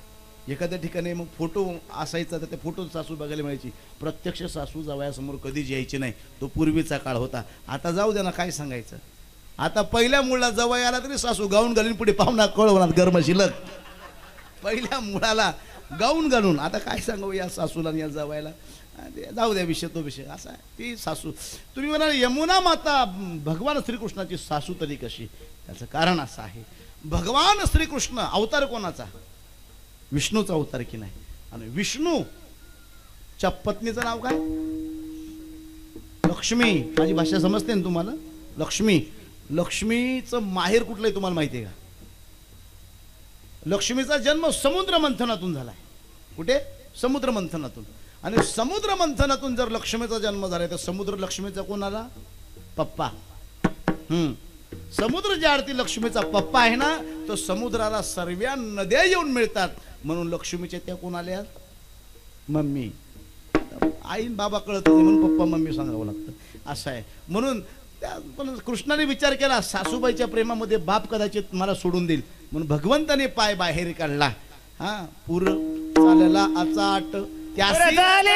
एखाद्या ठिकाणी मग फोटो असायचा तर त्या फोटो सासू बघायला मिळायची. प्रत्यक्ष सासू जावयासमोर कधीच यायची नाही. तो पूर्वीचा काळ होता. आता जाऊ द्या ना, काय सांगायचं. आता पहिल्या मुळाला जवळ आला तरी सासू गाऊन घालून पुढे पाहुणा कळवणार गरम शिलक. पहिल्या मुळाला गाऊन घालून. आता काय सांगावं या सासूला आणि या जावयाला. जाऊ द्या, विषय तो विषय असा आहे. ती सासू तुम्ही म्हणाल यमुना माता भगवान श्रीकृष्णाची सासू तरी कशी. त्याचं कारण असं आहे, भगवान श्रीकृष्ण अवतार कोणाचा? विष्णूचा अवतार की नाही. आणि विष्णूच्या पत्नीचं नाव काय? लक्ष्मी. माझी भाषा समजते ना तुम्हाला? लक्ष्मी. लक्ष्मीचं माहेर कुठलं आहे तुम्हाला माहिती आहे का? लक्ष्मीचा जन्म समुद्र मंथनातून झालाय. कुठे? समुद्र मंथनातून. आणि समुद्र मंथनातून जर लक्ष्मीचा जन्म झालाय तर समुद्र लक्ष्मीचा कोणाला? पप्पा. हम्म समुद्र ज्या अर्थी लक्ष्मीचा पप्पा आहे ना, तो समुद्राला सर्व नद्या येऊन मिळतात. म्हणून लक्ष्मीच्या त्या कोण आल्या? मम्मी. आईन बाबा कळत नाही म्हणून पप्पा मम्मी सांगावं लागतं असं आहे. म्हणून त्या पण कृष्णाने विचार केला सासूबाईच्या प्रेमामध्ये बाप कदाचित मला सोडून देईल, म्हणून भगवंताने पाय बाहेर काढला. हा पूर चालला आचाट त्यासी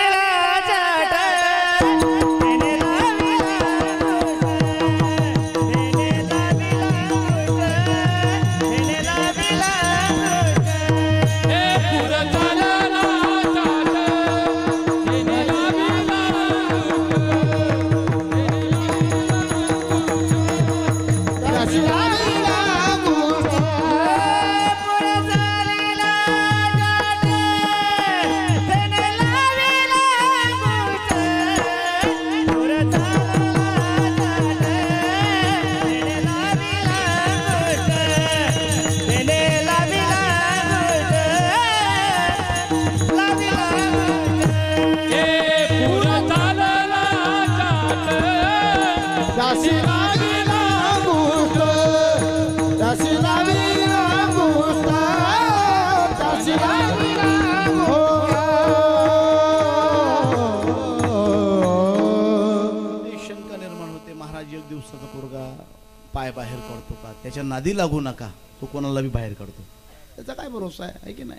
पाय बाहेर काढतो का? त्याच्या नादी लागू नका, तो कोणाला बी बाहेर काढतो. त्याचा काय भरोसा आहे, आहे की नाही?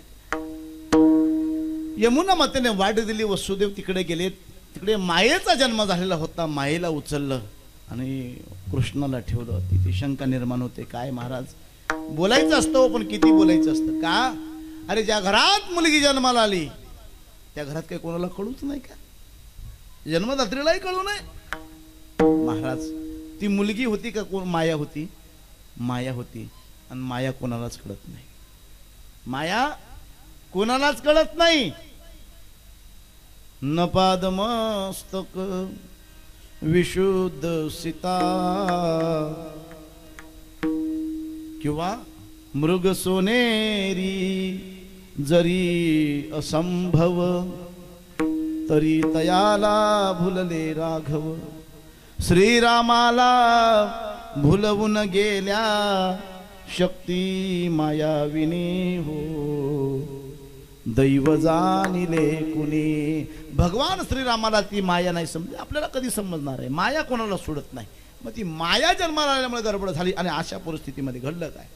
यमुना मातेने वाट दिली, वसुदेव तिकडे गेले. तिकडे मायेचा जन्म झालेला होता. मायेला उचललं आणि कृष्णाला ठेवलं. तिथे शंका निर्माण होते, काय महाराज बोलायचं असतं पण किती बोलायचं असतं का? अरे ज्या घरात मुलगी जन्माला आली त्या घरात काही कोणाला कळूच नाही का? जन्मदात्रीलाही कळू नये. महाराज ती मुलगी होती का कोण? माया होती. माया होती. आणि माया कोणालाच कळत नाही. माया कोणालाच कळत नाही. न पादमस्तक विशुद्ध सीता किंवा मृग सोनेरी जरी असंभव तरी तयाला भुलले राघव. श्रीरामाला भुलवून गेल्या शक्ती मायाविनी हो दैव जाणिले कुणी. भगवान श्रीरामाला ती माया नाही समजली. आपल्याला कधी समजणार आहे? माया कोणाला सोडत नाही. मग ती माया जन्माला आल्यामुळे गडबड झाली. आणि अशा परिस्थितीमध्ये घडलं काय?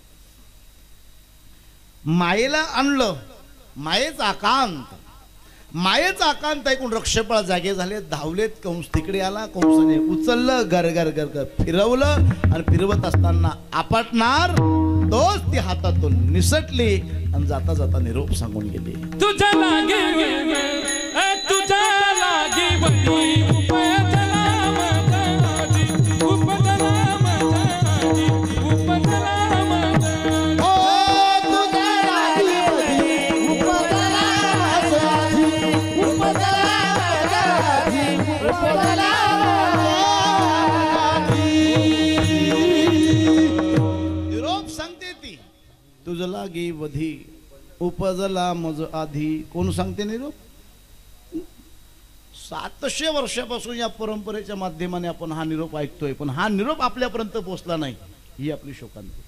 मायेला आणलं. मायेचा आकांत मायेचा आकांत ऐकून रक्षपळ जागे झाले. धावलेत. कंस तिकडे आला. कंसाने उचललं, गरगर गरगर फिरवलं आणि फिरवत असताना आपटणार तोच ती हातातून निसटली आणि जाता जाता निरोप सांगून गेली. तुझ्या लागे तुझ्या लागे बंदी उपजला माझी उपजला माझी उपजला माझी तुझ लागी वधी उपजला मज आधी. कोण सांगते निरोप? सातशे वर्षापासून या परंपरेच्या माध्यमाने आपण हा निरोप ऐकतोय, पण हा निरोप आपल्यापर्यंत पोहोचला नाही. ही आपली शोकांतिका.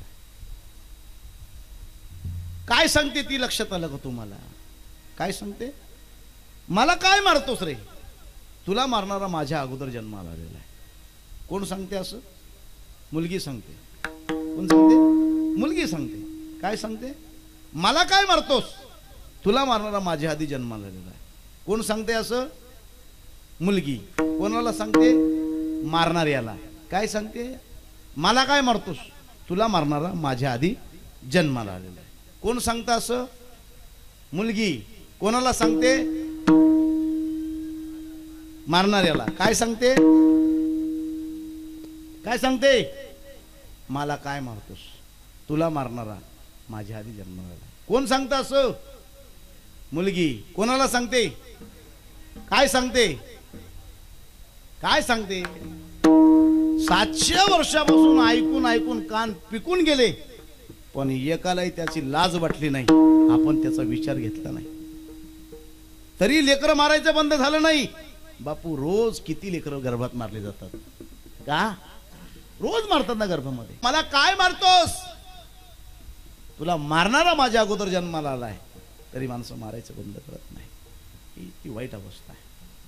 काय सांगते ती लक्षात आलं का तुम्हाला? काय सांगते? मला काय मारतोस रे? तुला मारणारा माझ्या अगोदर जन्माला आलेला आहे. कोण सांगते असं? मुलगी सांगते. कोण सांगते? मुलगी सांगते. काय सांगते? मला काय मारतोस? तुला मारणारा माझ्या आधी जन्माला आलेला आहे. कोण सांगते असं? मुलगी. कोणाला सांगते? मारणाऱ्याला. काय सांगते? मला काय मारतोस? तुला मारणारा माझ्या आधी जन्माला आलेला आहे. कोण सांगतं असं? मुलगी. कोणाला सांगते? मारणाऱ्याला. काय सांगते? काय सांगते? मला काय मारतोस? तुला मारणारा माझ्या आधी जन्माला आला. कोण सांगतं असं? मुलगी. कोणाला सांगते? काय सांगते? काय सांगते? सातशे वर्षापासून ऐकून ऐकून कान पिकून गेले, पण एकालाही त्याची लाज वाटली नाही. आपण त्याचा विचार घेतला नाही, तरी लेकरं मारायचं बंद झालं नाही. बापू, रोज किती लेकरं गर्भात मारले जातात का? रोज मारतात ना गर्भामध्ये. मला काय मारतोस? तुला मारणारा माझ्या अगोदर जन्माला आलाय, तरी माणसं मारायचं बंद करत नाही. ही ती वाईट अवस्था आहे.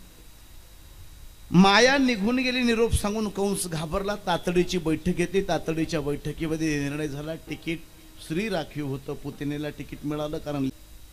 माया निघून गेली निरोप सांगून कंस घाबरला. तातडीची बैठक घेतली. तातडीच्या बैठकीमध्ये निर्णय झाला, तिकीट श्री राखीव होतं. पुतनेला तिकीट मिळालं. कारण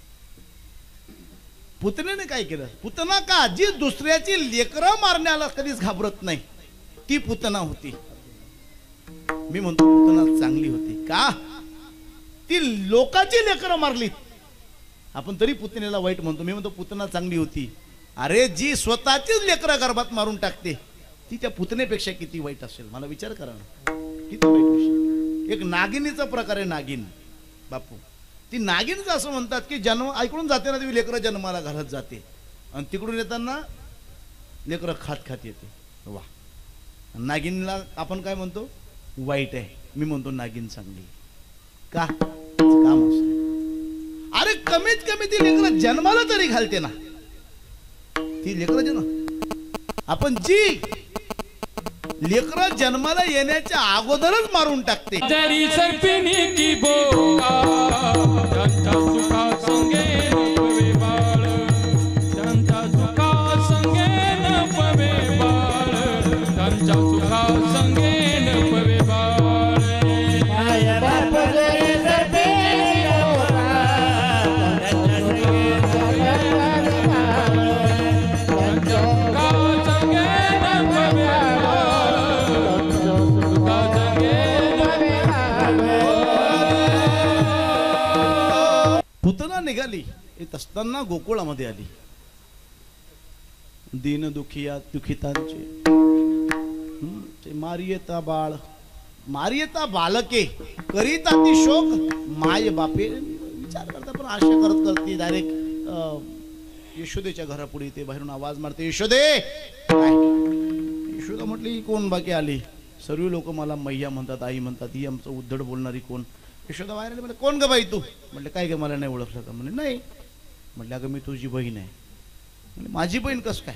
पुतनेने काय केलं? पुतना का? जी दुसऱ्याची लेकरं मारण्याला कधीच घाबरत नाही, ती पुतना होती. मी म्हणतो पुतना चांगली होती का? ती लोकांची लेकरं मारली, आपण तरी पुतनेला वाईट म्हणतो. मी म्हणतो पुतना चांगली होती. अरे, जी स्वतःचीच लेकरं गर्भात मारून टाकते, ती त्या पुतनेपेक्षा किती वाईट असेल? मला विचार करा ना, किती वाईट असेल. एक नागिनीचा प्रकार आहे, नागिन. बापू, ती नागिनच असं म्हणतात की जन्म ऐकून जाते ना, ती लेकरं जन्माला घालत जाते आणि तिकडून येताना लेकरं खात खात येते. वा, नागिनला आपण काय म्हणतो? वाईट आहे. मी म्हणतो नागिन चांगली का? काम असं. अरे, कमीत कमी ती लेकरं जन्माला तरी घालते ना. ती लेकरं जन्म आपण जी लेकरं जन्माला येण्याच्या अगोदरच मारून टाकते. जरी सर्पिणी की बोका त्यांच्या सुखा संगे नपवे बाळ, त्यांच्या सुखा संगे नपवे बाळ, त्यांच्या सुखा संगे नपवे बाळ. माया बाप जरी सर्पिणी बोका, त्यांच्या संगे नपवे बाळ, त्यांच्या सुखा संगे नपवे बाळ, सुखा संगे नपवे पुतना निघाली. येत असताना गोकुळामध्ये आली. दीन दुखिया दुखितांचे हम्म, ते मारियता बाळ, मारियता बालके करीता ती शोक माय बापे. विचार करता पण आशा करत करते. डायरेक्ट यशोदेच्या घरापुढे ते बाहेरून आवाज मारते, यशोदे. काय? यशोदा म्हटली, कोण बाकी आली? सर्व लोक मला मैया म्हणतात, आई म्हणतात. ही आमचं उद्धड बोलणारी कोण? यशोदा बाहेर आली. म्हणजे कोण ग बाई तू? म्हटलं काय ग, मला नाही ओळखलं का? म्हणजे नाही. म्हटलं अगं, मी तुझी बहीण आहे. म्हणजे माझी बहीण कस काय?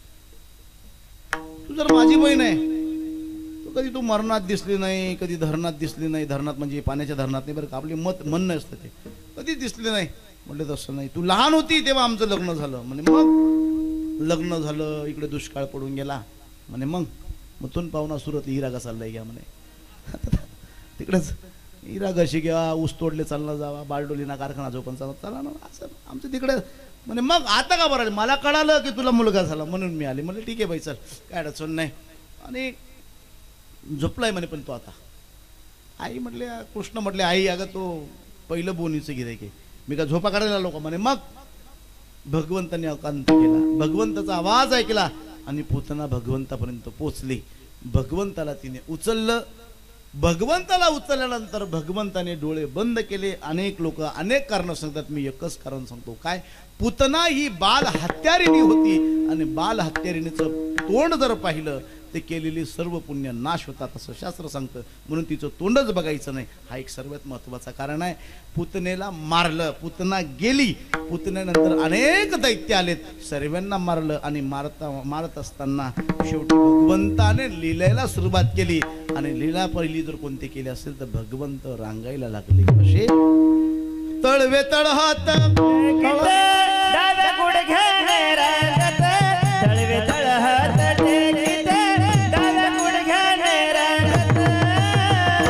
तू जर माझी बहीण आहे, तू कधी तू मरणात दिसली नाही, कधी धरणात दिसली नाही. धरणात म्हणजे पाण्याच्या धरणात नाही बरं का, आपली मत म्हणणं असतं ते. कधी दिसली नाही. म्हटलं तसं नाही, तू लहान होती तेव्हा आमचं लग्न झालं. म्हणजे मग लग्न झालं, इकडे दुष्काळ पडून गेला. म्हणे मग मथून पाहुणा सुरत हिरा का चाललाय घ्या म्हणे. तिकडेच हिरा घशी घ्या, ऊस तोडले चालला जावा, बारडोलीना कारखाना जो पण चालत चाला ना, असं आमचं तिकडे. म्हणे मग आता का बरं? मला कळालं की तुला मुलगा झाला म्हणून मी आले. म्हणजे ठीक आहे बाई, चल काय अडचण नाही. आणि झोपलाय म्हणे पण तो आता. आई म्हटले, कृष्ण म्हटले, आई अगं तो पहिलं बोनीचं गिरायक आहे, मी का झोपा काढायला आलो का? म्हणे मग भगवंताने अकांत केला, भगवंताचा आवाज ऐकला आणि पुतना भगवंतापर्यंत पोचली. भगवंताला तिने उचललं. भगवंताला उचलल्यानंतर भगवंताने डोळे बंद केले. अनेक लोक अनेक कारण सांगतात, मी एकच कारण सांगतो. काय? पुतना ही बाल हत्यारिणी होती आणि बाल हत्यारिणीचं तोंड जर पाहिलं ते केलेली सर्व पुण्य नाश होतात असं शास्त्र सांगतं. म्हणून तिचं तोंडच बघायचं नाही. हा एक सर्वात महत्त्वाचा कारण आहे. पुतनेला मारलं, पुतना गेली. पुतनेनंतर अनेक दैत्य आलेत, सर्वांना मारलं. आणि मारता मारत असताना शेवटी भगवंताने लीलेला सुरुवात केली. आणि लीला पहिली जर कोणती केली असेल तर भगवंत रांगायला लागले. कसे? तळवे तळहात डाव्या गुडघ्याने रंगत, तळवे तळहात टेकीत, डाव्या गुडघ्याने रंगत.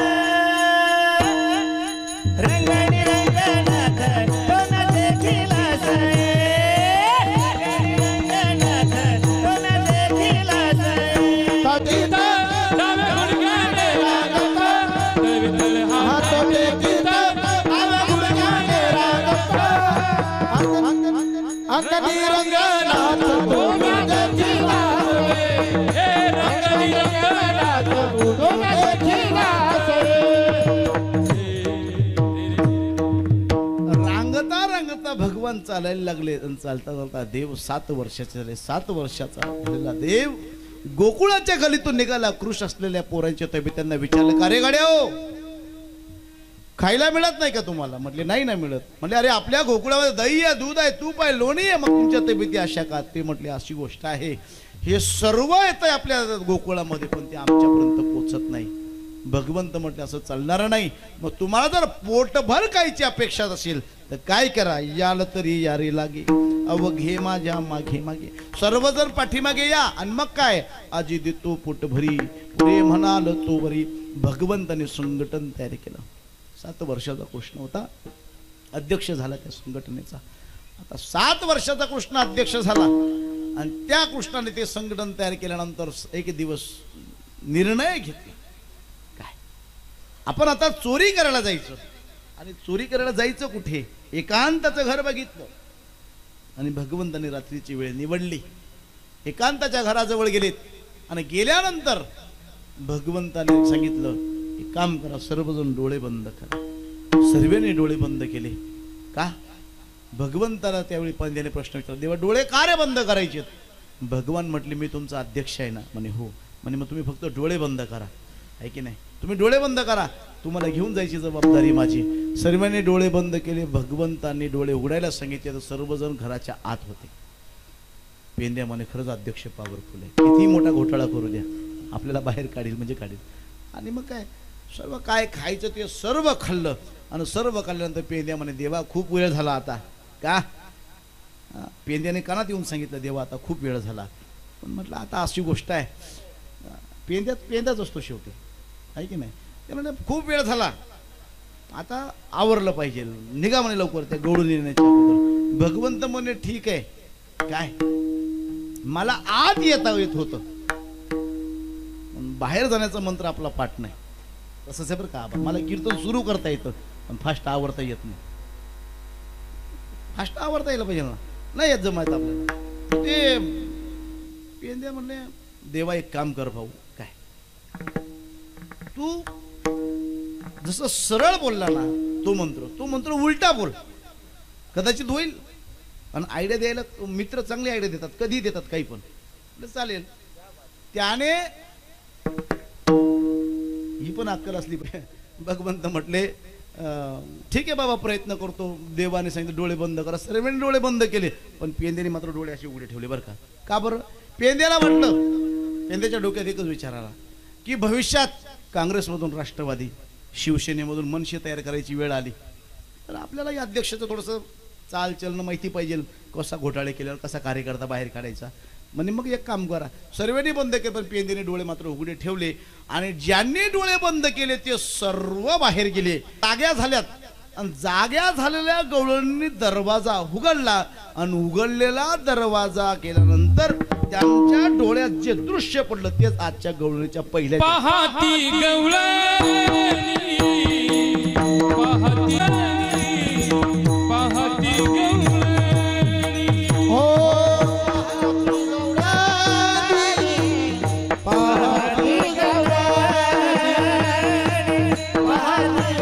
रंगणी रंगनाथ दोन देखीला टेकीत डाव्या गुडघ्याने रागत विठ्ठल हात टेकीत डाव्या गुडघ्याने रागत अंगणी रंगनाथ गोविंदाची वासरे हे अंगणी रंगनाथ गोविंदाची वासरे रांगता रांगता भगवान चालायला लागले आणि चालता चालता देव सात वर्षाचे झाले. सात वर्षाचा झालेला देव गोकुळाच्या गलीतून निघाला. कृष असलेल्या पोरांच्या तब्येत्यांना विचारलं, का रे गाड्या हो, खायला मिळत नाही का तुम्हाला? म्हटले नाही ना मिळत. म्हटले अरे आपल्या गोकुळामध्ये दही आहे, दूध आहे, तूप आहे, लोणी आहे, मग तुमच्या तब्येती अशा का? ते म्हटले अशी गोष्ट आहे, हे सर्व येत आहे आपल्या गोकुळामध्ये पण ते आमच्यापर्यंत पोचत नाही. भगवंत म्हटले असं चालणार नाही. मग तुम्हाला जर पोटभर खायची अपेक्षा असेल तर काय करा, याल तरी यारी लागे, अवघे माझ्या मागे मागे. सर्व जर पाठीमागे या आणि मग काय, आजी देतो पोटभरी, पुढे म्हणाल तो वरी. भगवंताने संघटन तयार केलं. सात वर्षाचा कृष्ण होता, अध्यक्ष झाला त्या संघटनेचा. आता सात वर्षाचा कृष्ण अध्यक्ष झाला आणि त्या कृष्णाने ते संघटन तयार केल्यानंतर एक दिवस निर्णय घेतला, काय आपण आता चोरी करायला जायचं. आणि चोरी करायला जायचं कुठे? एकांताचं घर बघितलं आणि भगवंताने रात्रीची वेळ निवडली. एकांताच्या घराजवळ गेलेत आणि गेल्यानंतर भगवंताने सांगितलं, एक काम करा, सर्वजण डोळे बंद करा. सर्वांनी डोळे बंद केले. का? भगवंताला त्यावेळी पंद्याने प्रश्न विचारला, देवा डोळे का रे बंद करायचे? भगवान म्हटले, मी तुमचा अध्यक्ष आहे ना. म्हणे हो. म्हणे मग तुम्ही फक्त डोळे बंद करा, आहे की नाही? तुम्ही डोळे बंद करा, तुम्हाला घेऊन जायची जबाबदारी माझी. सर्वांनी डोळे बंद केले. भगवंतांनी डोळे उघडायला सांगितले तर सर्वजण घराच्या आत होते. पेंद्या म्हणे खरंच अध्यक्ष पॉवरफुल आहे, किती मोठा घोटाळा करू द्या, आपल्याला बाहेर काढील म्हणजे काढील. आणि मग काय, सर्व काय खायचं ते सर्व खाल्लं आणि सर्व खाल्ल्यानंतर पेंद्या म्हणे, देवा खूप वेळ झाला आता. का? पेंद्याने कानात येऊन सांगितलं, देवा आता खूप वेळ झाला. पण म्हटलं आता अशी गोष्ट आहे, पेंद्यात पेंद्याच असतो शेवटी, आहे की नाही? ते म्हणजे खूप वेळ झाला, आता आवरलं पाहिजे, निघा म्हणे लवकर त्या गवळून येण्याच्या अगोदर. भगवंत म्हणे ठीक आहे, काय मला आत येता येत होतं, बाहेर जाण्याचा मंत्र आपला पाठ नाही. तसंच आहे बरं का, मला कीर्तन सुरू करता येतं पण फास्ट आवरता येत नाही. फास्ट आवरता यायला पाहिजे ना, नाही येत जमायचं आपल्याला. ते पेंद्या म्हणले, देवा एक काम कर भाऊ, काय तू जसं सरळ बोलला ना तो मंत्र, तो मंत्र उलटा बोल, कदाचित होईल. आणि आयडिया द्यायला मित्र चांगली आयडिया देतात, कधी देतात काही पण. चालेल, त्याने ही पण अक्कल असली पाहिजे. भगवंत म्हटले ठीक आहे बाबा, प्रयत्न करतो. देवाने सांगितलं डोळे बंद करा, सर्वांनी डोळे बंद केले, पण पेंद्याने मात्र डोळे असे उघडे ठेवले बरं का. का बरं? पेंद्याला म्हटलं, पेंद्याच्या डोक्यात एकच विचार आला की भविष्यात काँग्रेसमधून राष्ट्रवादी, शिवसेनेमधून मनसे तयार करायची वेळ आली तर आपल्याला या अध्यक्षाचं थोडंसं चाल चलनं माहिती पाहिजे, कसा घोटाळे केल्यावर कसा कार्यकर्ता बाहेर काढायचा. म्हणजे मग एक काम करा, सर्वांनी बंद केले पण पेंद्याने डोळे मात्र उघडे ठेवले. आणि ज्यांनी डोळे बंद केले ते सर्व बाहेर गेले, जाग्या झाल्यात. आणि जाग्या झालेल्या गवळणींनी दरवाजा उघडला आणि उघडलेला दरवाजा केल्यानंतर त्यांच्या डोळ्यात जे दृश्य पडलं तेच आजच्या गवळणीच्या पहिल्या पाहती गवळणी, पाहती पाहती गवळणी, हो पाहती गवळणी, पाहती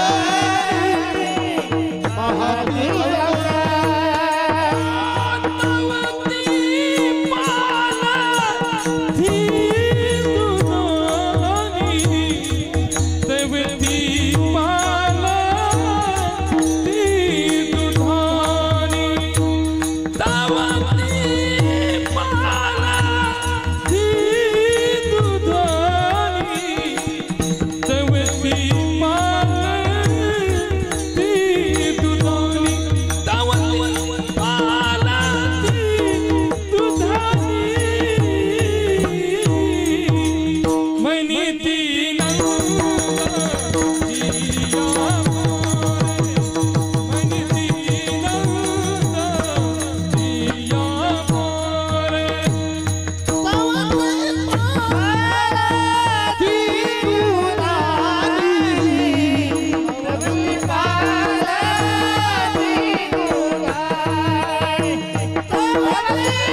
गवळणी, पाहती with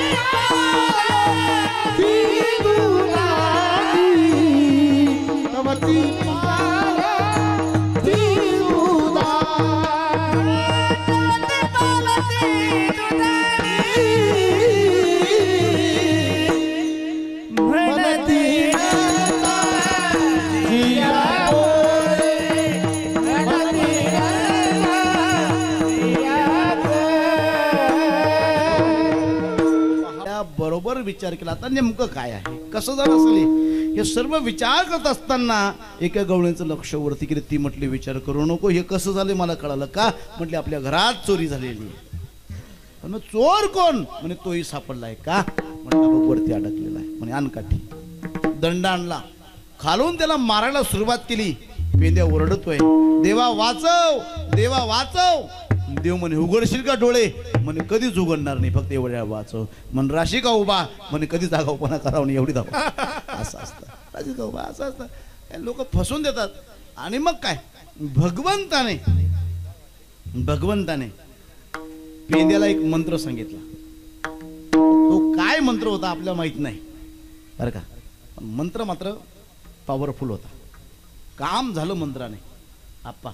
बरोबर विचार केला आता नेमकं काय आहे कसं झालं असेल हे सर्व विचार करत असताना एका गवळीचं लक्ष वरती केलं. ती म्हटली विचार करू नको, हे कसं झालं मला कळालं. का म्हटले आपल्या घरात चोरी झालेली. पण मग चोर कोण म्हणे तोही सापडलाय. का म्हटलं बघ वरती अडकलेला आहे म्हणे अनकाठी. दंड आणला, खालून त्याला मारायला सुरुवात केली. पेंद्या ओरडतोय देवा वाचव देवा वाचव. देव म्हणे उघडशील का डोळे म्हणे कधीच उघडणार नाही, फक्त एवढ्या वाचव. म्हण राशी का उभा म्हणे कधीच आगाऊपणा करावं नाही एवढी धाव. असं असतं राशी का उभा असं असतं. लोक फसवून देतात. आणि मग काय भगवंताने भगवंताने पेंद्याला एक मंत्र सांगितला. तो काय मंत्र होता आपल्याला माहित नाही बरं का, पण मंत्र मात्र पॉवरफुल होता. काम झालं मंत्राने. आप्पा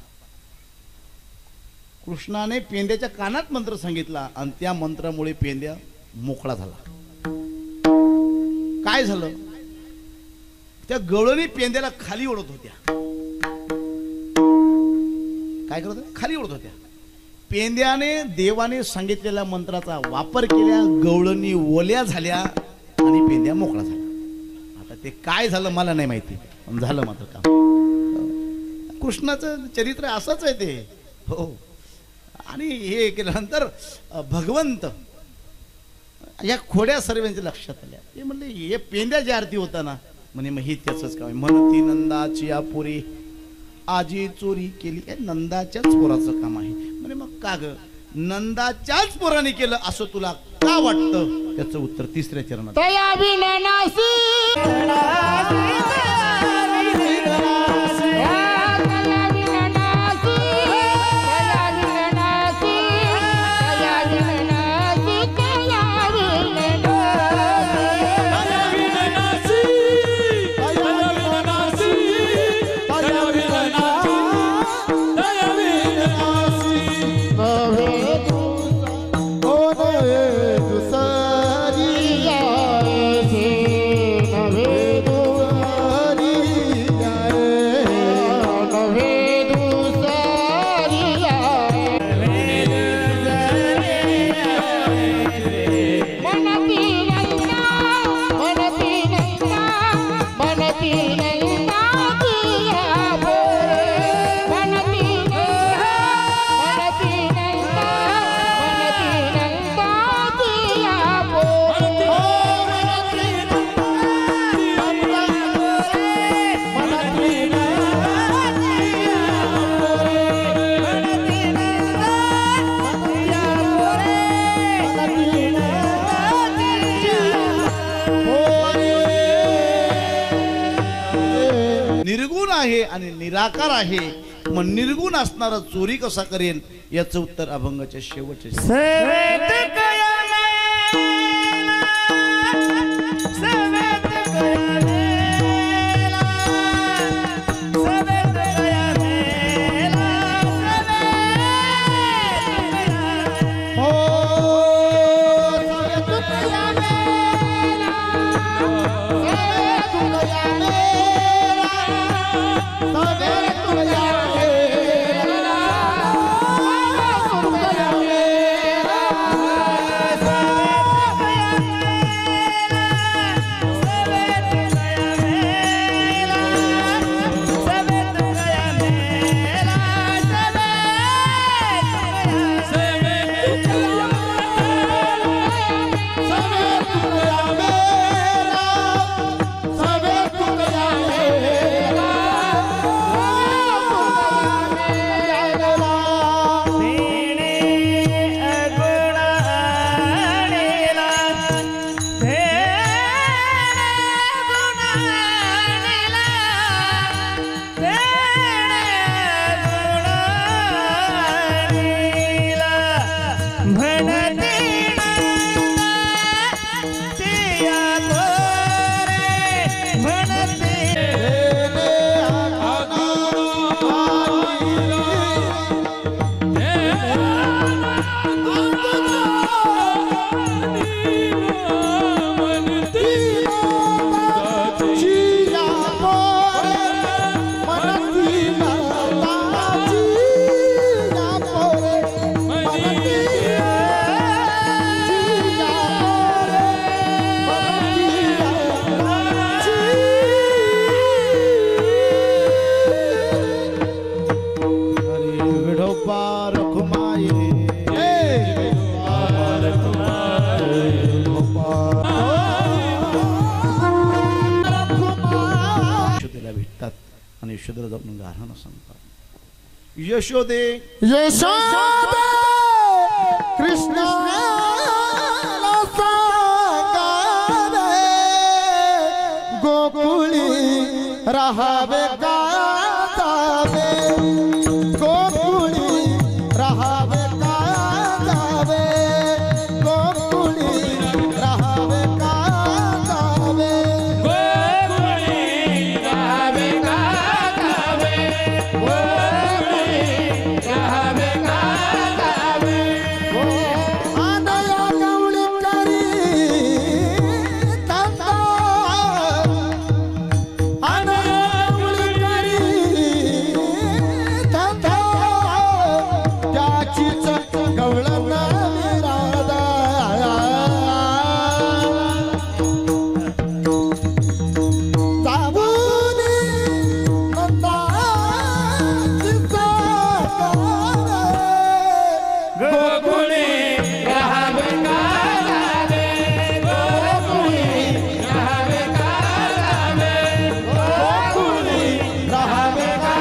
कृष्णाने पेंद्याच्या कानात मंत्र सांगितला आणि त्या मंत्रामुळे पेंद्या मोकळा झाला. काय झालं त्या गवळणी पेंद्याला खाली ओढत होत्या. काय करत होत्या खाली ओढत होत्या. पेंद्याने देवाने सांगितलेल्या मंत्राचा वापर केल्या, गवळणी ओल्या झाल्या आणि पेंद्या मोकळा झाला. आता ते काय झालं मला नाही माहिती, पण झालं मात्र काम. कृष्णाचं चरित्र असंच आहे ते. हो. आणि हे केल्यानंतर भगवंत या खोड्या सर्वांच्या लक्षात आल्या. ते म्हणले हे पेंद्या जी आरती होता ना म्हणे मग ही त्याच काम म्हणती नंदाची आपुरी आजी चोरी केली. काय नंदाच्याच पोराचं काम आहे म्हणे. मग का ग नंदाच्याच पोराने केलं असं तुला का वाटतं? त्याचं उत्तर तिसऱ्या चरणात. निर्गुण आहे आणि निराकार आहे. मग निर्गुण असणारा चोरी कसा करेल याचं उत्तर अभंगाच्या शेवटचे. Sabe यशोदेला जाऊन गाणं सांगतात यशोदे यशोदे कृष्ण गोकुळी राहावे का जावे गोकुळी राहावे का जावे गोकुळी राहावे का जावे गोकुळी राहावे का जावे गोकुळी राहावे का जावे आनया गवळी करी तंदा आनया गवळी करी तंदा त्याचीच गवळण विरादा जाऊनी नंदाची सागर गोकुळी राहावे का जावे गोकुळी राहावे का जावे गोकुळी राहावे का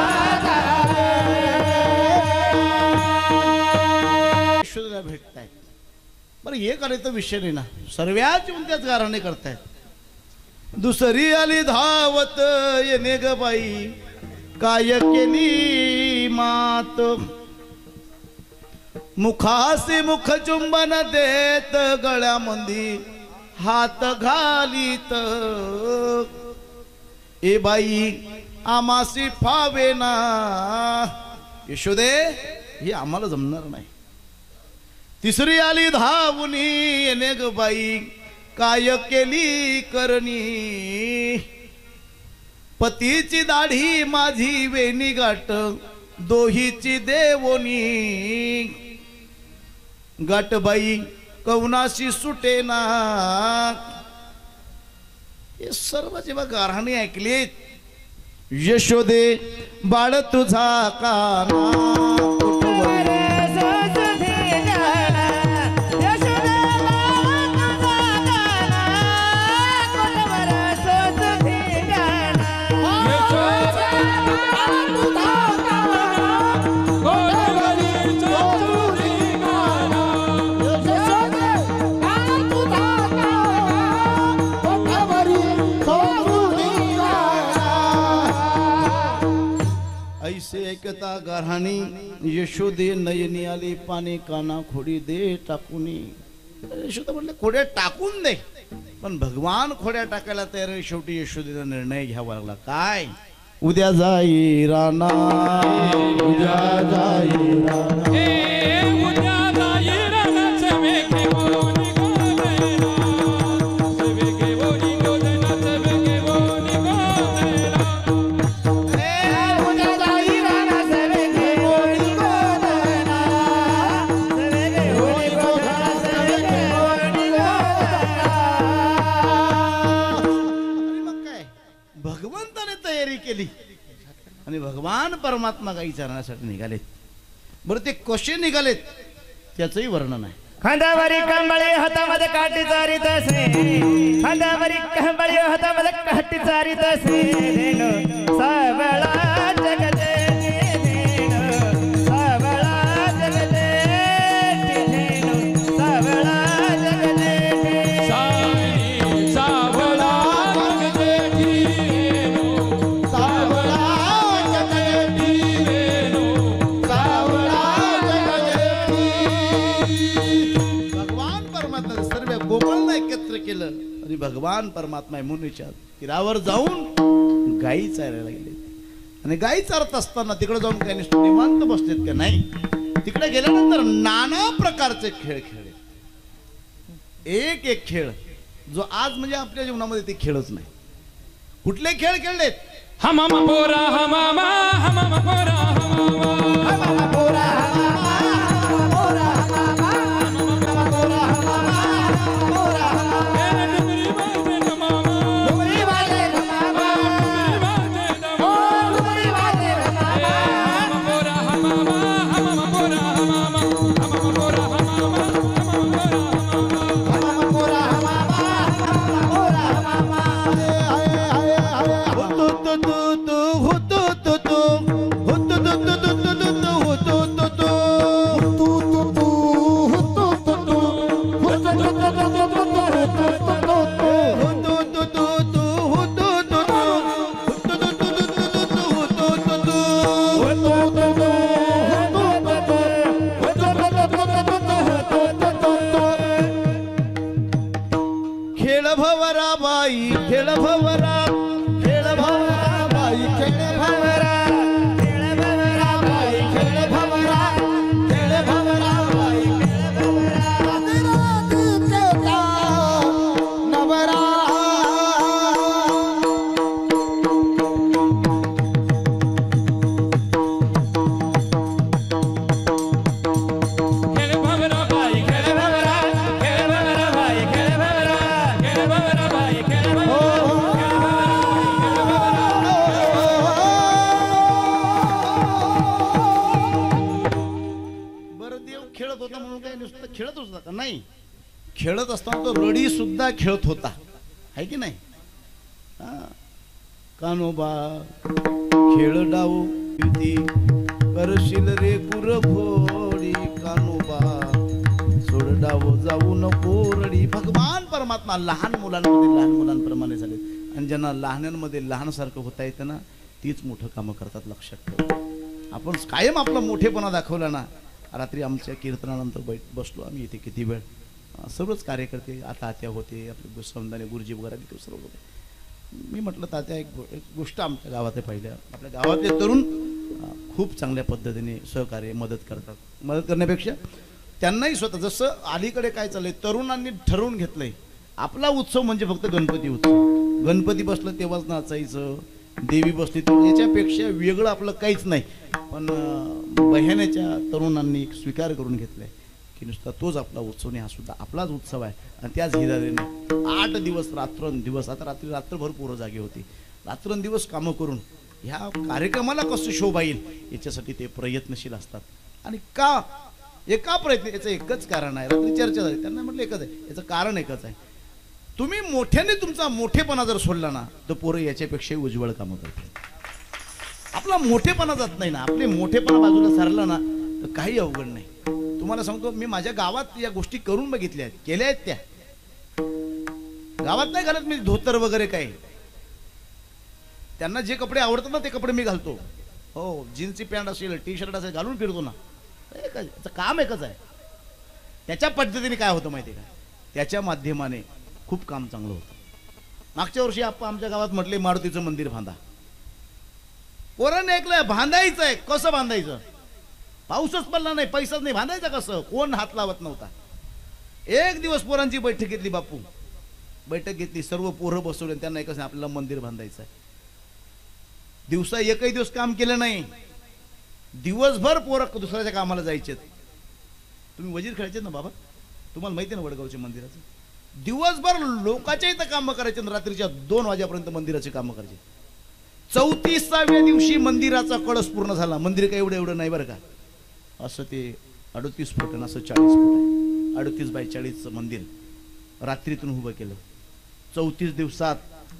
यशोदेला भेटतायत बरं हे करायचं विषय नाही ना सर्व्याच येऊन त्याच गाराने करतायत दुसरी आली धावत येणे ग बाई काय केली मात मुखासी मुख चुंबन देत गळ्यामंदी हात घालीत ए बाई आमासी फावे ना यशोदे हे आम्हाला जमणार नाही तिसरी आली धावुनी येणे ग बाई काय केली करणी पतीची दाढी माझी वेणी गाठ दोहीची देवोनी गाठबाई कवनाशी सुटेना हे सर्व जेव्हा गारहाणी ऐकलीत यशोदे बाळ तुझा काना कुठवर ऐसे ऐकता गारहाणी यशोदे नयनी आली पाणी काना खोडी दे टाकूनी यशोदा म्हणले खोड्या टाकून दे पण भगवान खोड्या टाकायला तयार आहे. शेवटी यशोदेचा निर्णय घ्यावा लागला काय उद्या जाई राणा उद्या जाई राणा ए उद्या जाई राणा सवे घेऊन गोदना सवे घेऊन गोदना सवे घेऊन गोदना उद्या जाई राणा सवे घेऊन गोदना सवे घेऊन गोदना सवे घेऊन गोदना मग काय भगवंताने तयारी केली आणि भगवान परमात्मा काही विचारण्यासाठी निघालेत. बरं ते कसे निघालेत त्याचंही वर्णन आहे. खांद्यावरी कंबळी हातामध्ये काठी चारीत असे खांद्यावरी कंबळी हातामध्ये काठी चारीत असे रेणू सावळा जगते रेणू सावळा जगते रेणू सावळा जगते साई सावळा जगदेवी रेणू सावळा जगदेवी रेणू सावळा जगदेवी भगवान परमात्मा सर्व गोपाळांना एकत्र केलं आणि भगवान परमात्मा यमुनेच्या तीरावर जाऊन गायी चारायला गेले आणि गायी चारत असताना तिकडे जाऊन काही नुसतं निवांत बसलेत का नाही तिकडे गेल्यानंतर नाना प्रकारचे खेळ खेळले. एक एक खेळ जो आज म्हणजे आपल्या जीवनामध्ये ते खेळच नाही. कुठले खेळ खेळलेत हमामा पोरा हमामा हमामा पोरा हमामा हमामा पोरा हमामा पोरा हमामा हमामा पोरा हमामा पोरा हमामा ए डुगरी बाजे हमामा डुगरी वाले हमामा बाजे ओ डुगरी वाले हमामा हमामा पोरा हमामा हमामा पोरा हमामा हमामा पोरा हमामा हमामा पोरा हमामा हमामा पोरा हमामा हमामा पोरा हमामा हुतू तू तू तू हुतू तू खेळ भवरा बाई खेळ भवरा खेळ भवरा बाई खेळ भवरा खेळ भवरा बाई खेळ भवरा खेळ भवरा बाई खेळ भवरा नवरा खेळ भवरा बाई खेळ भवरा खेळ भवरा बाई खेळ भवरा खेळ भवरा बाई खेळ भवरा बरं देव खेळत होता म्हणून काय नुसतं खेळत होता का नाही खेळत असताना तो रडी सुद्धा खेळत होता आहे की नाही हा. कानोबा खेळ डाऊ युती करशील रे कुरघोडी कानोबा सोड डाव जाऊ नको रडी भगवान परमात्मा लहान मुलांमध्ये लहान मुलांप्रमाणे झाले आणि ज्यांना लहानांमध्ये लहानसारखं होता येतं ना तीच मोठं कामं करतात लक्षात ठेवा आपण कायम आपला मोठेपणा दाखवला ना रात्री आमच्या कीर्तनानंतर बैठ बसलो आम्ही इथे किती वेळ अं, सर्वच कार्यकर्ते आता आत्या होते आपले समदाने गुरुजी वगैरे तिथे सर्व होते मी म्हटलं तात्या एक गो- एक गोष्ट आमच्या गावात आहे पहिल्या आपल्या गावातले तरुण अं, खूप चांगल्या पद्धतीने सहकार्य मदत करतात मदत करण्यापेक्षा त्यांनाही स्वतः जसं अलीकडे काय चाललंय तरुणांनी ठरवून घेतलंय आपला उत्सव म्हणजे फक्त गणपती उत्सव गणपती बसलं तेव्हाच नाचायचं देवी बसली तर याच्यापेक्षा वेगळं आपलं काहीच नाही पण अं, बहिण्याच्या तरुणांनी स्वीकार करून घेतलाय की नुसता तोच आपला उत्सव नाही हा सुद्धा आपलाच उत्सव आहे आणि त्याच हिरारीने आठ दिवस रात्रंदिवस आता रात्री रात्रभर पोरं जागे होती रात्रंदिवस कामं करून ह्या कार्यक्रमाला कसं शोभा येईल याच्यासाठी ते प्रयत्नशील असतात आणि का एका प्रयत्न याचं एकच कारण आहे रात्री चर्चा झाली त्यांना म्हटलं एकच आहे याचं कारण एकच आहे तुम्ही मोठ्याने तुमचा मोठेपणा जर सोडला ना तर पोरं याच्यापेक्षाही उज्ज्वल कामं करतात आपला मोठेपणा जात नाही ना आपले मोठेपणा बाजूला सारला ना तर काही अवघड नाही तुम्हाला सांगतो मी माझ्या गावात या गोष्टी करून बघितल्या आहेत केल्या आहेत त्या गावात नाही घालत मी धोतर वगैरे काही त्यांना जे कपडे आवडतात ना ते कपडे मी घालतो हो जीन्सची पॅन्ट असेल टी शर्ट असेल घालून फिरतो ना एकच याचं काम एकच आहे त्याच्या पद्धतीने काय होतं माहिती आहे का त्याच्या माध्यमाने खूप काम चांगलं होतं मागच्या वर्षी आपण आमच्या गावात म्हटले मारुतीचं मंदिर बांधा पोरांनी ऐकलंय बांधायचं आहे कसं बांधायचं पाऊसच पडला नाही पैसाच नाही बांधायचं कसं कोण हात लावत नव्हता एक दिवस पोरांची बैठक घेतली बापू बैठक घेतली सर्व पोरं बसवले त्यांना एकच आपल्याला मंदिर बांधायचं आहे दिवसा एकही दिवस काम केलं नाही दिवसभर पोरं दुसऱ्याच्या कामाला जायचे तुम्ही वजीर खेळायचे ना बाबा तुम्हाला माहिती आहे ना वडगावच्या मंदिराचं दिवसभर लोकांच्या इथं कामं करायचे आणि रात्रीच्या दोन वाजेपर्यंत मंदिराचे कामं करायचे चौतीसाव्या दिवशी मंदिराचा कळस पूर्ण झाला मंदिर काय एवढं एवढं नाही बरं का असं ते अडतीस फूट आणि असं चाळीस फूट आहे अडतीस बाय चाळीसचं मंदिर रात्रीतून उभं केलं चौतीस दिवसात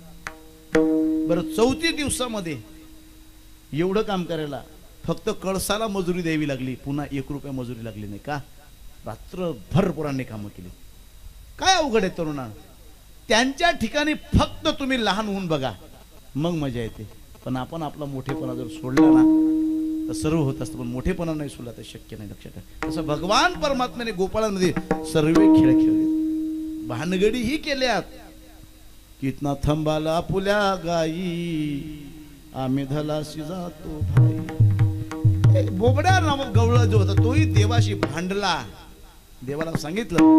बरं चौतीस दिवसामध्ये एवढं काम करायला फक्त कळसाला मजुरी द्यावी लागली पुन्हा एक रुपया मजुरी लागली नाही का रात्रभर पोरांनी कामं केली काय अवघड आहे तरुणा त्यांच्या ठिकाणी फक्त तुम्ही लहान होऊन बघा मग मजा येते पण आपण आपला मोठेपणा जर सोडला ना तर सर्व होत असतं पण मोठेपणा नाही सोडला तर शक्य नाही लक्षात ठेवा तसं भगवान परमात्म्याने गोपाळांमध्ये सर्व खेळ खेळले भानगडी ही केल्यात कितना थंबाला पुल्या गाई आम्ही धलाशी जातो भाई बोबड्या नाव गवळा जो होता तोही देवाशी भांडला देवाला सांगितलं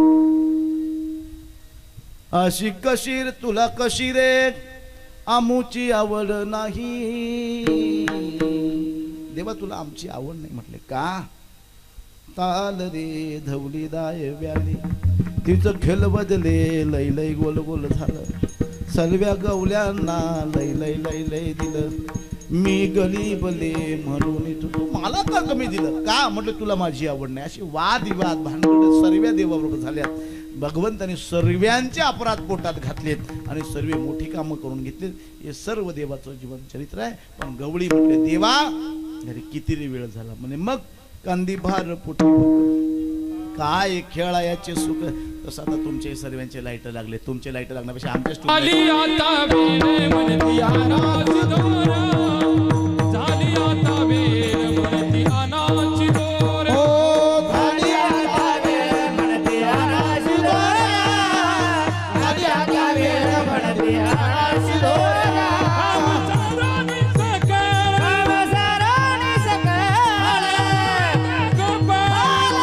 अशी कशीर तुला कशी रे आमूची आवड नाही देवा तुला आमची आवड नाही म्हटले का ताल रे धवली दाय व्याली तिचं खेळ बदले लय लय गोल गोल झालं सलव्या गवल्यांना लय लय लय लय दिलं मी गलीबले म्हणून तू मला का कमी दिलं का म्हटलं तुला माझी आवड नाही अशी वादविवाद भांडण सर्व देवाबरोबर झाल्यात भगवंताने सर्वांचे अपराध पोटात घातलेत आणि सर्व मोठी कामं करून घेतलीत हे सर्व देवाचं जीवन चरित्र आहे पण गवळी म्हटले देवा अरे किती रे वेळ झाला म्हणे मग कांदी भार पोटी काय खेळायाचे सुख तसं आता तुमचे सर्वांचे लाईट लागले तुमचे लाईट लागण्यापेक्षा आमच्या आली आता वेळ म्हणती आनाची दोर झाली आता वेळ म्हणती आनाची दोर हो झाली आता वेळ म्हणती आनाची दोर झाली आता वेळ म्हणते अनाशी दोरा साराने सकळ साराने सकळ गोपाळ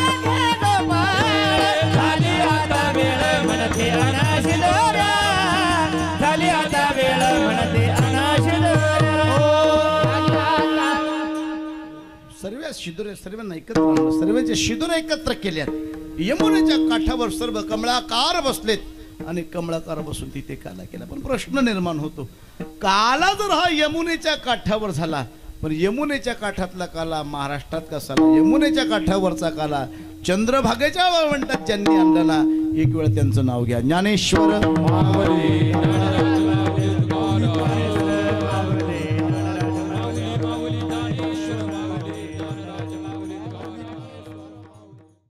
झाली आता वेळ म्हणते अनाशी दोरा झाली आता वेळ म्हणते अनाशी सर्व शिदुरे सर्वांना एकत्र आणलं सर्वांचे शिदुरे एकत्र केल्यात यमुनेच्या काठावर सर्व कमळाकार बसलेत आणि कमळाकार बसून तिथे काला केला पण प्रश्न निर्माण होतो काला जर हा यमुनेच्या काठावर झाला पण यमुनेच्या काठातला काला महाराष्ट्रात कसा आला? यमुनेच्या काठावरचा काला चंद्रभागेच्या वाळवंटात ज्यांनी आणला ना एक वेळ त्यांचं नाव घ्या ज्ञानेश्वर महाबली